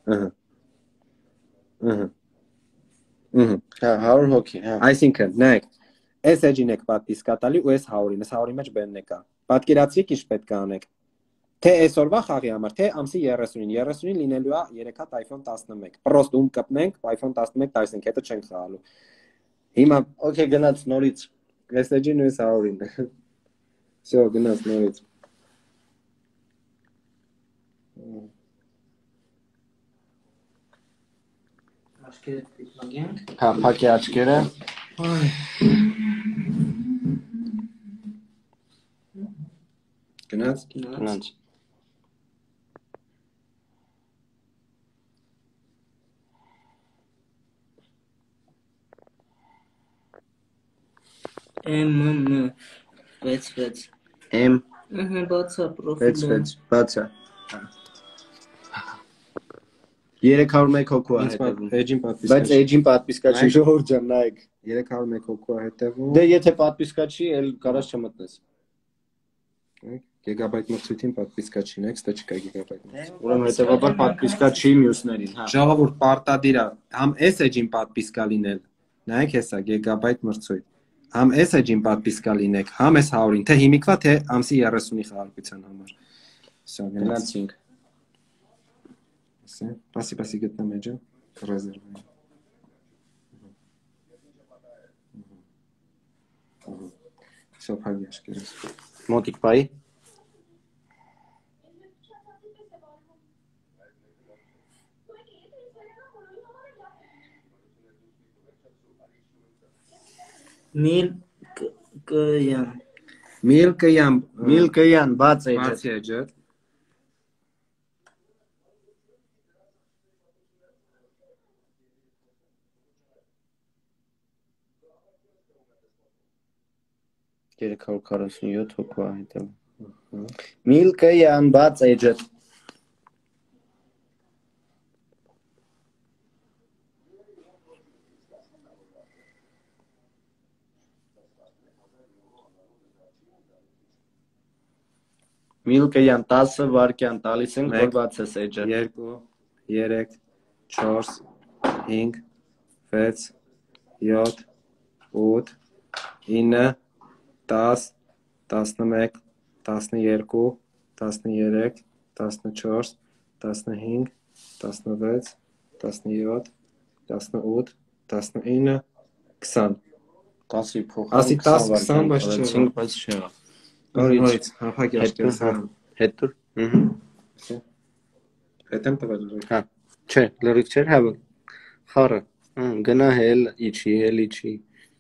Հա, 100 հոգի, հա։ Այսինքն, նայեք, այս էջին եք պատվիսկա տալի ու այս 100-ին, այս 100-ի մեջ Բենն է կա։ Պատկերացրիք ինչ պետք է անեք։ Թե այսօրվա խաղի համար, թե ամսի 30-ին, 30-ին լինելու է 3 հատ iPhone 11։ Պրոստ ում կպնենք, iPhone 11 տալիս ենք, հետո չենք խաղալու։ Հիմա, Okay, գնաց նորից։ այս էջին ու այս 100-ին։ Всё, գնաց նորից։ Աչքերը պիտմագենք։ Հա, փակի աչքերը։ Գնաց։ Գնաց։ M 6 M բացա պրոֆիլը։ 6 բացա։ 301 հոգու է հետևում։ Բայց էջին պատվիսկա չի Ժողովուրդ ջան, նայեք։ 301 հոգու է հետևում։ Դե եթե պատվիսկա չի, էլ կարաս չմտնես։ Գիգաբայթ մրցույթին պատվիսկա չինեք, ստե չկա գիգաբայթ մրցույթ։ Ուրեմն հետևաբար պատվիսկա չի մյուսներին, հա։ Ժողովուրդ պարտադիր է, համ այս էջին պատվիսկա լինել։ Նայեք հեսա գիգաբայթ մրցույթ։ Համ այս էջին պատվիսկա լինեք, համ այս 100-ին, թե հիմիկվա, թե ամսի 30-ի խաղարկության համար։ Всё, գնացինք։ Спасибо, գտնեմ էջը, ռեզերվային։ Всё, փագի աշկերես։ Մոտիկ բայ։ Միլկյան, բաց էջը։ Երեք 147 հոգու է հետևում։ Միլկյան, բաց էջը։ Միլկյան 10 վարկյան տալիս ենք, որ բացես էջը։ 2, 3, 4, 5, 6, 7, 8, 9, 10, 11, 12, 13, 14, 15, 16, 17, 18, 19, 20։ 10-ի փոխ։ Ասի 10-20 բայց չեղա։ Նորից, հապակի աշկերս հետ դուր։ Հետ եմ տվել լրիվ։ Հա, չէ, լրիվ չէր, հա, խառը, գնա հել իչի։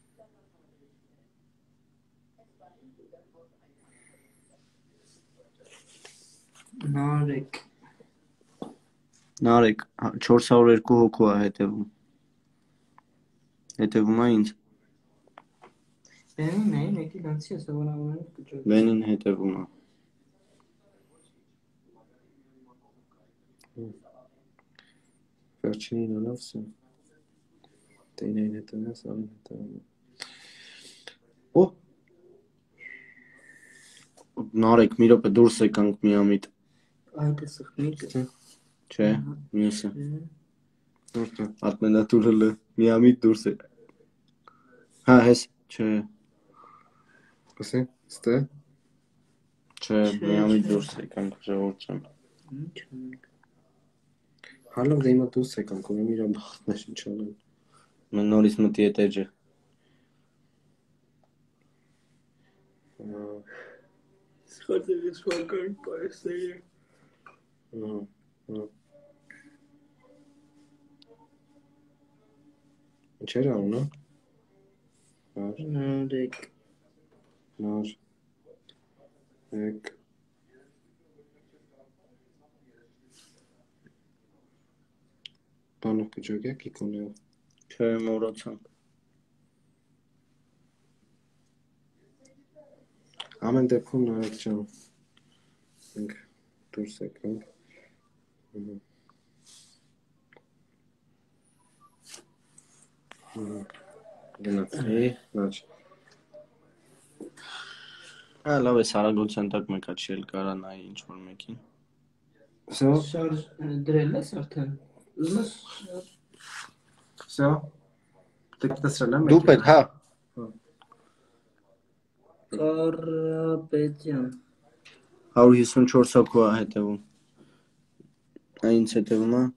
Նարեկ, 402 հոգու է հետևում։ Հետևում է ինձ։ Բենին հետևում է։ Վերջինին անով սա։ Տեյնային հետևում է, սարին հետևում է։ Օ։ Նարեկ, մի րոպե դուրս եկանք միամիտ։ Այդ է սխմիկը։ Չէ, մյուսը։ Ատմենատուրը միամիտ դուրս է։ Հա, հես, չէ։ Ասի, ստե։ Չէ, միամիտ դուրս եկանք Ժողովուրդ ջան։ Հալով դե հիմա դուրս եկանք, ուրեմն իրա բախտն է ինչ անեն։ Մեն նորից մտի էտ էջը։ Սխորձև ես վարկարին պարեսների։ Ինչ էր անունը։ Նարեկ։ Նարեկ։ Բանով կջոգեք իկոնեով։ Չէ, մոռացանք։ Ամեն դեպքում նարեկ ջան։ Մենք դուրս եկանք։ Գնացի, նաչ։ Լավ է, Սարագոցյան տակ մեկա չել կարա նայի ինչ-որ մեկին։ Շարժ դրել ես արդեն։ Всё։ Դեք տեսրել եմ։ Դու պետք, հա։ Կարապետյան 154 հոգու է հետևում։ Ինձ հետևում է։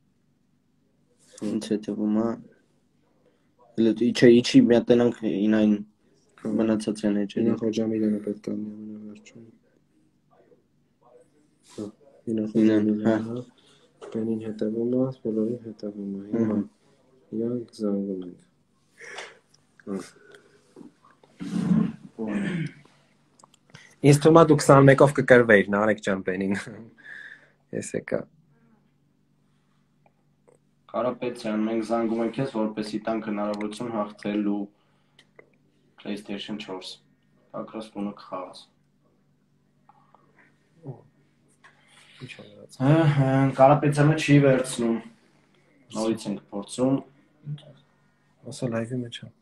Ինձ հետևում է։ Չէ, իչի մի հատ տենանք ինային մնացած են էջերը։ Ինա Խոջամիրյանը պետք է լինի ամենավերջում։ Ինա Խոջամիրյանը Բենին հետևում է, բոլորին հետևում է։ Հիմա իրանք զանգում ենք։ Ինձ թվում է դու 21-ով կկրվեիր, Նարեկ ջան Բենին։ Ես եկա։ Կարապետյան, մենք զանգում ենք ես, որպեսի տանք հնարավորություն հաղթելու PlayStation 4։ Ակրոս կունը կխաղաս։ Կարապետյանը չի վերցնում։ Նորից ենք փորձում։ Ասա լայվի մեջ եմ։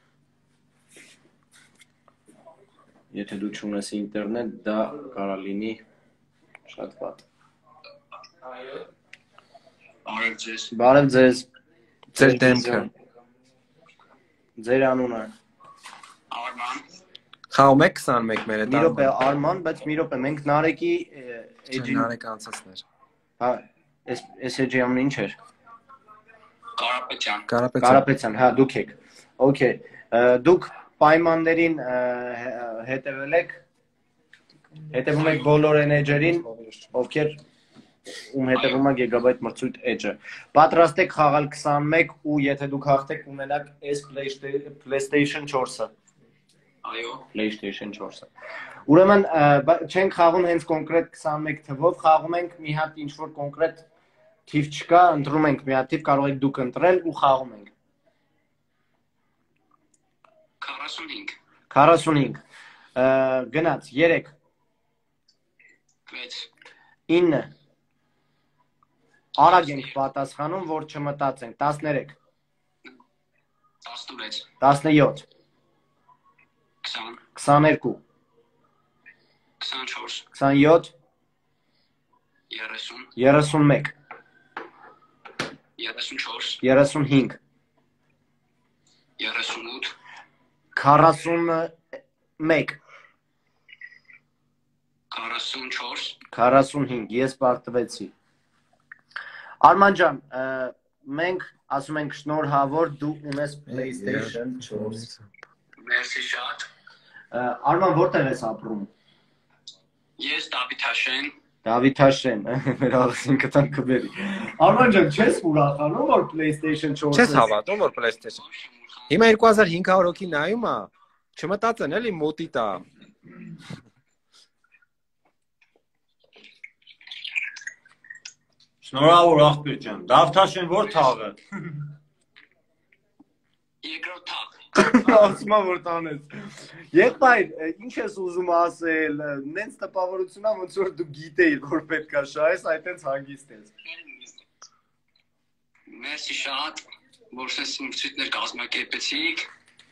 Եթե դու չունես ինտերնետ, դա կարա լինի շատ վատ։ Բարև ձեզ։ Բարև ձեզ։ Ձեր դեմքը։ Ձեր անունը։ Արման։ Խաղում եք 21 մեր հետ։ Մի րոպե Արման, բայց մի րոպե մենք Նարեկի էջի Նարեկ անցածներ։ Հա, այս էջի անունը ինչ էր։ Կարապետյան։ Կարապետյան, հա, դուք եք։ Okay, դուք պայմաններին հետևել եք, հետևում եք բոլոր էջերին, ովքեր ում հետևում եք Gigabyte մրցույթ էջը։ Պատրաստ եք խաղալ 21 ու եթե դուք հաղթեք ունենաք այս PlayStation 4-ը։ Այո։ PlayStation 4-ը։ Ուրեմն չենք խաղում հենց կոնկրետ 21 թվով, խաղում ենք մի հատ ինչ-որ կոնկրետ թիվ չկա, ընտրում ենք մի հատ թիվ, կարող եք դուք ընտրել ու խաղում ենք։ 45 45 գնաց 3 6 9 Արագ ենք պատասխանում, որ չմտածենք 13 16 17 20 22 24 27 30 31 34 35 38 41 44 45 ես պարտվեցի Արման ջան մենք ասում ենք շնորհավոր դու ունես PlayStation 4 Մերսի շատ Արման որտեղ ես ապրում Ես Դավիթաշեն Դավիթաշեն մեր աղսինքը տան կբերի Արման ջան չես ուրախանում որ PlayStation 4 Չես հավատում որ PlayStation Հիմա 2500 հոգի նայում է չմտածեն էլի մոտի տա Շնորհավոր աղբյուր ջան Դավթաշեն որ թաղը Երկրորդ թաղ Ասում որ տանես Եղբայր ինչ ես ուզում ասել նենց տպավորությունա ոնց որ դու գիտեիր որ պետք է շահես այդտենց հանգիստ ես Մերսի շատ որ sense մրցույթներ կազմակերպեցիք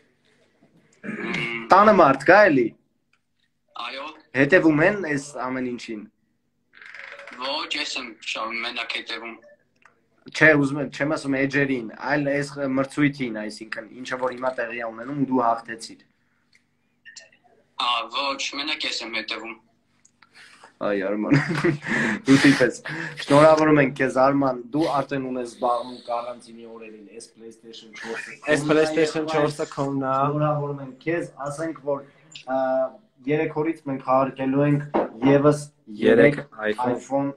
Տանը մարդ կա էլի Այո Հետևում են այս ամեն ինչին Ոչ ես եմ շարում մենակ հետևում Չէ, ուզում եմ, չեմ ասում էջերին, այլ այս մրցույթին, այսինքն, ինչը որ հիմա տեղի է ունենում, դու հաղթեցիր։ Ոչ, մենակ ես եմ հետևում։ Այ Արման, դու տիպես։ Շնորհավորում ենք քեզ Արման, դու արդեն ունես զբաղվում կարանտինի օրերին, այս PlayStation 4-ը։ Այս PlayStation 4-ը քոնն է։ Շնորհավորում ենք քեզ, ասենք որ 3 օրից մենք խաղարկելու ենք եւս 3 iPhone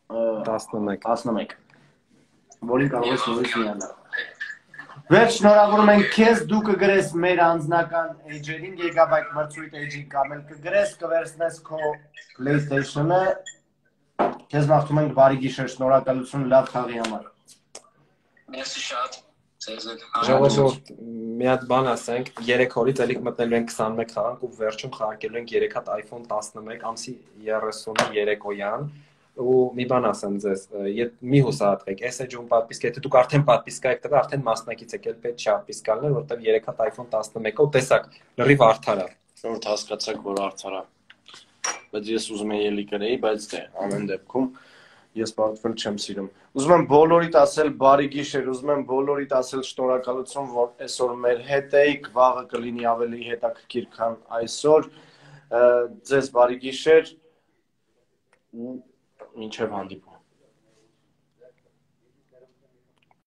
11 որին կարող ես նորից միանալ։ Վերջ շնորհավորում ենք քեզ, դու կգրես մեր անձնական էջերին, Gigabyte մրցույթ էջին կամ էլ կգրես, կվերցնես քո PlayStation-ը։ Քեզ մաղթում ենք բարի գիշեր, շնորհակալություն լավ խաղի համար։ Մերսի շատ։ Ժողովուրդ, մի հատ բան ասենք, 3 օրից ելիք մտնելու ենք 21 խաղանք ու վերջում խաղարկելու ենք 3 հատ iPhone 11 ամսի 30-երեկոյան ու մի բան ասեմ ձեզ, մի հուսահատվեք, այս էջում պատվիսկ, եթե դուք արդեն պատվիսկա եք տվել, արդեն մասնակից եք, էլ պետք չի պատվիսկալներ, որտեղ 3 հատ iPhone 11-ը ու տեսակ, լրիվ արդար է։ Շնորհ հասկացաք, որ արդար է։ Բայց ես ուզում եմ ելի գրեի, բայց դե ամեն դեպքում ես պատվել չեմ սիրում։ Ուզում եմ բոլորիդ ասել բարի գիշեր, ուզում եմ բոլորիդ ասել շնորհակալություն, որ այսօր մեր հետ էիք, վաղը կլինի ավելի հետաքրքիր, քան այսօր։ Ձեզ բարի գիշեր ու մինչև հանդիպում։